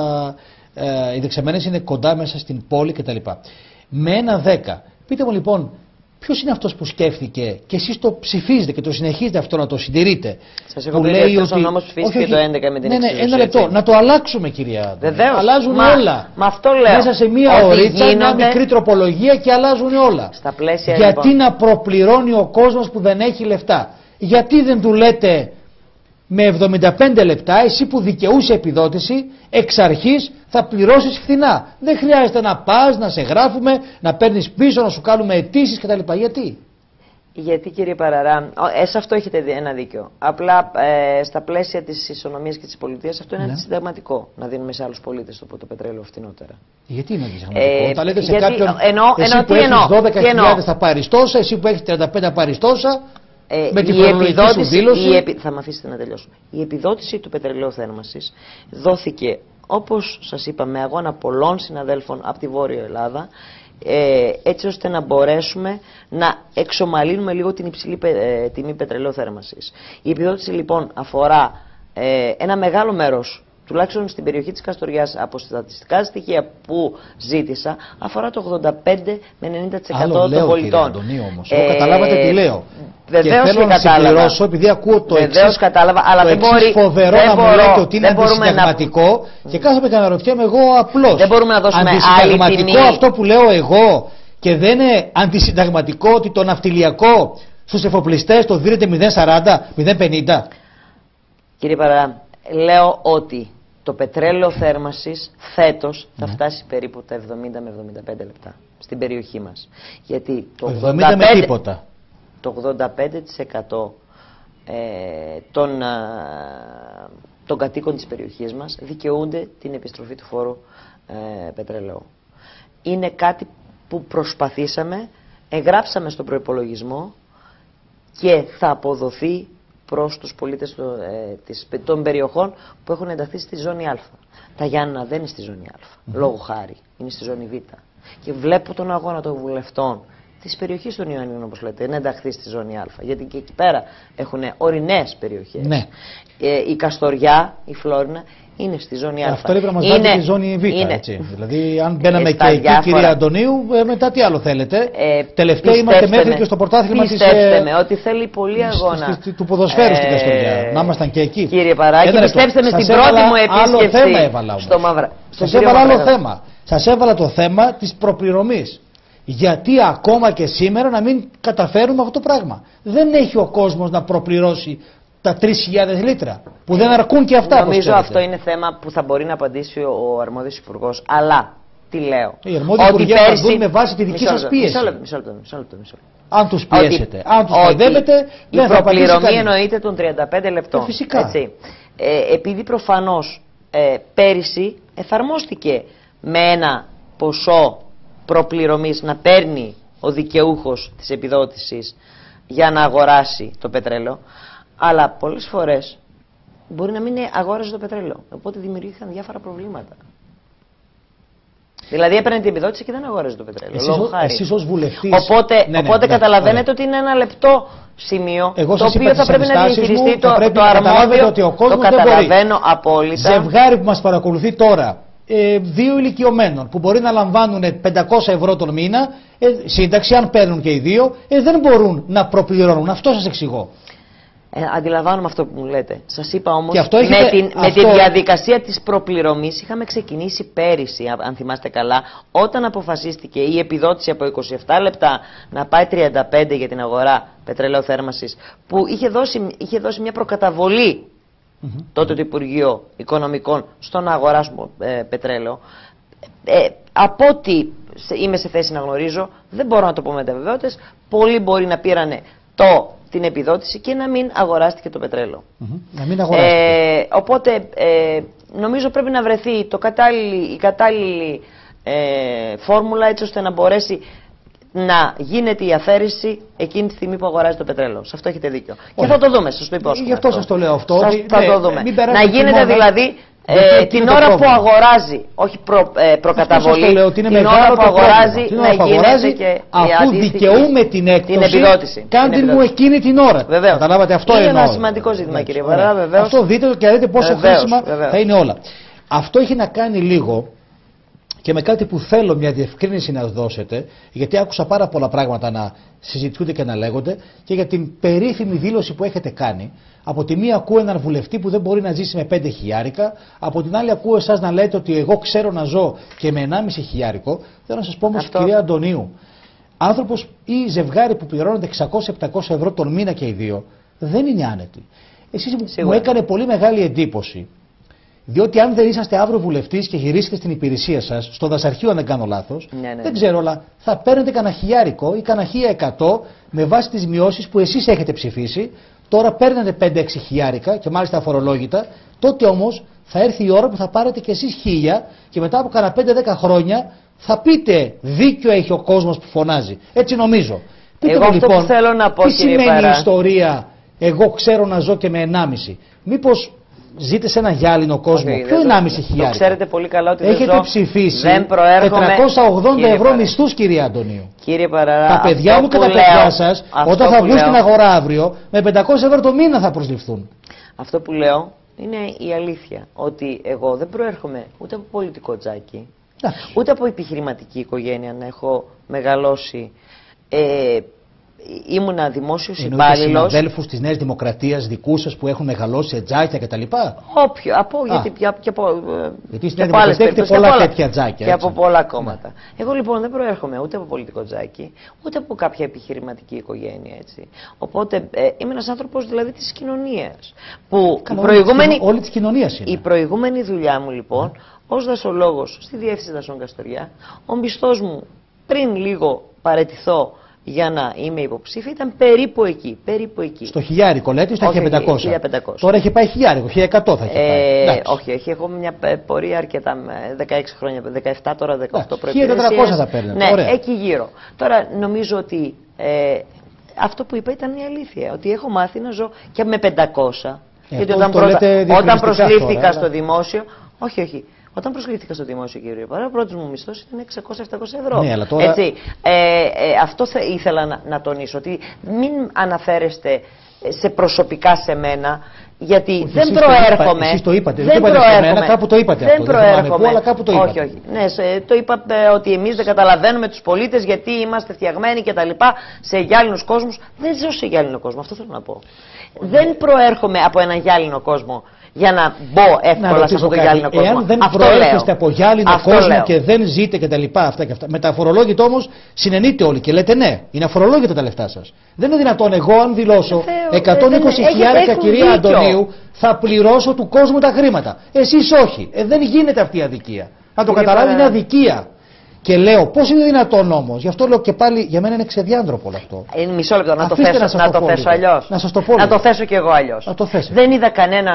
[SPEAKER 1] οι δεξαμενές είναι κοντά μέσα στην πόλη κτλ. Με 1,10, πείτε μου λοιπόν, ποιος είναι αυτός που σκέφτηκε και εσείς το ψηφίζετε και το συνεχίζετε αυτό να το συντηρείτε?
[SPEAKER 2] Σας έχω πει ότι ο νόμος ψηφίστηκε το 11 με την εξουσία.
[SPEAKER 1] Ένα λεπτό, να το αλλάξουμε, κυρία.
[SPEAKER 2] Βεβαίως.
[SPEAKER 1] Αλλάζουν όλα.
[SPEAKER 2] Μα αυτό λέω.
[SPEAKER 1] Μέσα σε μία ωρίτσα, μια μικρή τροπολογία και αλλάζουν όλα.
[SPEAKER 2] Στα πλαίσια,
[SPEAKER 1] γιατί να προπληρώνει ο κόσμος που δεν έχει λεφτά? Γιατί δεν του λέτε με 75 λεπτά, εσύ που δικαιούσε επιδότηση, εξ αρχής θα πληρώσεις φθηνά. Δεν χρειάζεται να πας, να σε γράφουμε, να παίρνεις πίσω, να σου κάνουμε αιτήσεις κτλ. Γιατί?
[SPEAKER 2] Γιατί, κύριε Παραρά, σε αυτό έχετε ένα δίκιο. Απλά στα πλαίσια της ισονομίας και της πολιτείας αυτό είναι αντισυνταγματικό. Να δίνουμε σε άλλους πολίτες το πετρέλαιο φθηνότερα.
[SPEAKER 1] Γιατί είναι αντισυνταγματικό? Τα λέτε σε κάποιον, εσύ που έχεις 12.000 θα πάρεις τόσα, εσύ που έχεις 35 θα πάρεις τόσα. Με την φορολογική σου δήλωση.
[SPEAKER 2] Θα με αφήσετε να τελειώσω. Η επιδότηση του πετρελαίου θέρμανσης δόθηκε, όπως σας είπα, με αγώνα πολλών συναδέλφων από τη Βόρεια Ελλάδα, έτσι ώστε να μπορέσουμε να εξομαλύνουμε λίγο την υψηλή τιμή πετρελαίου θέρμανσης. Η επιδότηση λοιπόν αφορά ένα μεγάλο μέρος, τουλάχιστον στην περιοχή της Καστοριάς, από στατιστικά στοιχεία που ζήτησα, αφορά το 85 με 90% των πολιτών.
[SPEAKER 1] Κύριε Αντωνίου, όμως. Καταλάβατε τι λέω.
[SPEAKER 2] Βεβαίως
[SPEAKER 1] και θέλω να συμπληρώσω, επειδή ακούω το εξής,
[SPEAKER 2] κατάλαβα, αλλά δεν μπορεί,
[SPEAKER 1] φοβερό να μου λέτε ότι είναι αντισυνταγματικό και κάθομαι και αναρωτιέμαι εγώ απλώς.
[SPEAKER 2] Δεν μπορούμε να δώσουμε
[SPEAKER 1] αντισυνταγματικό
[SPEAKER 2] άλλη τιμή.
[SPEAKER 1] Αυτό που λέω εγώ, και δεν είναι αντισυνταγματικό ότι το ναυτιλιακό στους εφοπλιστές το δίνετε 0,40, 0,50.
[SPEAKER 2] Κύριε Παρά, λέω ότι το πετρέλαιο θέρμανσης φέτος θα φτάσει περίπου τα 70 με 75 λεπτά στην περιοχή μας. Γιατί το
[SPEAKER 1] 70 με τίποτα.
[SPEAKER 2] Το 85% των κατοίκων της περιοχής μας δικαιούνται την επιστροφή του φόρου πετρελαίου. Είναι κάτι που προσπαθήσαμε, εγγράψαμε στον προϋπολογισμό και θα αποδοθεί προς τους πολίτες των περιοχών που έχουν ενταχθεί στη ζώνη Α. Τα Γιάννενα δεν είναι στη ζώνη Α, λόγω χάρη, είναι στη ζώνη Β. Και βλέπω τον αγώνα των βουλευτών της περιοχής των Ιωαννίνων, όπως λέτε, να ενταχθεί στη ζώνη Α. Γιατί και εκεί πέρα έχουν ορεινές περιοχές. Ναι. Η Καστοριά, η Φλόρινα, είναι στη ζώνη Α.
[SPEAKER 1] Αυτό πρέπει να μας βάλει τη ζώνη Β. Έτσι. Δηλαδή, αν μπαίναμε και εκεί, κύριε Αντωνίου, μετά τι άλλο θέλετε? Τελευταία είμαστε μέχρι και στο πρωτάθλημα της.
[SPEAKER 2] Πιστέψτε με, ότι θέλει πολύ αγώνα.
[SPEAKER 1] Του ποδοσφαίρου στην Καστοριά. Να ήμασταν και εκεί.
[SPEAKER 2] Κύριε Παράκη, πιστέψτε με, στην πρώτη μου επίσκεψη στο Μαύρα.
[SPEAKER 1] Σας έβαλα άλλο θέμα. Σας έβαλα το θέμα της προπληρωμής. Γιατί ακόμα και σήμερα να μην καταφέρουμε αυτό το πράγμα? Δεν έχει ο κόσμος να προπληρώσει τα 3.000 λίτρα, που δεν αρκούν και αυτά.
[SPEAKER 2] Νομίζω αυτό είναι θέμα που θα μπορεί να απαντήσει ο αρμόδιος υπουργός. Αλλά, τι λέω?
[SPEAKER 1] Οι αρμόδιοι υπουργοί απαντούν με βάση τη δική σας πίεση.
[SPEAKER 2] Μισό λεπτό.
[SPEAKER 1] Αν τους πιέσετε, αν τους παιδεύετε,
[SPEAKER 2] η προπληρωμή εννοείται των 35 λεπτών.
[SPEAKER 1] Φυσικά.
[SPEAKER 2] Έτσι. Επειδή προφανώς πέρυσι εφαρμόστηκε με ένα ποσό προπληρωμής να παίρνει ο δικαιούχος της επιδότησης για να αγοράσει το πετρέλαιο, αλλά πολλές φορές μπορεί να μην αγόρασε το πετρέλαιο. Οπότε δημιουργήθηκαν διάφορα προβλήματα. Δηλαδή έπαιρνε την επιδότηση και δεν αγόρασε το πετρέλαιο.
[SPEAKER 1] Εσείς ως βουλευτής.
[SPEAKER 2] Οπότε καταλαβαίνετε ότι είναι ένα λεπτό σημείο το οποίο θα πρέπει να διαχειριστεί το αρμόδιο.
[SPEAKER 1] Ότι ο κόσμος
[SPEAKER 2] το καταλαβαίνω απόλυτα.
[SPEAKER 1] Ζευγάρι που μας παρακολουθεί τώρα, δύο ηλικιωμένων που μπορεί να λαμβάνουν 500 ευρώ τον μήνα, σύνταξη, αν παίρνουν και οι δύο, δεν μπορούν να προπληρώνουν. Αυτό σας εξηγώ.
[SPEAKER 2] Αντιλαμβάνομαι αυτό που μου λέτε. Σας είπα όμως, με τη διαδικασία της προπληρωμής είχαμε ξεκινήσει πέρυσι, αν θυμάστε καλά, όταν αποφασίστηκε η επιδότηση από 27 λεπτά να πάει 35 για την αγορά πετρελαίου θέρμανσης, που είχε δώσει μια προκαταβολή τότε το Υπουργείο Οικονομικών στο να αγοράσουμε πετρέλαιο. Από ό,τι είμαι σε θέση να γνωρίζω, δεν μπορώ να το πω με τα βεβαιότητες, πολλοί μπορεί να πήρανε την επιδότηση και να μην αγοράστηκε το πετρέλαιο.
[SPEAKER 1] Να μην αγοράστηκε.
[SPEAKER 2] Οπότε νομίζω πρέπει να βρεθεί η κατάλληλη φόρμουλα, έτσι ώστε να μπορέσει να γίνεται η αφαίρεση εκείνη τη στιγμή που αγοράζει το πετρέλαιο. Σε αυτό έχετε δίκιο. Και θα το δούμε, σας το υπόσχομαι.
[SPEAKER 1] Γι' αυτό σας το λέω αυτό.
[SPEAKER 2] Θα το δούμε. Να γίνεται δηλαδή την ώρα που αγοράζει, όχι προκαταβολή, την ώρα που αγοράζει να γίνεται και
[SPEAKER 1] αφού δικαιούμαι την έκπτωση, κάντε μου εκείνη την ώρα. Καταλάβατε, αυτό
[SPEAKER 2] είναι ένα σημαντικό ζήτημα, κύριε Βαρά, βεβαίως.
[SPEAKER 1] Αυτό δείτε και δείτε πόσο χρήσιμα θα είναι όλα. Αυτό έχει να κάνει λίγο και με κάτι που θέλω μια διευκρίνηση να δώσετε, γιατί άκουσα πάρα πολλά πράγματα να συζητούνται και να λέγονται, και για την περίφημη δήλωση που έχετε κάνει. Από τη μία ακούω έναν βουλευτή που δεν μπορεί να ζήσει με 5 χιλιάρικα, από την άλλη ακούω εσάς να λέτε ότι εγώ ξέρω να ζω και με 1,5 χιλιάρικο. Θέλω να σας πω όμως, κυρία Αντωνίου, άνθρωπος ή ζευγάρι που πληρώνονται 600-700 ευρώ τον μήνα και οι δύο, δεν είναι άνετοι. Εσείς μου έκανε πολύ μεγάλη εντύπωση. Διότι αν δεν είσαστε αύριο βουλευτής και γυρίσετε στην υπηρεσία σας, στο δασαρχείο αν δεν κάνω λάθος, δεν ξέρω, αλλά θα παίρνετε κανένα χιλιάρικο ή κανένα 1.100 με βάση τις μειώσεις που εσείς έχετε ψηφίσει. Τώρα παίρνετε 5-6 χιλιάρικα και μάλιστα αφορολόγητα. Τότε όμως θα έρθει η ώρα που θα πάρετε και εσείς 1.000 και μετά από κανένα 5-10 χρόνια θα πείτε δίκιο έχει ο κόσμος που φωνάζει. Έτσι νομίζω. Πείτε μου λοιπόν,
[SPEAKER 2] που θέλω να πω,
[SPEAKER 1] τι σημαίνει η ιστορία εγώ ξέρω να ζω και με 1,5. Μήπως ζείτε σε ένα γυάλινο κόσμο? Ποιο 1,5 χιλιάρικα?
[SPEAKER 2] Το ξέρετε πολύ καλά ότι
[SPEAKER 1] έχετε ψηφίσει 480 ευρώ μισθούς, κυρία Αντωνίου.
[SPEAKER 2] Κύριε Παραρά,
[SPEAKER 1] τα παιδιά μου και τα παιδιά σας, όταν θα βγουν στην αγορά αύριο, με 500 ευρώ το μήνα θα προσληφθούν.
[SPEAKER 2] Αυτό που λέω είναι η αλήθεια. Ότι εγώ δεν προέρχομαι ούτε από πολιτικό τζάκι, ούτε από επιχειρηματική οικογένεια να έχω μεγαλώσει. Ήμουνα δημόσιος υπάλληλος.
[SPEAKER 1] Συναδέλφους της Νέας Δημοκρατίας δικούς σας που έχουν μεγαλώσει σε τζάκια κτλ. Γιατί στην Νέα Δημοκρατία έχετε πολλά τέτοια τζάκια.
[SPEAKER 2] Και από πολλά κόμματα. Εγώ λοιπόν δεν προέρχομαι ούτε από πολιτικό τζάκι, ούτε από κάποια επιχειρηματική οικογένεια. Έτσι. Οπότε είμαι ένας άνθρωπος δηλαδή της κοινωνίας.
[SPEAKER 1] Όλη της κοινωνίας είναι.
[SPEAKER 2] Η προηγούμενη δουλειά μου λοιπόν, ως δασολόγος στη Διεύθυνση Δασών Καστοριά, ο μισθός μου πριν λίγο παραιτηθώ για να είμαι υποψήφια ήταν περίπου εκεί.
[SPEAKER 1] Στο χιλιάρικο λέτε, στο 1.500. Τώρα έχει πάει χιλιάρικο, 1.100 θα έχει πάει.
[SPEAKER 2] Όχι, έχω μια πορεία αρκετά, 16 χρόνια, 17 τώρα, 18
[SPEAKER 1] προϋπηρεσίες. 1.400 θα παίρνετε.
[SPEAKER 2] Ναι, εκεί γύρω. Τώρα νομίζω ότι αυτό που είπα ήταν η αλήθεια, ότι έχω μάθει να ζω και με 500. Γιατί όταν προσλήφθηκα στο δημόσιο, όχι. Όταν προσκλήθηκα στο δημόσιο, κύριε Παρά, ο πρώτος μου μισθός ήταν 600-700 ευρώ.
[SPEAKER 1] Ναι, αλλά τώρα...
[SPEAKER 2] Έτσι, αυτό ήθελα να τονίσω, ότι μην αναφέρεστε σε προσωπικά σε μένα, γιατί δεν προέρχομαι.
[SPEAKER 1] Εσείς το είπατε, δεν το είπατε σε μένα, κάπου το είπατε αυτό.
[SPEAKER 2] Δεν προέρχομαι.
[SPEAKER 1] Αλλά κάπου το είπατε.
[SPEAKER 2] Όχι. Ναι, το είπατε ότι εμείς δεν καταλαβαίνουμε τους πολίτες γιατί είμαστε φτιαγμένοι κτλ. Σε γυάλινους κόσμους. Δεν ζω σε γυάλινο κόσμο, αυτό θέλω να πω. Δεν προέρχομαι από έναν γυάλινο κόσμο για να μπω εύκολα σε αυτό το γυάλινο κόσμο.
[SPEAKER 1] Εάν δεν προέρχεστε από γυάλινο κόσμο και δεν ζείτε και τα λοιπά, αυτά και αυτά. Με τα αφορολόγητα όμως συνενείτε όλοι και λέτε ναι, είναι αφορολόγητα τα λεφτά σας. Δεν είναι δυνατόν εγώ, αν δηλώσω 120.000 κυρία Αντωνίου, θα πληρώσω του κόσμου τα χρήματα. Εσείς όχι. Δεν γίνεται αυτή η αδικία. Να το καταλάβει, είναι αδικία. Και λέω, πώς είναι δυνατόν όμως, γι' αυτό λέω και πάλι, για μένα είναι ξεδιάντροπο όλο αυτό.
[SPEAKER 2] Μισό λεπτό, να το θέσω αλλιώς.
[SPEAKER 1] Να σας το πω.
[SPEAKER 2] Να το θέσω κι εγώ αλλιώς. Δεν είδα κανέναν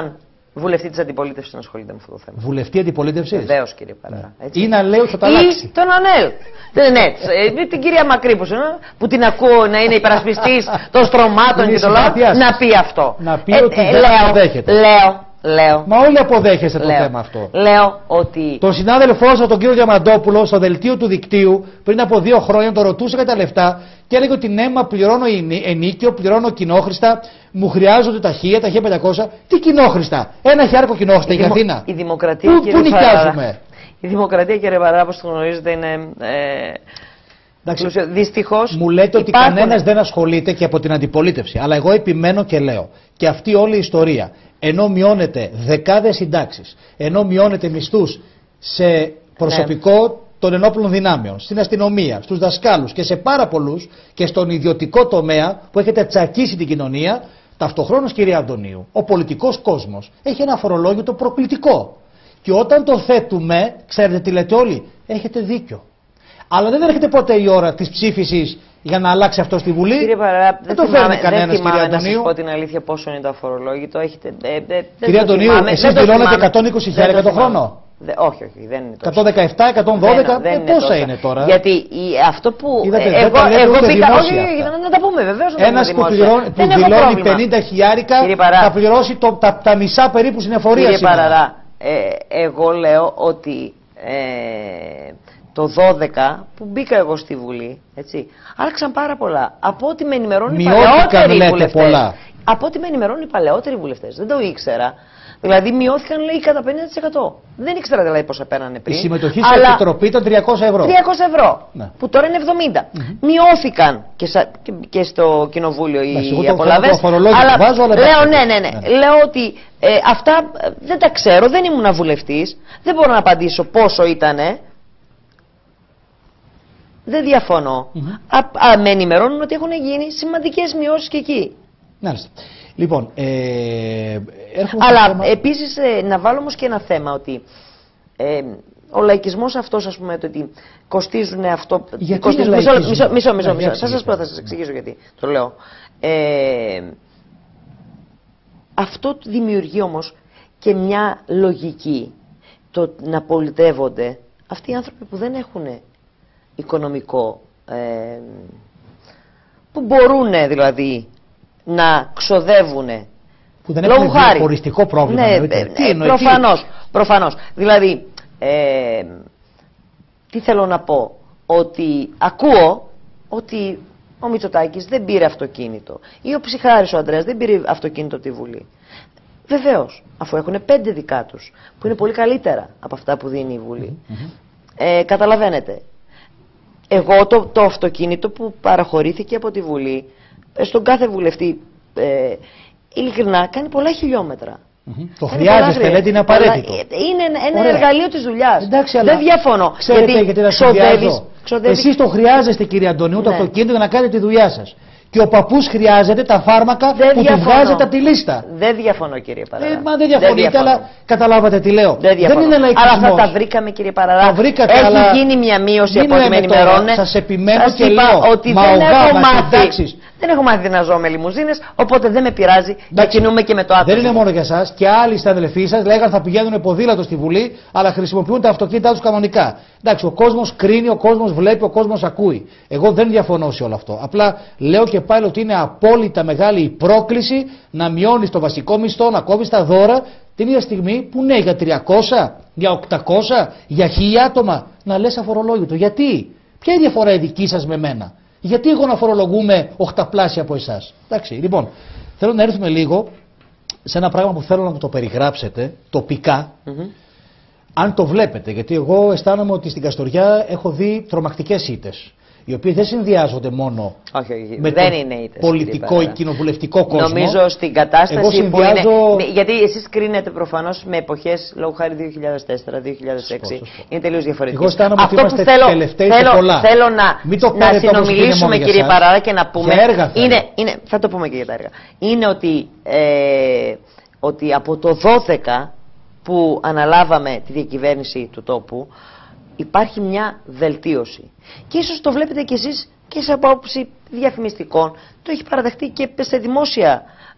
[SPEAKER 2] Βουλευτή της αντιπολίτευσης να ασχολείται με αυτό το θέμα.
[SPEAKER 1] Βουλευτή αντιπολίτευσης.
[SPEAKER 2] Βεβαίως, κύριε Παραδά.
[SPEAKER 1] Ή να λέει ότι θα τα αλλάξει.
[SPEAKER 2] Ή τον Ανέλ. Ναι, την κυρία Μακρύ που την ακούω να είναι υπερασπιστής των στρωμάτων και των λαών, να πει αυτό.
[SPEAKER 1] Να πει ότι δεν αποδέχεται.
[SPEAKER 2] Λέω.
[SPEAKER 1] Μα όλοι αποδέχεστε το θέμα αυτό.
[SPEAKER 2] Λέω ότι.
[SPEAKER 1] Τον συνάδελφό σα, τον κύριο Διαμαντόπουλο, στο δελτίο του δικτύου πριν από 2 χρόνια, τον ρωτούσε για τα λεφτά και έλεγε ότι ναι, μα πληρώνω ενίκιο, πληρώνω κοινόχρηστα, μου χρειάζονται ταχεία 500. Τι κοινόχρηστα? Ένα χιλιάρικο κοινόχρηστα για Αθήνα.
[SPEAKER 2] Η δημοκρατία,
[SPEAKER 1] πού νοικιάζουμε?
[SPEAKER 2] Η δημοκρατία, κύριε Παραδά, όπως το γνωρίζετε, είναι. Δυστυχώς.
[SPEAKER 1] Μου λέτε ότι κανένας δεν ασχολείται και από την αντιπολίτευση. Αλλά εγώ επιμένω και λέω. Και αυτή όλη η ιστορία. Ενώ μειώνεται δεκάδες συντάξεις, ενώ μειώνεται μισθούς σε προσωπικό των ενόπλων δυνάμεων, στην αστυνομία, στους δασκάλους και σε πάρα πολλούς και στον ιδιωτικό τομέα που έχετε τσακίσει την κοινωνία, ταυτοχρόνως, κυρία Αντωνίου, ο πολιτικός κόσμος έχει ένα φορολόγιο προκλητικό. Και όταν το θέτουμε, ξέρετε τι λέτε όλοι, έχετε δίκιο. Αλλά δεν έρχεται ποτέ η ώρα της ψήφισης για να αλλάξει αυτό στη Βουλή.
[SPEAKER 2] Κύριε Παραδά,
[SPEAKER 1] δεν το φέρνει κανένας, κυρία Αντωνίου.
[SPEAKER 2] Να σας πω την αλήθεια πόσο είναι το αφορολόγητο.
[SPEAKER 1] Κυρία Αντωνίου, εσείς δηλώνετε 120.000 το χρόνο.
[SPEAKER 2] Όχι, δεν είναι τόσο.
[SPEAKER 1] 117, 112, πόσα είναι τώρα?
[SPEAKER 2] Γιατί αυτό που.
[SPEAKER 1] Εγώ πήγα.
[SPEAKER 2] Όχι, να τα πούμε βεβαίως.
[SPEAKER 1] Ένας που δηλώνει 50 χιλιάρικα θα πληρώσει τα μισά περίπου στην εφορία.
[SPEAKER 2] Κύριε Παραδά, εγώ λέω ότι. Το 12 που μπήκα εγώ στη Βουλή, έτσι, άλλαξαν πάρα πολλά. Από ό,τι με ενημερώνουν οι παλαιότεροι βουλευτές. Από ό,τι με ενημερώνουν οι παλαιότεροι βουλευτές. Δεν το ήξερα. Δηλαδή μειώθηκαν, λέει, κατά 50%. Δεν ήξερα δηλαδή πόσα παίρνανε πριν.
[SPEAKER 1] Η συμμετοχή στην Επιτροπή ήταν 300 ευρώ.
[SPEAKER 2] 300 ευρώ. Ναι. Που τώρα είναι 70. Μειώθηκαν και στο Κοινοβούλιο οι απολαβές. Αλλά λέω, ναι. Λέω ότι αυτά δεν τα ξέρω, δεν ήμουν βουλευτής. Δεν μπορώ να απαντήσω πόσο ήτανε. Δεν διαφωνώ. Με ενημερώνουν ότι έχουν γίνει σημαντικές μειώσεις και εκεί.
[SPEAKER 1] Μάλιστα. Λοιπόν,
[SPEAKER 2] αλλά επίσης να βάλω όμως και ένα θέμα ότι ο λαϊκισμός αυτός, ας πούμε, το ότι κοστίζουν αυτό. Μισό. Θα σας εξηγήσω γιατί το λέω. Αυτό δημιουργεί όμως και μια λογική, το να πολιτεύονται αυτοί οι άνθρωποι που δεν έχουν οικονομικό, που μπορούν δηλαδή να ξοδεύουν.
[SPEAKER 1] Που δεν έχουν χωριστικό πρόβλημα.
[SPEAKER 2] Ναι, προφανώς. Δηλαδή, τι θέλω να πω, ότι ακούω ότι ο Μητσοτάκης δεν πήρε αυτοκίνητο ή ο Ψιχάρης ο Ανδρέας δεν πήρε αυτοκίνητο από τη Βουλή. Βεβαίως, αφού έχουν 5 δικά τους, που είναι πολύ καλύτερα από αυτά που δίνει η Βουλή. Καταλαβαίνετε. Εγώ το αυτοκίνητο που παραχωρήθηκε από τη Βουλή, στον κάθε βουλευτή, ειλικρινά, κάνει πολλά χιλιόμετρα.
[SPEAKER 1] Το χρειάζεστε, λέτε, είναι απαραίτητο.
[SPEAKER 2] Είναι ένα εργαλείο της δουλειάς.
[SPEAKER 1] Εντάξει,
[SPEAKER 2] δεν διαφωνώ.
[SPEAKER 1] Ξέρετε γιατί να ξοδεύεις. Εσείς το χρειάζεστε, κύριε Αντωνίου, το αυτοκίνητο για να κάνετε τη δουλειά σας. Και ο παππούς χρειάζεται τα φάρμακα που του βγάζετε από τη λίστα.
[SPEAKER 2] Δεν διαφωνώ, κύριε Παραδά.
[SPEAKER 1] Μα δεν διαφωνείτε, αλλά καταλάβατε τι λέω.
[SPEAKER 2] Δεν είναι λαϊκισμός. Αλλά θα τα βρήκαμε, κύριε Παραδά. Έχει γίνει μια μείωση από ό,τι με ενημερώνουν.
[SPEAKER 1] Σας επιμένω και λέω
[SPEAKER 2] ότι δεν έχω μάθει να ζω με λιμουζίνες, οπότε δεν με πειράζει να κινούμε και με το άτομο.
[SPEAKER 1] Δεν είναι μόνο για εσάς. Και άλλοι συναδελφοί σας λέγανε θα πηγαίνουν ποδήλατο στη Βουλή, αλλά χρησιμοποιούν τα αυτοκίνητά τους κανονικά. Εντάξει, ο κόσμος κρίνει, ο κόσμος βλέπει, ο κόσμος ακούει. Εγώ δεν διαφωνώ σε όλο αυτό. Απλά λέω και πάλι ότι είναι απόλυτα μεγάλη η πρόκληση να μειώνεις το βασικό μισθό, να κόβεις τα δώρα την ίδια στιγμή που ναι, για 300, για 800, για 1000 άτομα να λες αφορολόγητο. Γιατί? Ποια είναι η διαφορά η δική σας με μένα? Γιατί εγώ να φορολογούμε 8πλάσια από εσάς? Εντάξει, λοιπόν, θέλω να έρθουμε λίγο σε ένα πράγμα που θέλω να μου το περιγράψετε τοπικά. Αν το βλέπετε, γιατί εγώ αισθάνομαι ότι στην Καστοριά έχω δει τρομακτικές ήττες, οι οποίες δεν συνδυάζονται μόνο με το πολιτικό ή κοινοβουλευτικό κόσμο.
[SPEAKER 2] Νομίζω στην κατάσταση που είναι. Γιατί εσείς κρίνετε προφανώς με εποχές, λόγω χάρη 2004-2006. Είναι τελείως διαφορετικό.
[SPEAKER 1] Αυτό που
[SPEAKER 2] θέλω να συνομιλήσουμε, κύριε Παραδά, και να πούμε. Θα το πούμε και για τα έργα. Είναι ότι από το 12 που αναλάβαμε τη διακυβέρνηση του τόπου, υπάρχει μια βελτίωση. Και ίσως το βλέπετε κι εσείς και σε απόψη διαφημιστικών. Το έχει παραδεχτεί και σε δημόσια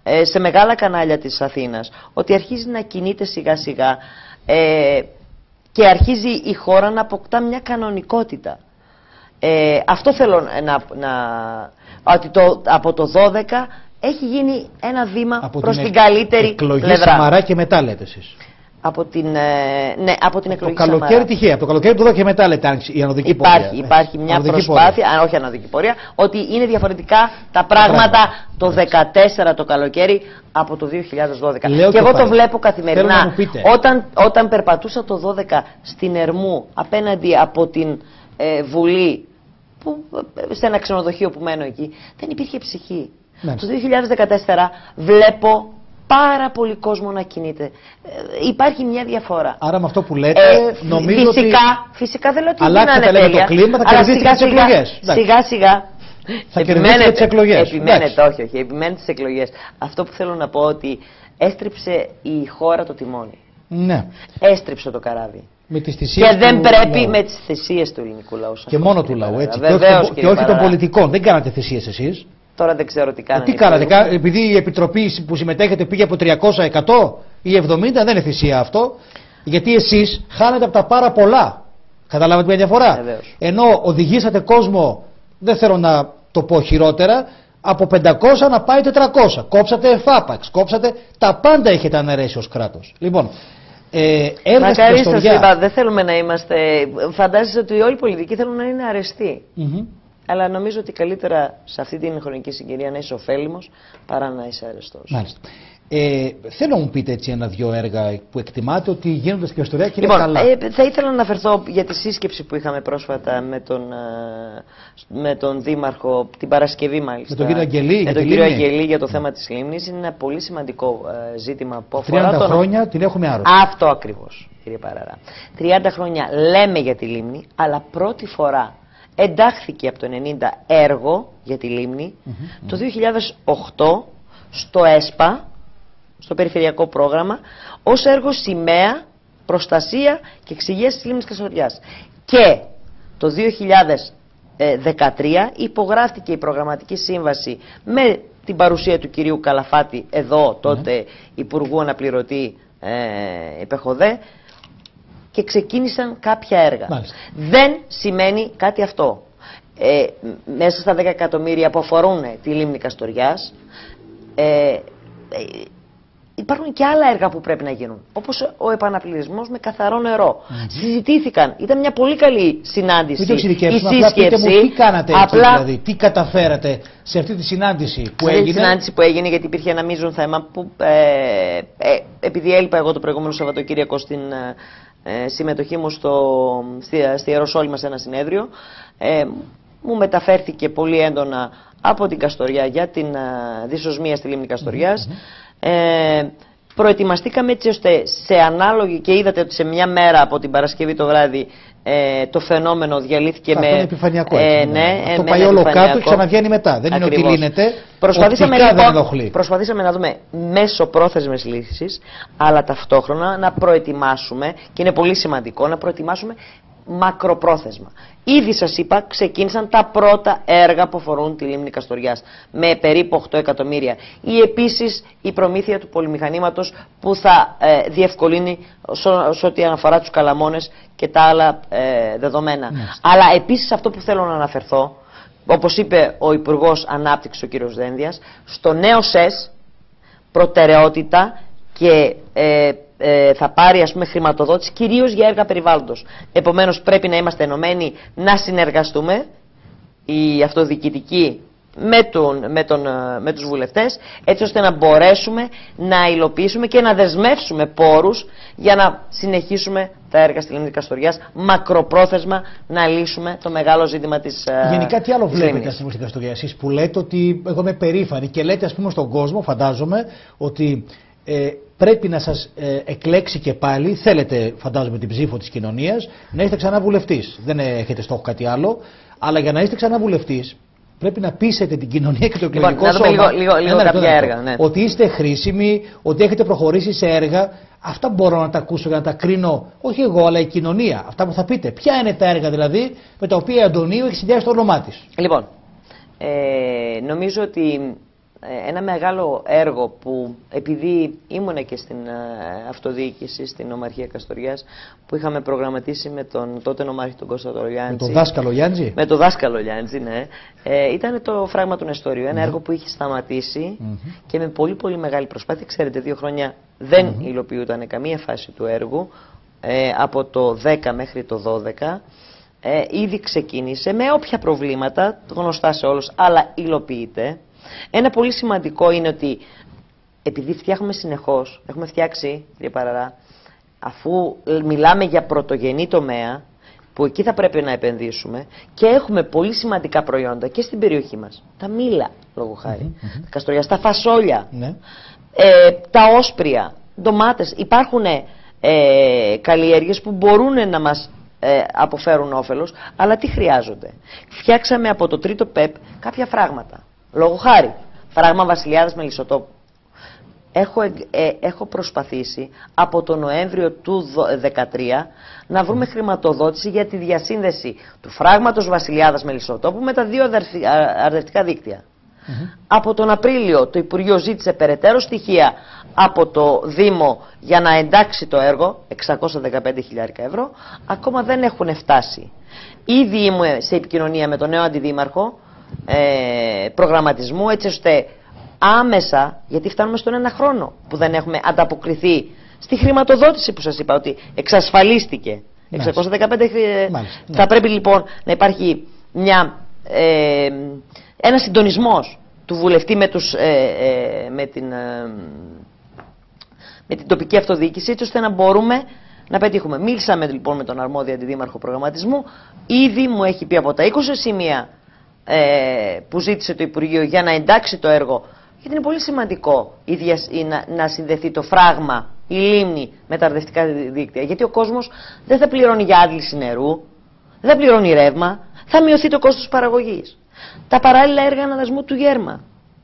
[SPEAKER 2] σε μεγάλα κανάλια της Αθήνας, ότι αρχίζει να κινείται σιγά σιγά και αρχίζει η χώρα να αποκτά μια κανονικότητα. Αυτό θέλω ότι από το 12 έχει γίνει ένα βήμα προς την καλύτερη πλευρά.
[SPEAKER 1] Εκλογή Σαμαρά και μετά λέτε εσείς.
[SPEAKER 2] Από την εκλογή
[SPEAKER 1] Σαμαρά. Το καλοκαίρι τυχαία, από το καλοκαίρι του 12 και μετά λέτε η ανωδική πορεία.
[SPEAKER 2] Υπάρχει μια προσπάθεια, όχι ανωδική πορεία, ότι είναι διαφορετικά τα πράγματα το 2014 το καλοκαίρι από το 2012. Και εγώ το βλέπω καθημερινά. Όταν περπατούσα το 12 στην Ερμού απέναντι από την Βουλή, σε ένα ξενοδοχείο που μένω εκεί, δεν υπήρχε ψυχή. Ναι. Το 2014 βλέπω πάρα πολύ κόσμο να κινείται. Υπάρχει μια διαφορά.
[SPEAKER 1] Άρα με αυτό που λέτε, νομίζω
[SPEAKER 2] φυσικά δεν λέω ότι
[SPEAKER 1] αλλάξτε το κλίμα, θα κερδίσετε τις εκλογές.
[SPEAKER 2] Σιγά σιγά.
[SPEAKER 1] Θα κερδίσετε τις εκλογές.
[SPEAKER 2] Επιμένετε, όχι, επιμένετε τις εκλογές. Αυτό που θέλω να πω ότι έστριψε η χώρα το τιμόνι.
[SPEAKER 1] Ναι.
[SPEAKER 2] Έστριψε το καράβι.
[SPEAKER 1] Με τις θυσίες
[SPEAKER 2] και δεν πρέπει με τις θυσίες του ελληνικού λαού.
[SPEAKER 1] Και μόνο του λαού, έτσι.
[SPEAKER 2] Και
[SPEAKER 1] όχι των πολιτικών. Δεν κάνατε θυσίες εσείς.
[SPEAKER 2] Τώρα δεν ξέρω τι κάνατε.
[SPEAKER 1] Τι κάνατε, επειδή η επιτροπή που συμμετέχετε πήγε από 300, 100 ή 70, δεν είναι θυσία αυτό. Γιατί εσείς χάνετε από τα πάρα πολλά. Καταλάβατε μια διαφορά.
[SPEAKER 2] Βεβαίως.
[SPEAKER 1] Ενώ οδηγήσατε κόσμο, δεν θέλω να το πω χειρότερα, από 500 να πάει 400. Κόψατε εφάπαξ, κόψατε τα πάντα, έχετε αναιρέσει ως κράτος. Λοιπόν,
[SPEAKER 2] μακάρι σας είπα, δεν θέλουμε να είμαστε. Φαντάζεσαι ότι όλοι οι πολιτικοί θέλουν να είναι αρεστοί. Αλλά νομίζω ότι καλύτερα σε αυτή την χρονική συγκυρία να είσαι ωφέλιμος παρά να είσαι αρεστός.
[SPEAKER 1] Μάλιστα. Θέλω να μου πείτε έτσι ένα-δυο έργα που εκτιμάτε ότι γίνονται στην ιστορία και είναι καλά.
[SPEAKER 2] Θα ήθελα να αναφερθώ για τη σύσκεψη που είχαμε πρόσφατα με τον Δήμαρχο, την Παρασκευή μάλιστα.
[SPEAKER 1] Με τον κύριο Αγγελή.
[SPEAKER 2] Με τον κύριο Αγγελή για το θέμα της λίμνης. Είναι ένα πολύ σημαντικό ζήτημα που αφορά
[SPEAKER 1] 30 χρόνια την έχουμε άρρωστη.
[SPEAKER 2] Αυτό ακριβώς, κύριε Παραρά. 30 χρόνια λέμε για τη λίμνη, αλλά πρώτη φορά εντάχθηκε από το 90 έργο για τη λίμνη το 2008 στο ΕΣΠΑ, στο περιφερειακό πρόγραμμα, ως έργο σημαία, προστασία και εξυγίαση της λίμνης Καστοριάς. Και το 2013 υπογράφτηκε η προγραμματική σύμβαση με την παρουσία του κυρίου Καλαφάτη, εδώ τότε Υπουργού Αναπληρωτή Πεχοδέ, και ξεκίνησαν κάποια έργα.
[SPEAKER 1] Μάλιστα.
[SPEAKER 2] Δεν σημαίνει κάτι αυτό. Μέσα στα 10 εκατομμύρια που αφορούν τη λίμνη Καστοριάς, υπάρχουν και άλλα έργα που πρέπει να γίνουν. Όπως ο επαναπληρισμός με καθαρό νερό. Συζητήθηκαν. Ήταν μια πολύ καλή συνάντηση.
[SPEAKER 1] Μην το εξειδικεύσουμε. Απλά πείτε μου τι κάνατε έτσι, δηλαδή. Τι καταφέρατε σε αυτή τη συνάντηση που έγινε.
[SPEAKER 2] Τη συνάντηση που έγινε, γιατί υπήρχε ένα μείζον θέμα που επειδή έλειπα εγώ το προηγούμενο Σαββατοκύριακο στην συμμετοχή μου στη Ιεροσόλυμα σε ένα συνέδριο, μου μεταφέρθηκε πολύ έντονα από την Καστοριά για την δυσοσμία στη λίμνη Καστοριάς. Προετοιμαστήκαμε έτσι ώστε σε ανάλογη, και είδατε ότι σε μια μέρα από την Παρασκευή το βράδυ το φαινόμενο διαλύθηκε
[SPEAKER 1] αυτό
[SPEAKER 2] με.
[SPEAKER 1] Είναι επιφανειακό. Αυτό πάει όλο κάτω και ξαναβγαίνει μετά. Δεν είναι ότι λύνεται.
[SPEAKER 2] Προσπαθήσαμε να δούμε μέσοπρόθεσμες λύσεις, αλλά ταυτόχρονα να προετοιμάσουμε, και είναι πολύ σημαντικό να προετοιμάσουμε μακροπρόθεσμα. Ήδη σας είπα, ξεκίνησαν τα πρώτα έργα που αφορούν τη λίμνη Καστοριάς με περίπου 8 εκατομμύρια. Ή επίσης η προμήθεια του πολυμηχανήματος που θα διευκολύνει σε ό,τι αναφορά τους καλαμόνες και τα άλλα δεδομένα. Αλλά επίσης αυτό που θέλω να αναφερθώ, όπως είπε ο Υπουργός Ανάπτυξης ο κ. Δένδιας, στο νέο ΣΕΣ προτεραιότητα και θα πάρει, ας πούμε, χρηματοδότηση κυρίως για έργα περιβάλλοντος. Επομένως πρέπει να είμαστε ενωμένοι, να συνεργαστούμε οι αυτοδιοικητικοί με τους βουλευτές, έτσι ώστε να μπορέσουμε να υλοποιήσουμε και να δεσμεύσουμε πόρους για να συνεχίσουμε τα έργα στη λίμνη Καστοριάς, μακροπρόθεσμα να λύσουμε το μεγάλο ζήτημα της
[SPEAKER 1] γενικά τι άλλο βλέπετε στην Καστοριά εσείς που λέτε ότι εγώ είμαι περήφανη και λέτε, ας πούμε, στον κόσμο, φαντάζομαι, ότι πρέπει να σας εκλέξει και πάλι, θέλετε φαντάζομαι την ψήφο της κοινωνίας, να είστε ξανά βουλευτής. Δεν έχετε στόχο κάτι άλλο, αλλά για να είστε ξανά βουλευτής πρέπει να πείσετε την κοινωνία και το εκλογικό σώμα
[SPEAKER 2] λίγο κάποια έργα, ναι.
[SPEAKER 1] Ότι είστε χρήσιμοι, ότι έχετε προχωρήσει σε έργα. Αυτά μπορώ να τα ακούσω για να τα κρίνω, όχι εγώ αλλά η κοινωνία. Αυτά που θα πείτε. Ποια είναι τα έργα δηλαδή με τα οποία η Αντωνίου έχει συνδυάσει το όνομά της.
[SPEAKER 2] Λοιπόν, νομίζω ότι ένα μεγάλο έργο που, επειδή ήμουνα και στην αυτοδιοίκηση, στην Νομαρχία Καστοριάς, που είχαμε προγραμματίσει με τον τότε νομάρχη τον Κώστα Λιάντζη.
[SPEAKER 1] Με τον δάσκαλο Λιάντζη.
[SPEAKER 2] Με τον δάσκαλο Λιάντζη, ναι. Ήταν το Φράγμα του Νεστορίου. Ένα έργο που είχε σταματήσει και με πολύ πολύ μεγάλη προσπάθεια. Ξέρετε, 2 χρόνια δεν υλοποιούταν καμία φάση του έργου. Από το 10 μέχρι το 12. Ήδη ξεκίνησε με όποια προβλήματα, γνωστά σε όλους, αλλά υλοποιείται. Ένα πολύ σημαντικό είναι ότι επειδή φτιάχνουμε συνεχώς, έχουμε φτιάξει, κύριε Παραρά, αφού μιλάμε για πρωτογενή τομέα, που εκεί θα πρέπει να επενδύσουμε, και έχουμε πολύ σημαντικά προϊόντα και στην περιοχή μας. Τα μήλα, λόγω χάρη, τα καστοριά, τα φασόλια, τα όσπρια, ντομάτες. Υπάρχουν καλλιέργειες που μπορούν να μας αποφέρουν όφελος, αλλά τι χρειάζονται. Φτιάξαμε από το τρίτο ΠΕΠ κάποια φράγματα. Λόγω χάρη, φράγμα Βασιλιάδας Μελισσοτόπου. Έχω προσπαθήσει από το Νοέμβριο του 2013 να βρούμε χρηματοδότηση για τη διασύνδεση του φράγματος Βασιλιάδας Μελισσοτόπου με τα 2 αρδευτικά δίκτυα. Από τον Απρίλιο το Υπουργείο ζήτησε περαιτέρω στοιχεία από το Δήμο για να εντάξει το έργο, 615.000 ευρώ, ακόμα δεν έχουν φτάσει. Ήδη είμαι σε επικοινωνία με τον νέο Αντιδήμαρχο προγραμματισμού, έτσι ώστε άμεσα, γιατί φτάνουμε στον 1 χρόνο που δεν έχουμε ανταποκριθεί στη χρηματοδότηση που σας είπα ότι εξασφαλίστηκε. 615 θα πρέπει λοιπόν να υπάρχει ένα συντονισμός του βουλευτή με την τοπική αυτοδιοίκηση, έτσι ώστε να μπορούμε να πετύχουμε. Μίλησαμε λοιπόν με τον αρμόδιο αντιδήμαρχο προγραμματισμού, ήδη μου έχει πει από τα 20 σημεία που ζήτησε το Υπουργείο για να εντάξει το έργο, γιατί είναι πολύ σημαντικό να συνδεθεί το φράγμα, η λίμνη με τα αρδευτικά δίκτυα, γιατί ο κόσμος δεν θα πληρώνει για άντληση νερού, δεν θα πληρώνει ρεύμα, θα μειωθεί το κόστος παραγωγής. Τα παράλληλα έργα αναδασμού του Γέρμα.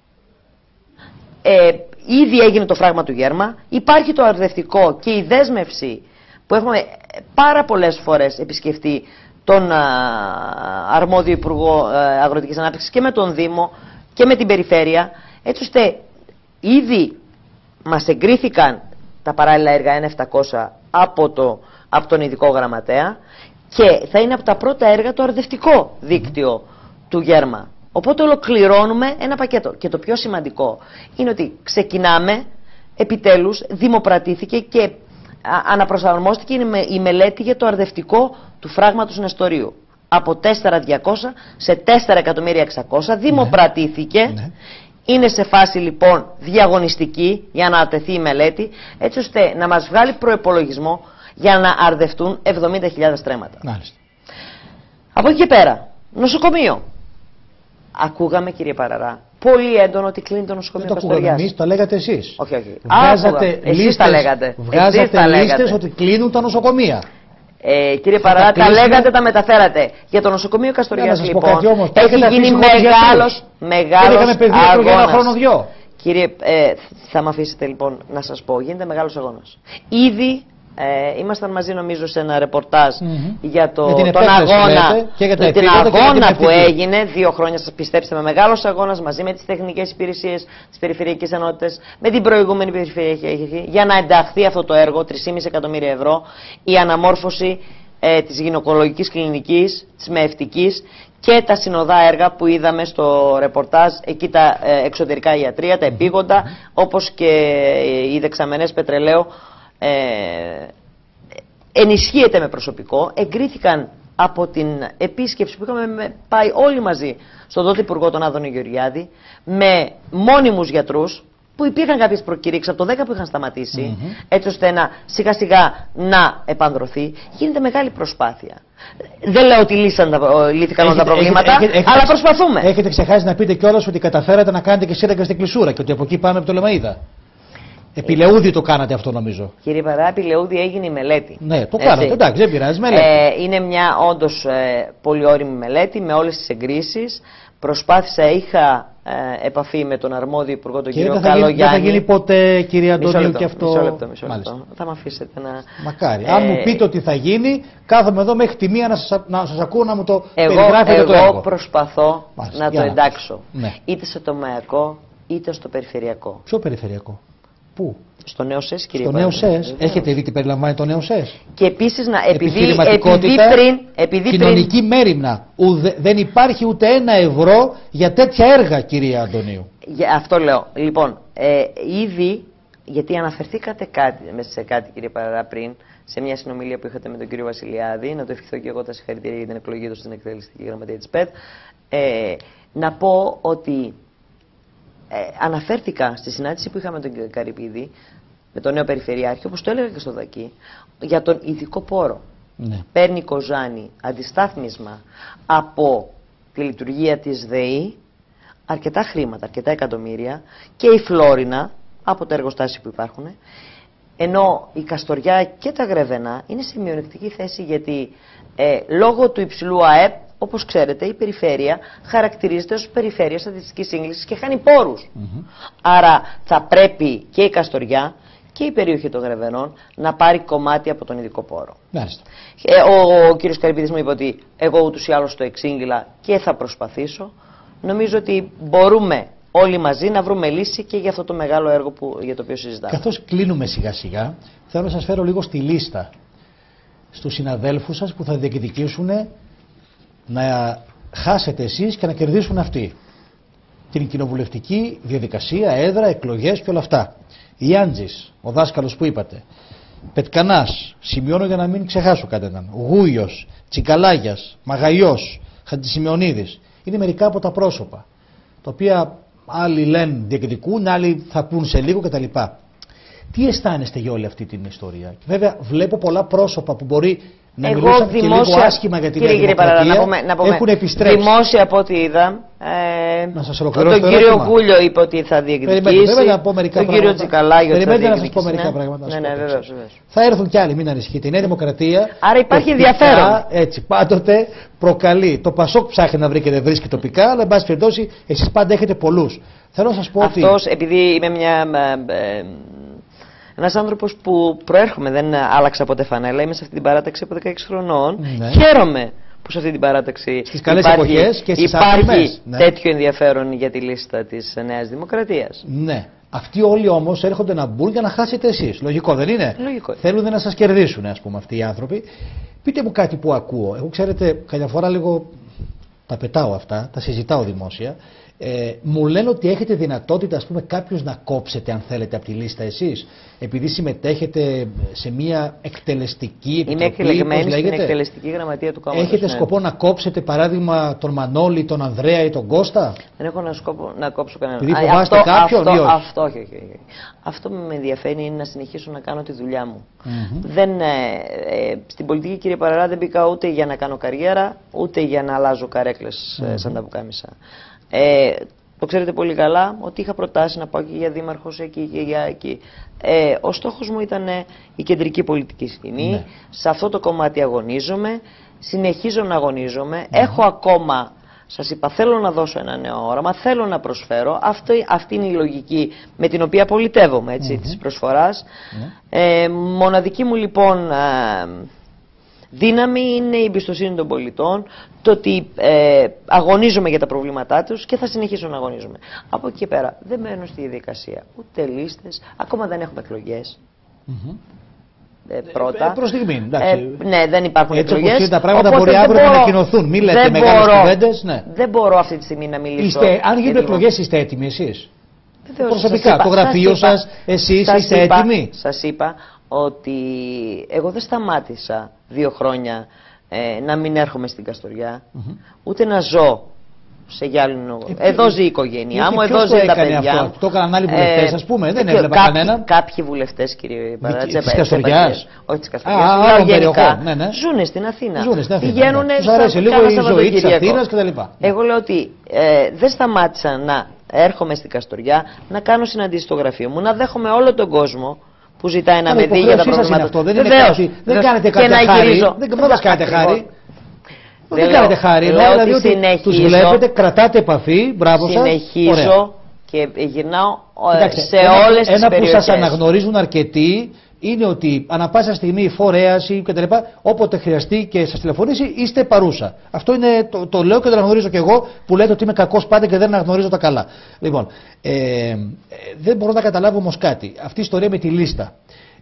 [SPEAKER 2] Ήδη έγινε το φράγμα του Γέρμα, υπάρχει το αρδευτικό και η δέσμευση που έχουμε πάρα πολλές φορές επισκεφτεί τον αρμόδιο Υπουργό Αγροτικής Ανάπτυξης και με τον Δήμο και με την Περιφέρεια, έτσι ώστε ήδη μας εγκρίθηκαν τα παράλληλα έργα 1.700 από τον ειδικό γραμματέα και θα είναι από τα πρώτα έργα το αρδευτικό δίκτυο του Γέρμα. Οπότε ολοκληρώνουμε ένα πακέτο. Και το πιο σημαντικό είναι ότι ξεκινάμε, επιτέλους δημοπρατήθηκε και αναπροσαρμόστηκε η μελέτη για το αρδευτικό του φράγματος Νεστορίου. Από 4.200 σε 4.600.000 δημοπρατήθηκε. Είναι σε φάση λοιπόν διαγωνιστική για να ατεθεί η μελέτη, έτσι ώστε να μας βγάλει προϋπολογισμό για να αρδευτούν 70.000 στρέμματα. Από εκεί και πέρα, νοσοκομείο. Ακούγαμε, κύριε Παραρά, πολύ έντονο ότι κλείνει το νοσοκομείο Καστοριάς.
[SPEAKER 1] Δεν το ακούγαμε εμείς, το λέγατε εσείς.
[SPEAKER 2] Όχι, όχι.
[SPEAKER 1] Εσείς τα λέγατε. Βγάζατε λίστες ότι κλείνουν τα νοσοκομεία.
[SPEAKER 2] Κύριε Παραρά, τα λέγατε, τα μεταφέρατε. Για το νοσοκομείο Καστοριάς, λοιπόν, έχει γίνει μεγάλος αγώνας. Κύριε, θα με αφήσετε λοιπόν να σας πω, γίνεται μεγάλος αγώνας. Ήδη ήμασταν μαζί νομίζω σε ένα ρεπορτάζ για τον αγώνα, την αγώνα που έγινε 2 χρόνια, σας πιστέψτε με, μεγάλος αγώνας μαζί με τις τεχνικές υπηρεσίες, τις περιφερειακές ενότητες, με την προηγούμενη περιφερειακή αρχή, για να ενταχθεί αυτό το έργο, 3,5 εκατομμύρια ευρώ, η αναμόρφωση της γυναικολογικής κλινικής, της μεευτικής και τα συνοδά έργα που είδαμε στο ρεπορτάζ, εκεί τα εξωτερικά ιατρεία, τα επίγοντα, όπως και οι δεξαμενές πετρελαίου. Ενισχύεται με προσωπικό. Εγκρίθηκαν από την επίσκεψη που είχαμε πάει όλοι μαζί στον τότε Υπουργό τον Άδωνη Γεωργιάδη, με μόνιμους γιατρούς, που υπήρχαν κάποιες προκηρύξεις από το 10 που είχαν σταματήσει, έτσι ώστε σιγά σιγά να επανδρωθεί. Γίνεται μεγάλη προσπάθεια. Δεν λέω ότι λύθηκαν όλα τα προβλήματα, αλλά προσπαθούμε.
[SPEAKER 1] Έχετε ξεχάσει να πείτε κιόλας ότι καταφέρατε να κάνετε και σύραγγα στην Κλεισούρα και ότι από εκεί πάμε από το Λεμαΐδα. Επί Λεούδη το κάνατε αυτό νομίζω. Κύριε
[SPEAKER 2] Παρά, επί Λεούδη έγινε η μελέτη.
[SPEAKER 1] Ναι, το κάνατε. Εντάξει, δεν πειράζει. Μελέτη.
[SPEAKER 2] Είναι μια όντως πολύ όριμη μελέτη με όλες τις εγκρίσεις. Προσπάθησα, είχα επαφή με τον αρμόδιο Υπουργό, τον κύριο Καλογιάννη.
[SPEAKER 1] Δεν θα γίνει ποτέ, κύριε Αντωνίου, και αυτό.
[SPEAKER 2] Μισό λεπτό. Θα με αφήσετε να.
[SPEAKER 1] Μακάρι. Αν μου πείτε ότι θα γίνει, κάθομαι εδώ μέχρι τη μία να σας ακούω να μου το περιγράφετε το έργο.
[SPEAKER 2] Εγώ προσπαθώ να το εντάξω. Είτε σε τομεακό, ήταν στο περιφερειακό.
[SPEAKER 1] Ποιο περιφερειακό? Πού?
[SPEAKER 2] Στο νέο ΣΕΣ, κύριε
[SPEAKER 1] Στο νέο ΣΕΣ. Έχετε δει τι περιλαμβάνει το νέο ΣΕΣ?
[SPEAKER 2] Και επίσης
[SPEAKER 1] επειδή κοινωνική μέριμνα. Δεν υπάρχει ούτε €1 για τέτοια έργα, κυρία Αντωνίου.
[SPEAKER 2] Αυτό λέω. Λοιπόν, ήδη, γιατί αναφερθήκατε μέσα σε κάτι, κύριε Παραρά, πριν, σε μια συνομιλία που είχατε με τον κύριο Βασιλιάδη, να το ευχηθώ και εγώ τα συγχαρητήρια για την εκλογή του στην εκτελεστική γραμματεία της ΠΕΤ, να πω ότι αναφέρθηκα στη συνάντηση που είχαμε με τον Καρυπίδη, με τον νέο Περιφερειάρχη, όπως το έλεγα και στο Δακί, για τον ειδικό πόρο.
[SPEAKER 1] Ναι.
[SPEAKER 2] Παίρνει η Κοζάνη αντιστάθμισμα από τη λειτουργία της ΔΕΗ, αρκετά χρήματα, αρκετά εκατομμύρια, και η Φλόρινα από τα εργοστάσια που υπάρχουν, ενώ η Καστοριά και τα Γρεβενά είναι σε μειονεκτική θέση, γιατί λόγω του υψηλού ΑΕΠ, όπως ξέρετε, η περιφέρεια χαρακτηρίζεται ως περιφέρεια στατιστικής σύγκλησης και χάνει πόρους. Άρα θα πρέπει και η Καστοριά και η περιοχή των Γρεβενών να πάρει κομμάτι από τον ειδικό πόρο. Ο κύριος Καρυπίδης μου είπε ότι εγώ ούτως ή άλλως το εξήγηλα και θα προσπαθήσω. Νομίζω ότι μπορούμε όλοι μαζί να βρούμε λύση και για αυτό το μεγάλο έργο για το οποίο συζητάμε.
[SPEAKER 1] Καθώς κλείνουμε σιγά σιγά, θέλω να σας φέρω λίγο στη λίστα στους συναδέλφους σας που θα διεκδικήσουν να χάσετε εσείς και να κερδίσουν αυτοί την κοινοβουλευτική διαδικασία, έδρα, εκλογές και όλα αυτά. Ιάντζης, ο δάσκαλος που είπατε, Πετκανάς, σημειώνω για να μην ξεχάσω κανέναν, Γούιος, Τσικαλάγιας, Μαγαϊός, Χατζησημεωνίδης, είναι μερικά από τα πρόσωπα, τα οποία άλλοι λένε διεκδικούν, άλλοι θα πούν σε λίγο κτλ. Τι αισθάνεστε για όλη αυτή την ιστορία? Βέβαια βλέπω πολλά πρόσωπα που μπορεί να μιλούσαν και λίγο άσχημα για την Δημοκρατία, έχουν επιστρέψει.
[SPEAKER 2] Δημόσια από ό,τι είδα,
[SPEAKER 1] να σας ολοκληρώσω
[SPEAKER 2] τον κύριο Γούλιο είπε ότι θα διεκδικήσει, τον κύριο Τσικαλάγιο ότι θα διεκδικήσει.
[SPEAKER 1] Περιμένετε να σας πω μερικά πράγματα.
[SPEAKER 2] Ναι, βεβαίως.
[SPEAKER 1] Θα έρθουν κι άλλοι, μην ανησυχείτε. Η Νέα Δημοκρατία,
[SPEAKER 2] άρα υπάρχει ενδιαφέρον.
[SPEAKER 1] Έτσι, πάντοτε προκαλεί. Το Πασόκ ψάχνει να βρει και δεν βρίσκει τοπικά, αλλά εν πάση περιπτώσει εσείς πάντα έχετε πολλούς. Θέλω να σας πω ότι.
[SPEAKER 2] Αυτός, επειδή είμαι ένας άνθρωπος που προέρχομαι, δεν άλλαξα ποτέ φανέλα, είμαι σε αυτή την παράταξη από 16 χρονών. Ναι. Χαίρομαι που σε αυτή την παράταξη υπάρχει τέτοιο ενδιαφέρον για τη λίστα της Νέας Δημοκρατίας.
[SPEAKER 1] Ναι. Αυτοί όλοι όμως έρχονται να μπουν για να χάσετε εσείς. Λογικό δεν είναι?
[SPEAKER 2] Λογικό.
[SPEAKER 1] Θέλουν να σας κερδίσουν, ας πούμε, αυτοί οι άνθρωποι. Πείτε μου κάτι που ακούω. Εγώ, ξέρετε, καμιά φορά λίγο τα πετάω αυτά, τα συζητάω δημόσια. Μου λένε ότι έχετε δυνατότητα, ας πούμε, κάποιος να κόψετε, αν θέλετε, από τη λίστα εσείς, επειδή συμμετέχετε σε μια εκτελεστική επιτροπή.
[SPEAKER 2] Είμαι εκλεγμένη στην εκτελεστική γραμματεία του κόμματος.
[SPEAKER 1] Έχετε σκοπό να κόψετε, παράδειγμα, τον Μανώλη, τον Ανδρέα ή τον Κώστα?
[SPEAKER 2] Δεν έχω σκοπό να κόψω κανέναν.
[SPEAKER 1] Επειδή φοβάστε κάποιον ή όχι?
[SPEAKER 2] Όχι. Αυτό που με ενδιαφέρει είναι να συνεχίσω να κάνω τη δουλειά μου. Στην πολιτική, κύριε Παραρά, δεν μπήκα ούτε για να κάνω καριέρα, ούτε για να αλλάζω καρέκλες σαν τα πουκάμισα. Το ξέρετε πολύ καλά ότι είχα προτάσει να πάω και για δήμαρχος εκεί και για εκεί. Ο στόχος μου ήταν η κεντρική πολιτική σκηνή. Ναι. Σε αυτό το κομμάτι αγωνίζομαι, συνεχίζω να αγωνίζομαι. Έχω ακόμα, σας είπα, θέλω να δώσω ένα νέο όραμα, θέλω να προσφέρω. Αυτή είναι η λογική με την οποία πολιτεύομαι, έτσι, της προσφοράς. Μοναδική μου λοιπόν δύναμη είναι η εμπιστοσύνη των πολιτών, το ότι αγωνίζομαι για τα προβλήματά τους και θα συνεχίσω να αγωνίζομαι. Από εκεί και πέρα δεν μπαίνω στη διαδικασία ούτε λίστες, ακόμα δεν έχουμε εκλογές. Πρώτα.
[SPEAKER 1] Προς στιγμή,
[SPEAKER 2] ναι, δεν υπάρχουν εκλογές.
[SPEAKER 1] Έτσι τα πράγματα μπορεί αύριο να ανακοινωθούν. Μην λέτε μεγάλες κουβέντες. Ναι.
[SPEAKER 2] Δεν μπορώ αυτή τη στιγμή να μιλήσω.
[SPEAKER 1] Αν γίνουν εκλογές, είστε έτοιμοι εσείς? Προσωπικά, το γραφείο σας, εσείς είστε έτοιμοι?
[SPEAKER 2] Σας είπα ότι εγώ δεν σταμάτησα 2 χρόνια να μην έρχομαι στην Καστοριά, ούτε να ζω σε γυάλινο. Εδώ ζει η οικογένειά μου, εδώ ζει τα παιδιά μου.
[SPEAKER 1] Το έκαναν άλλοι βουλευτές, ας πούμε, δεν έβλεπα κανέναν.
[SPEAKER 2] Κάποιοι βουλευτές, κύριε Παράτσα,
[SPEAKER 1] της Καστοριάς.
[SPEAKER 2] Όχι της Καστοριάς, γενικά, ζουνε στην Αθήνα. Πηγαίνουν
[SPEAKER 1] η ζωή της Αθήνας κτλ.
[SPEAKER 2] Εγώ λέω ότι δεν σταμάτησα να έρχομαι στην Καστοριά, να κάνω συναντήσεις στο γραφείο μου, να δέχομαι όλο τον κόσμο που ζητάει να με δει για τα προβλήματα του.
[SPEAKER 1] Δεν κάνετε κάποια χάρη. Δεν μας κάνετε χάρη. Δεν κάνετε χάρη. Δηλαδή τους βλέπετε, κρατάτε επαφή. Μπράβο σας.
[SPEAKER 2] Συνεχίζω και γυρνάω σε όλες τις περιοχές.
[SPEAKER 1] Ένα που σας αναγνωρίζουν αρκετοί, είναι ότι ανά πάσα στιγμή φορέας ή κτλ. Όποτε χρειαστεί και σας τηλεφωνήσει, είστε παρούσα. Αυτό είναι, το λέω και το αναγνωρίζω και εγώ που λέτε ότι είμαι κακός πάντα και δεν αναγνωρίζω τα καλά. Λοιπόν, δεν μπορώ να καταλάβω όμως κάτι. Αυτή η ιστορία με τη λίστα.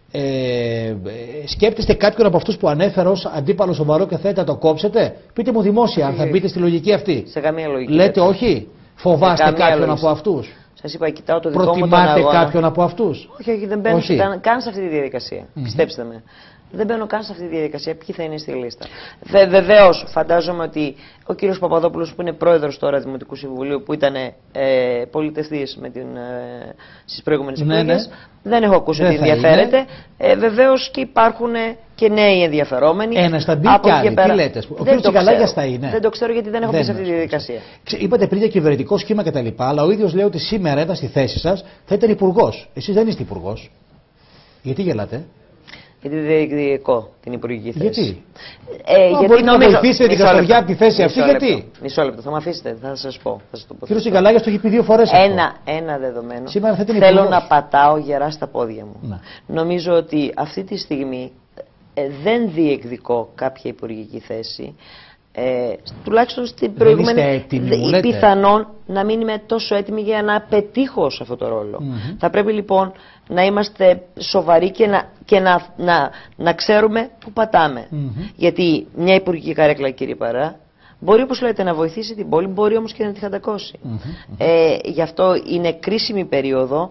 [SPEAKER 1] Σκέπτεστε κάποιον από αυτούς που ανέφερα ως αντίπαλο σοβαρό και θέλετε να το κόψετε? Πείτε μου δημόσια αν θα μπείτε στη λογική αυτή.
[SPEAKER 2] Σε καμία λογική.
[SPEAKER 1] Λέτε όχι? Φοβάστε κάποιον από αυτούς?
[SPEAKER 2] Σας είπα, κοιτάω το δικό μου τον
[SPEAKER 1] Προτιμάτε
[SPEAKER 2] αγώνα.
[SPEAKER 1] κάποιον από αυτούς?
[SPEAKER 2] Όχι, δεν μπαίνω καν σε αυτή τη διαδικασία. Πιστέψτε με. Δεν μπαίνω καν σε αυτή τη διαδικασία. Ποιοι θα είναι στη λίστα. Βεβαίως, φαντάζομαι ότι ο κύριος Παπαδόπουλος, που είναι πρόεδρος τώρα Δημοτικού Συμβουλίου, που ήταν πολιτευτής στις προηγούμενες εκλογές, δεν έχω ακούσει ότι ενδιαφέρεται. Βεβαίως και υπάρχουν και νέοι ενδιαφερόμενοι.
[SPEAKER 1] Ένας θα μπει κι άλλοι. Τι λέτε? Ο κύριος Τσιγκαλάγιας θα είναι?
[SPEAKER 2] Δεν το ξέρω, γιατί δεν έχω μπει σε αυτή τη διαδικασία.
[SPEAKER 1] Είπατε πριν για κυβερνητικό σχήμα κτλ. Αλλά ο ίδιος λέει ότι σήμερα ήταν στη θέση σας, θα ήταν υπουργός. Εσείς δεν είστε υπουργός. Γιατί γελάτε?
[SPEAKER 2] Γιατί δεν διεκδικώ την υπουργική θέση.
[SPEAKER 1] Γιατί?
[SPEAKER 2] Γιατί
[SPEAKER 1] να βοηθήσετε την Καστοριά από τη θέση αυτή, γιατί?
[SPEAKER 2] Μισό λεπτό, θα με αφήσετε, θα σας πω.
[SPEAKER 1] Ο κ. Τσιγκαλάγιας το έχει πει 2 φορές.
[SPEAKER 2] Ένα δεδομένο.
[SPEAKER 1] Θέλω
[SPEAKER 2] να πατάω γερά στα πόδια μου. Νομίζω ότι αυτή τη στιγμή δεν διεκδικώ κάποια υπουργική θέση. Τουλάχιστον στην προηγούμενη, πιθανόν να μην είμαι τόσο έτοιμη για να πετύχω σε αυτό το ρόλο. Θα πρέπει λοιπόν να είμαστε σοβαροί και να ξέρουμε πού πατάμε. Γιατί μια υπουργική καρέκλα, κύριε Παρά, μπορεί, όπως λέτε, να βοηθήσει την πόλη, μπορεί όμως και να τη χαντακώσει. Γι' αυτό είναι κρίσιμη περίοδο.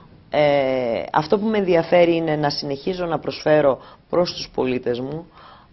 [SPEAKER 2] Αυτό που με ενδιαφέρει είναι να συνεχίζω να προσφέρω προς τους πολίτες μου,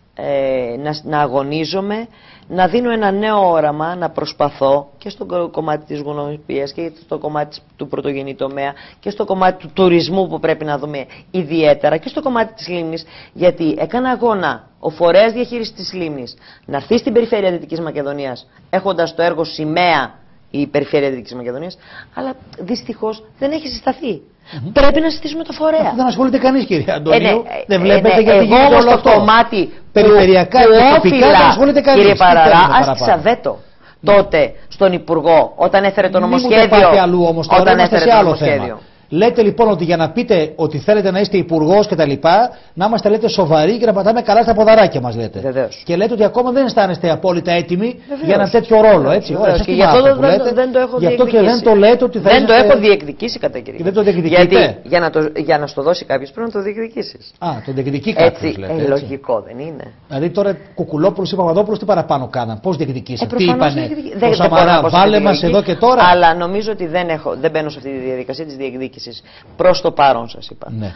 [SPEAKER 2] να αγωνίζομαι, να δίνω ένα νέο όραμα, να προσπαθώ και στο κομμάτι της γονοποιίας και στο κομμάτι του πρωτογενή τομέα και στο κομμάτι του τουρισμού που πρέπει να δούμε ιδιαίτερα και στο κομμάτι της λίμνης, γιατί έκανα αγώνα ο φορέας διαχείρισης της λίμνης να έρθει στην περιφέρεια Δυτικής Μακεδονίας έχοντας το έργο σημαία η περιφέρεια Δυτικής Μακεδονίας, αλλά δυστυχώς δεν έχει συσταθεί. Πρέπει να συστήσουμε το φορέα.
[SPEAKER 1] Αυτό δεν ασχολείται κανείς, κύριε Αντωνίου. Δεν βλέπετε γιατί γίνεται όλο αυτό?
[SPEAKER 2] Κομμάτι
[SPEAKER 1] περιφερειακά και τοπικά δεν ασχολείται κανείς.
[SPEAKER 2] Κύριε Παραρά, άσκησα βέτο τότε στον Υπουργό όταν έφερε το νομοσχέδιο.
[SPEAKER 1] Μην πάτε αλλού όμως τώρα, είμαστε σε άλλο θέμα. Λέτε λοιπόν ότι για να πείτε ότι θέλετε να είστε υπουργός και τα λοιπά, να είμαστε, λέτε, σοβαροί και να πατάμε καλά στα ποδαράκια μας, λέτε.
[SPEAKER 2] Βεβαίως.
[SPEAKER 1] Και λέτε ότι ακόμα δεν αισθάνεστε απόλυτα έτοιμοι για ένα τέτοιο ρόλο, έτσι.
[SPEAKER 2] Και γι' αυτό δεν το έχω διεκδικήσει.
[SPEAKER 1] Και δεν το λέτε ότι
[SPEAKER 2] δεν το έχω διεκδικήσει, κατά κύριο.
[SPEAKER 1] Και δεν το διεκδικείτε.
[SPEAKER 2] Γιατί για να στο δώσει κάποιος πρέπει να το διεκδικήσεις.
[SPEAKER 1] Α, το διεκδικεί κάποιος, λέτε.
[SPEAKER 2] Λογικό δεν είναι.
[SPEAKER 1] Δηλαδή τώρα Κουκουλόπουλος ή Παπαδόπουλος τι παραπάνω κάναν? Πώς διεκδικήσαν? Τι είπανε? Το Σαμαρά, βάλε μας εδώ και τώρα.
[SPEAKER 2] Αλλά νομίζω ότι δεν μπαίνω σε αυτή τη διαδικασία της διεκδίκησης. Προς το παρόν, σας είπα.
[SPEAKER 1] Ναι.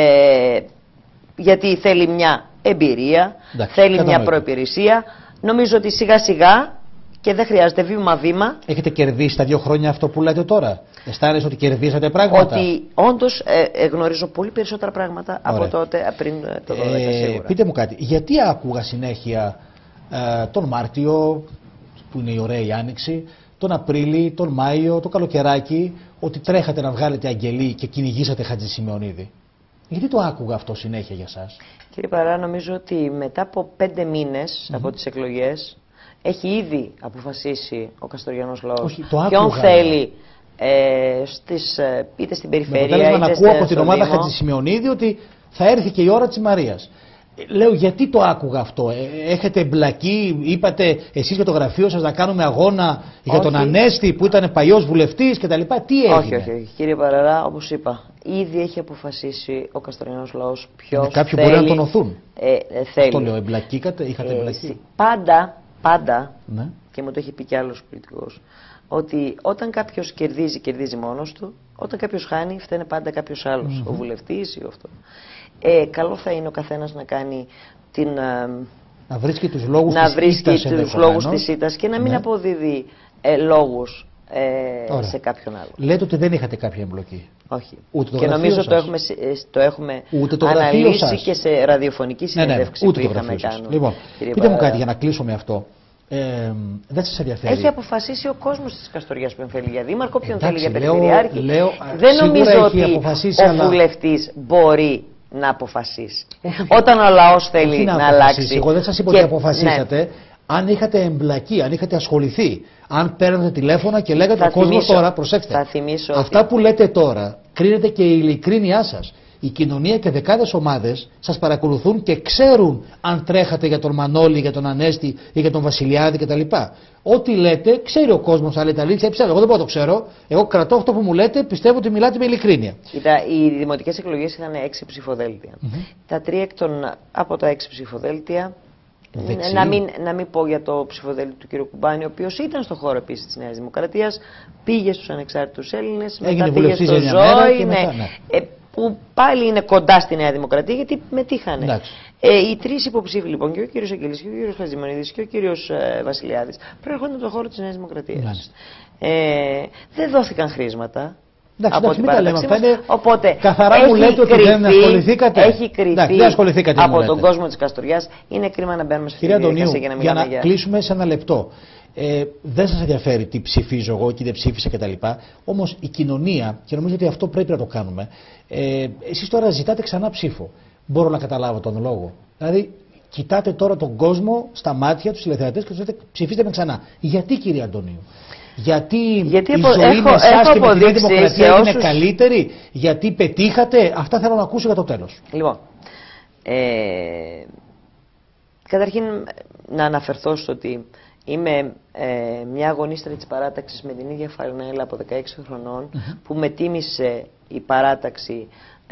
[SPEAKER 2] Γιατί θέλει μια εμπειρία, θέλει μια προϋπηρεσία. Νομίζω ότι σιγά σιγά και δεν χρειάζεται βήμα-βήμα.
[SPEAKER 1] Έχετε κερδίσει τα 2 χρόνια αυτό που λέτε τώρα? Αισθάνεσαι ότι κερδίσατε πράγματα?
[SPEAKER 2] Ότι όντως γνωρίζω πολύ περισσότερα πράγματα από τότε, πριν το 12 σίγουρα.
[SPEAKER 1] Πείτε μου κάτι, γιατί άκουγα συνέχεια τον Μάρτιο, που είναι η ωραία η Άνοιξη, τον Απρίλη, τον Μάιο, το καλοκαιράκι, ότι τρέχατε να βγάλετε αγγελί και κυνηγήσατε Χατζησημεωνίδη? Γιατί το άκουγα αυτό συνέχεια για σας?
[SPEAKER 2] Κύριε Παρά, νομίζω ότι μετά από 5 μήνες από τις εκλογές έχει ήδη αποφασίσει ο Καστοριανός λαός ποιον θέλει είτε στην περιφέρεια είτε
[SPEAKER 1] να ακούω από την ομάδα Χατζησημεωνίδη ότι θα έρθει και η ώρα της Μαρίας. Λέω, γιατί το άκουγα αυτό? Έχετε εμπλακεί, είπατε εσείς για το γραφείο σας να κάνουμε αγώνα για τον Ανέστη που ήταν παλιός βουλευτής κτλ. Τι έγινε?
[SPEAKER 2] Όχι. Κύριε Παραρά, όπως είπα, ήδη έχει αποφασίσει ο Καστοριανός λαός ποιος θέλει.
[SPEAKER 1] Κάποιοι μπορεί να τον οθούν.
[SPEAKER 2] Θέλει.
[SPEAKER 1] Αυτό λέω, εμπλακήκατε, είχατε εμπλακεί?
[SPEAKER 2] Πάντα,
[SPEAKER 1] ναι.
[SPEAKER 2] Και μου το έχει πει κι άλλος πολιτικός, ότι όταν κάποιος κερδίζει μόνος του, όταν κάποιος χάνει φταίνε πάντα κάποιος άλλος, ο βουλευτής ή αυτό. Καλό θα είναι ο καθένας να κάνει
[SPEAKER 1] να βρίσκει τους λόγους
[SPEAKER 2] της ήττας και να μην αποδίδει λόγους σε κάποιον άλλο.
[SPEAKER 1] Λέτε ότι δεν είχατε κάποια εμπλοκή?
[SPEAKER 2] Όχι.
[SPEAKER 1] Ούτε το
[SPEAKER 2] και νομίζω το έχουμε αναλύσει και σε ραδιοφωνική συνέντευξη που είχαμε κάνει.
[SPEAKER 1] Λοιπόν, πείτε μου κάτι για να κλείσω με αυτό. Δεν σας ενδιαφέρει?
[SPEAKER 2] Έχει αποφασίσει ο κόσμος της Καστοριάς ποιον θέλει για δήμαρχο, ποιον θέλει για περιφερειάρχη. Δεν νομίζω ότι ο βουλευτής μπορεί να αποφασίσει. Όταν ο λαός θέλει να αλλάξει.
[SPEAKER 1] Εγώ δεν σας είπα ότι αποφασίσατε. Ναι. Αν είχατε εμπλακεί, αν είχατε ασχοληθεί, αν παίρνετε τηλέφωνα και λέγατε ο κόσμος τώρα, προσέξτε,
[SPEAKER 2] θα θυμίσω
[SPEAKER 1] αυτά που λέτε τώρα κρίνεται και η ειλικρίνειά σας. η κοινωνία και δεκάδες ομάδες σας παρακολουθούν και ξέρουν αν τρέχατε για τον Μανώλη, για τον Ανέστη ή για τον Βασιλιάδη κτλ. Ό,τι λέτε, ξέρει ο κόσμος αν λέτε αλήθεια ή ψέματα. Εγώ δεν μπορώ να το ξέρω. Εγώ κρατώ αυτό που μου λέτε, πιστεύω ότι μιλάτε με ειλικρίνεια.
[SPEAKER 2] Οι δημοτικές εκλογές είχαν 6 ψηφοδέλτια. Τα 3 από τα 6 ψηφοδέλτια. Να μην πω για το ψηφοδέλτιο του κ. Κουμπάνη, ο οποίος ήταν στο χώρο επίσης της Νέας Δημοκρατίας, πήγε στους ανεξάρτητους Έλληνες, μετά πήγε στο Ζόη, που πάλι είναι κοντά στη Νέα Δημοκρατία γιατί μετήχανε. Οι 3 υποψήφοι λοιπόν, και ο κ. Αγγελής και ο κ. Χατζημανίδης και ο κ. Βασιλιάδης, προέρχονται από το χώρο της Νέας Δημοκρατίας. Δεν δόθηκαν χρήματα.
[SPEAKER 1] Εντάξει,
[SPEAKER 2] από την παράταξή μας.
[SPEAKER 1] Οπότε καθαρά μου λέτε ότι δεν ασχοληθήκατε.
[SPEAKER 2] Έχει κρυφθεί από τον κόσμο της Καστοριάς. Είναι κρίμα να μπαίνουμε σε αυτή τη διαδικασία για να μιλάμε
[SPEAKER 1] για να κλείσουμε σε ένα λεπτό. Δεν σας ενδιαφέρει τι ψηφίζω εγώ και δεν ψήφισα κτλ. Όμως η κοινωνία, και νομίζω ότι αυτό πρέπει να το κάνουμε, εσείς τώρα ζητάτε ξανά ψήφο. Μπορώ να καταλάβω τον λόγο. Δηλαδή, κοιτάτε τώρα τον κόσμο στα μάτια, τους τηλεθεατές και τους λέτε ψηφίστε με ξανά. Γιατί, κύριε Αντωνίου? Γιατί η ζωή με εσάς και με τη Νέα Δημοκρατία είναι καλύτερη? Γιατί πετύχατε? Αυτά θέλω να ακούσω για το τέλος.
[SPEAKER 2] Λοιπόν, καταρχήν να αναφερθώ στο ότι είμαι μια αγωνίστρια της παράταξης με την ίδια φανέλα από 16 χρονών που με τίμησε η παράταξη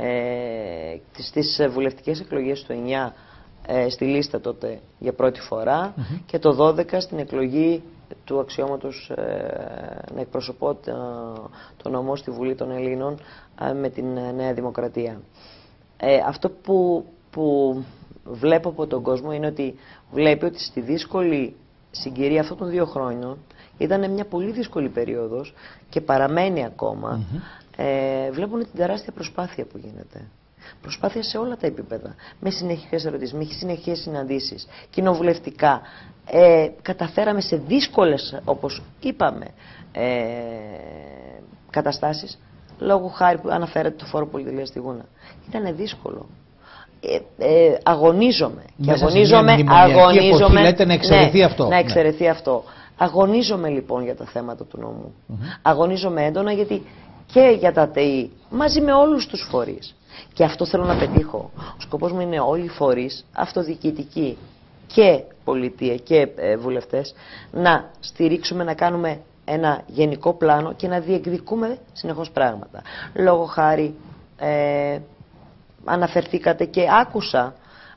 [SPEAKER 2] στις βουλευτικές εκλογές του 9 στη λίστα τότε για πρώτη φορά και το 12 στην εκλογή του αξιώματος να εκπροσωπώ το νομό στη Βουλή των Ελλήνων με την Νέα Δημοκρατία. Αυτό που βλέπω από τον κόσμο είναι ότι βλέπει ότι στη δύσκολη συγκυρία αυτών των 2 χρόνων ήταν μια πολύ δύσκολη περίοδος και παραμένει ακόμα. Βλέπουν την τεράστια προσπάθεια που γίνεται. Προσπάθεια σε όλα τα επίπεδα. Με συνεχείς ερωτήσεις, με συνεχείς συναντήσεις, κοινοβουλευτικά. Καταφέραμε σε δύσκολες, όπως είπαμε, καταστάσεις, λόγω χάρη που αναφέρεται το φόρο πολυτελείας στη Γούνα. Ήταν δύσκολο. Αγωνίζομαι. Και αγωνίζομαι.
[SPEAKER 1] Λέτε να εξαιρεθεί αυτό.
[SPEAKER 2] Να εξαιρεθεί αυτό. Αγωνίζομαι λοιπόν για τα θέματα του νόμου. Αγωνίζομαι έντονα γιατί και για τα ΤΕΗ μαζί με όλους τους φορείς. Και αυτό θέλω να πετύχω. Ο σκοπός μου είναι όλοι οι φορείς, αυτοδιοικητικοί και πολιτεία και βουλευτές, να στηρίξουμε, να κάνουμε ένα γενικό πλάνο και να διεκδικούμε συνεχώς πράγματα. Λόγω χάρη, αναφερθήκατε και άκουσα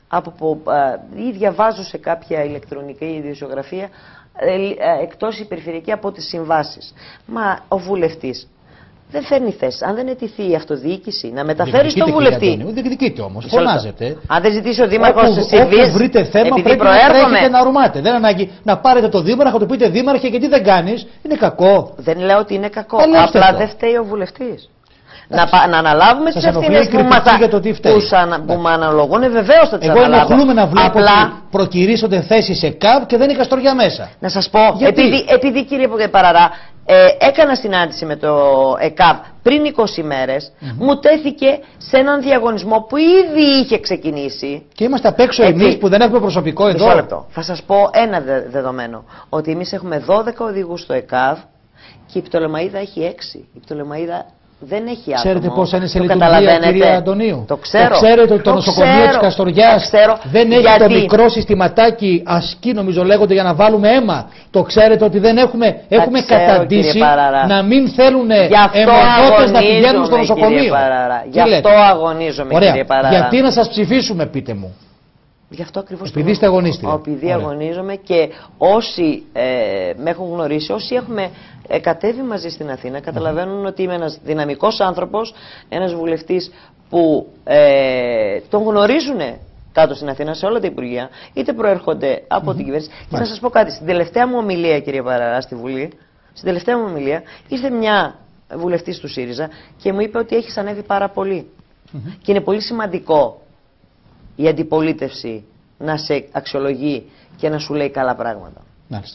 [SPEAKER 2] ή διαβάζω σε κάποια ηλεκτρονική ειδησιογραφία εκτός η περιφερειακή από τις συμβάσεις. Μα ο βουλευτής δεν φέρνει θέση. Αν δεν αιτηθεί η αυτοδιοίκηση να μεταφέρει στον βουλευτή.
[SPEAKER 1] Δεν διεκδικείτε όμως. Φωνάζετε.
[SPEAKER 2] Αν δεν ζητήσει ο δήμαρχος τη συμβή.
[SPEAKER 1] Αν βρείτε θέμα, πρέπει να τρέχετε να ρουμάτε. Δεν ανάγκη να πάρετε το δήμαρχο, να του πείτε δήμαρχε, γιατί δεν κάνεις. Είναι κακό.
[SPEAKER 2] Δεν λέω ότι είναι κακό. Απλά δεν φταίει ο βουλευτής. Να αναλάβουμε τις ευθύνες που μου αναλογούν, βεβαίως θα τις αναλάβω.
[SPEAKER 1] Εγώ ενοχλούμε να βλέπω ότι προκυρήσονται θέσεις σε ΚΑΒ και δεν είναι Καστοριά μέσα.
[SPEAKER 2] Να σας πω, επειδή κύριε Παραρά, έκανα συνάντηση με το ΕΚΑΒ πριν 20 μέρες, μου τέθηκε σε έναν διαγωνισμό που ήδη είχε ξεκινήσει.
[SPEAKER 1] Και είμαστε απ' έξω εμείς που δεν έχουμε προσωπικό εδώ.
[SPEAKER 2] Μισό λεπτό. Θα σας πω ένα δεδομένο, ότι εμείς έχουμε 12 οδηγούς στο ΕΚΑΒ και η Πτολεμαΐδα έχει 6. Η Πτολεμαΐδα δεν έχει άτομο.
[SPEAKER 1] Ξέρετε πόσα είναι σε λειτουργία, κυρία Αντωνίου?
[SPEAKER 2] Το ξέρω.
[SPEAKER 1] Το ξέρετε ότι το νοσοκομείο της Καστοριάς δεν έχει το μικρό συστηματάκι ασκή, νομίζω λέγονται, για να βάλουμε αίμα. Το ξέρετε ότι δεν έχουμε καταντήσει να μην θέλουν αιμοδότες να πηγαίνουν στο νοσοκομείο.
[SPEAKER 2] Γι' αυτό αγωνίζομαι, κύριε Παραρά.
[SPEAKER 1] Γιατί να σας ψηφίσουμε, πείτε μου?
[SPEAKER 2] Γι' αυτό ακριβώς.
[SPEAKER 1] Επειδή είστε αγωνίστρια.
[SPEAKER 2] Επειδή αγωνίζομαι και όσοι με έχουν γνωρίσει, όσοι έχουμε κατέβει μαζί στην Αθήνα, καταλαβαίνουν ότι είμαι ένας δυναμικός άνθρωπος, ένας βουλευτής που τον γνωρίζουν κάτω στην Αθήνα, σε όλα τα υπουργεία, είτε προέρχονται από την κυβέρνηση. Και να σας πω κάτι, στην τελευταία μου ομιλία, κύριε Παραρά, στη Βουλή, στην τελευταία μου ομιλία, ήρθε μια βουλευτής του ΣΥΡΙΖΑ και μου είπε ότι έχεις ανέβει πάρα πολύ. Και είναι πολύ σημαντικό η αντιπολίτευση να σε αξιολογεί και να σου λέει καλά πράγματα.
[SPEAKER 1] Μάλιστα.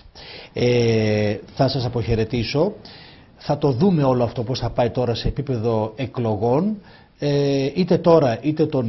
[SPEAKER 1] Θα σας αποχαιρετήσω. Θα το δούμε όλο αυτό πώς θα πάει τώρα σε επίπεδο εκλογών. Είτε τώρα είτε τον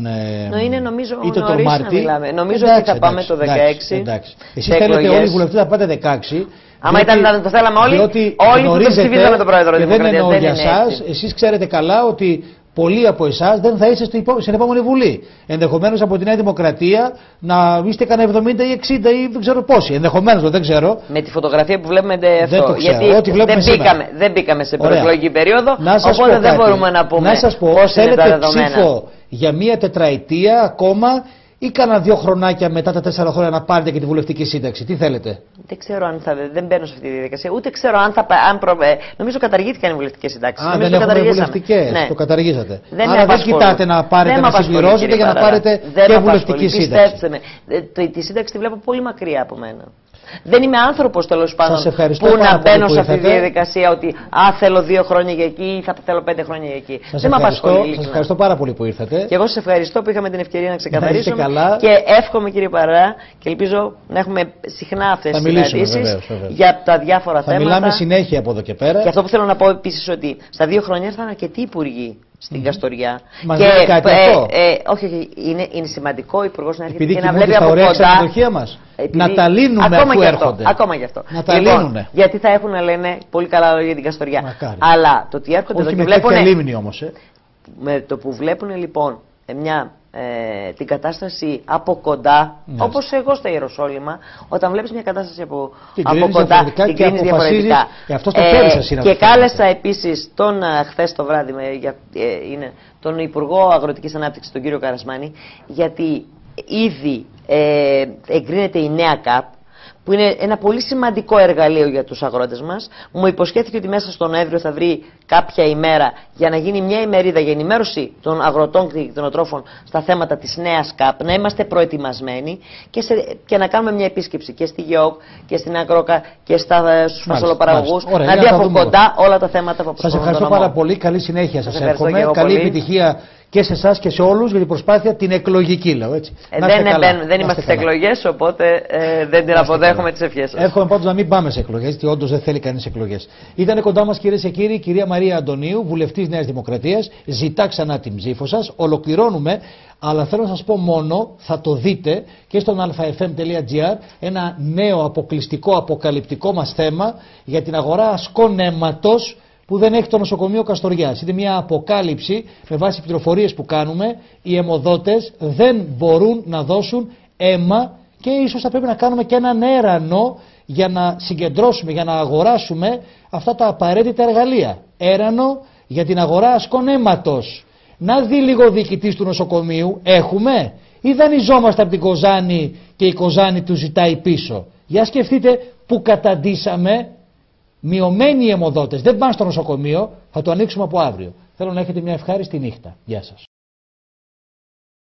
[SPEAKER 1] Μάρτι.
[SPEAKER 2] Νομίζω ότι θα πάμε το 16.
[SPEAKER 1] Εσείς θέλετε όλοι οι βουλευτές να πάτε 16.
[SPEAKER 2] Άμα ήταν να το θέλαμε όλοι, όλοι που το ψηφίζαμε τον Πρόεδρο
[SPEAKER 1] Δημοκρατίας. Δεν εννοώ για εσάς. Εσείς ξέρετε καλά ότι πολλοί από εσάς δεν θα είστε στην επόμενη Βουλή. Ενδεχομένως από τη Νέα Δημοκρατία να είστε κανένα 70 ή 60 ή δεν ξέρω πόσοι. Ενδεχομένως, δεν ξέρω.
[SPEAKER 2] Με τη φωτογραφία που βλέπουμε αυτό.
[SPEAKER 1] Δεν το ξέρω.
[SPEAKER 2] Γιατί
[SPEAKER 1] δεν
[SPEAKER 2] μπήκαμε σε προεκλογική περίοδο, οπότε δεν μπορούμε να πούμε
[SPEAKER 1] πώς είναι τα δεδομένα. Ψήφο για μία τετραετία ακόμα ή κάνα 2 χρονάκια μετά τα 4 χρόνια να πάρετε και τη βουλευτική σύνταξη? Τι θέλετε?
[SPEAKER 2] Δεν ξέρω αν δεν μπαίνω σε αυτή τη διαδικασία. Ούτε ξέρω αν νομίζω καταργήθηκαν οι βουλευτικές συντάξεις.
[SPEAKER 1] Δεν έχουμε βουλευτικές.
[SPEAKER 2] Ναι.
[SPEAKER 1] Το καταργήσατε.
[SPEAKER 2] Δεν
[SPEAKER 1] Άρα δεν κοιτάτε να πάρετε να συμπληρώσετε για να πάρετε και βουλευτική σύνταξη.
[SPEAKER 2] Πιστέψτε με. Τη σύνταξη τη βλέπω πολύ μακριά από μένα. Δεν είμαι άνθρωπος, τέλος πάντων, που να μπαίνω σε αυτή τη διαδικασία ότι θέλω 2 χρόνια για εκεί ή θα θέλω 5 χρόνια για εκεί. Δεν με απασχολεί.
[SPEAKER 1] Σας ευχαριστώ πάρα πολύ που ήρθατε.
[SPEAKER 2] Και εγώ σας ευχαριστώ που είχαμε την ευκαιρία να ξεκαθαρίσουμε. Και εύχομαι, κύριε Παρά, και ελπίζω να έχουμε συχνά αυτές τις συναντήσεις για τα διάφορα θέματα.
[SPEAKER 1] Θα μιλάμε συνέχεια από εδώ και πέρα.
[SPEAKER 2] Και αυτό που θέλω να πω επίσης ότι στα 2 χρόνια ήρθαν αρκετοί υπουργοί στην Καστοριά.
[SPEAKER 1] Μας λέει κάτι αυτό?
[SPEAKER 2] Όχι, είναι σημαντικό ο υπουργός να έρχεται
[SPEAKER 1] και
[SPEAKER 2] να βλέπει από
[SPEAKER 1] κοντά.
[SPEAKER 2] Επειδή
[SPEAKER 1] ξενοδοχεία μας. Να τα λύνουμε αφού έρχονται.
[SPEAKER 2] Ακόμα γι' αυτό.
[SPEAKER 1] Να τα λύνουνε.
[SPEAKER 2] Γιατί θα έχουν, λένε, πολύ καλά λόγια για την Καστοριά.
[SPEAKER 1] Μακάρι.
[SPEAKER 2] Αλλά το ότι έρχονται εδώ και
[SPEAKER 1] βλέπουν. Όχι με λίμνη όμως.
[SPEAKER 2] Με το που βλέπουν λοιπόν την κατάσταση από κοντά, όπως εγώ στα Ιεροσόλυμα, όταν βλέπεις μια κατάσταση από κοντά, την κρίνεις διαφορετικά. Και κάλεσα επίσης χθες το βράδυ τον Υπουργό Αγροτικής Ανάπτυξης, τον κύριο Καρασμάνη, γιατί ήδη εγκρίνεται η νέα ΚΑΠ, που είναι ένα πολύ σημαντικό εργαλείο για τους αγρότες μας. Μου υποσχέθηκε ότι μέσα στον Νοέμβριο θα βρει κάποια ημέρα για να γίνει μια ημερίδα για ενημέρωση των αγροτών και κτηνοτρόφων στα θέματα της νέας ΚΑΠ, να είμαστε προετοιμασμένοι και να κάνουμε μια επίσκεψη και στη ΓΕΟΚ και στην Αγρόκα και στους φασολοπαραγωγούς, να δει από κοντά όλα τα θέματα που απασχολούν.
[SPEAKER 1] Σας ευχαριστώ πάρα πολύ. Καλή συνέχεια σας εύχομαι. Καλή επιτυχία και σε εσάς και σε όλους για την προσπάθεια την εκλογική, λέω έτσι.
[SPEAKER 2] Δεν είμαστε στις εκλογές, οπότε δεν την αποδέχομαι τις ευχές σας.
[SPEAKER 1] Εύχομαι πάντως να μην πάμε σε εκλογές, γιατί όντως δεν θέλει κανείς εκλογές. Ήταν κοντά μας, κυρίες και κύριοι, η κυρία Μαρία Αντωνίου, βουλευτής Νέας Δημοκρατίας. Ζητά ξανά την ψήφο σας. Ολοκληρώνουμε, αλλά θέλω να σας πω μόνο, θα το δείτε και στον alfafm.gr, ένα νέο αποκλειστικό, αποκαλυπτικό μας θέμα για την αγορά ασκών αίματος που δεν έχει το νοσοκομείο Καστοριάς. Είναι μια αποκάλυψη με βάση πληροφορίες που κάνουμε. Οι αιμοδότες δεν μπορούν να δώσουν αίμα και ίσως θα πρέπει να κάνουμε και έναν έρανο για να συγκεντρώσουμε, για να αγοράσουμε αυτά τα απαραίτητα εργαλεία. Έρανο για την αγορά ασκών αίματος. Να δει λίγο ο διοικητής του νοσοκομείου, έχουμε ή δανειζόμαστε από την Κοζάνη και η Κοζάνη του ζητάει πίσω? Για σκεφτείτε που καταντήσαμε. Μειωμένοι οι αιμοδότες δεν πάνε στο νοσοκομείο, θα το ανοίξουμε από αύριο. Θέλω να έχετε μια ευχάριστη νύχτα. Γεια σας.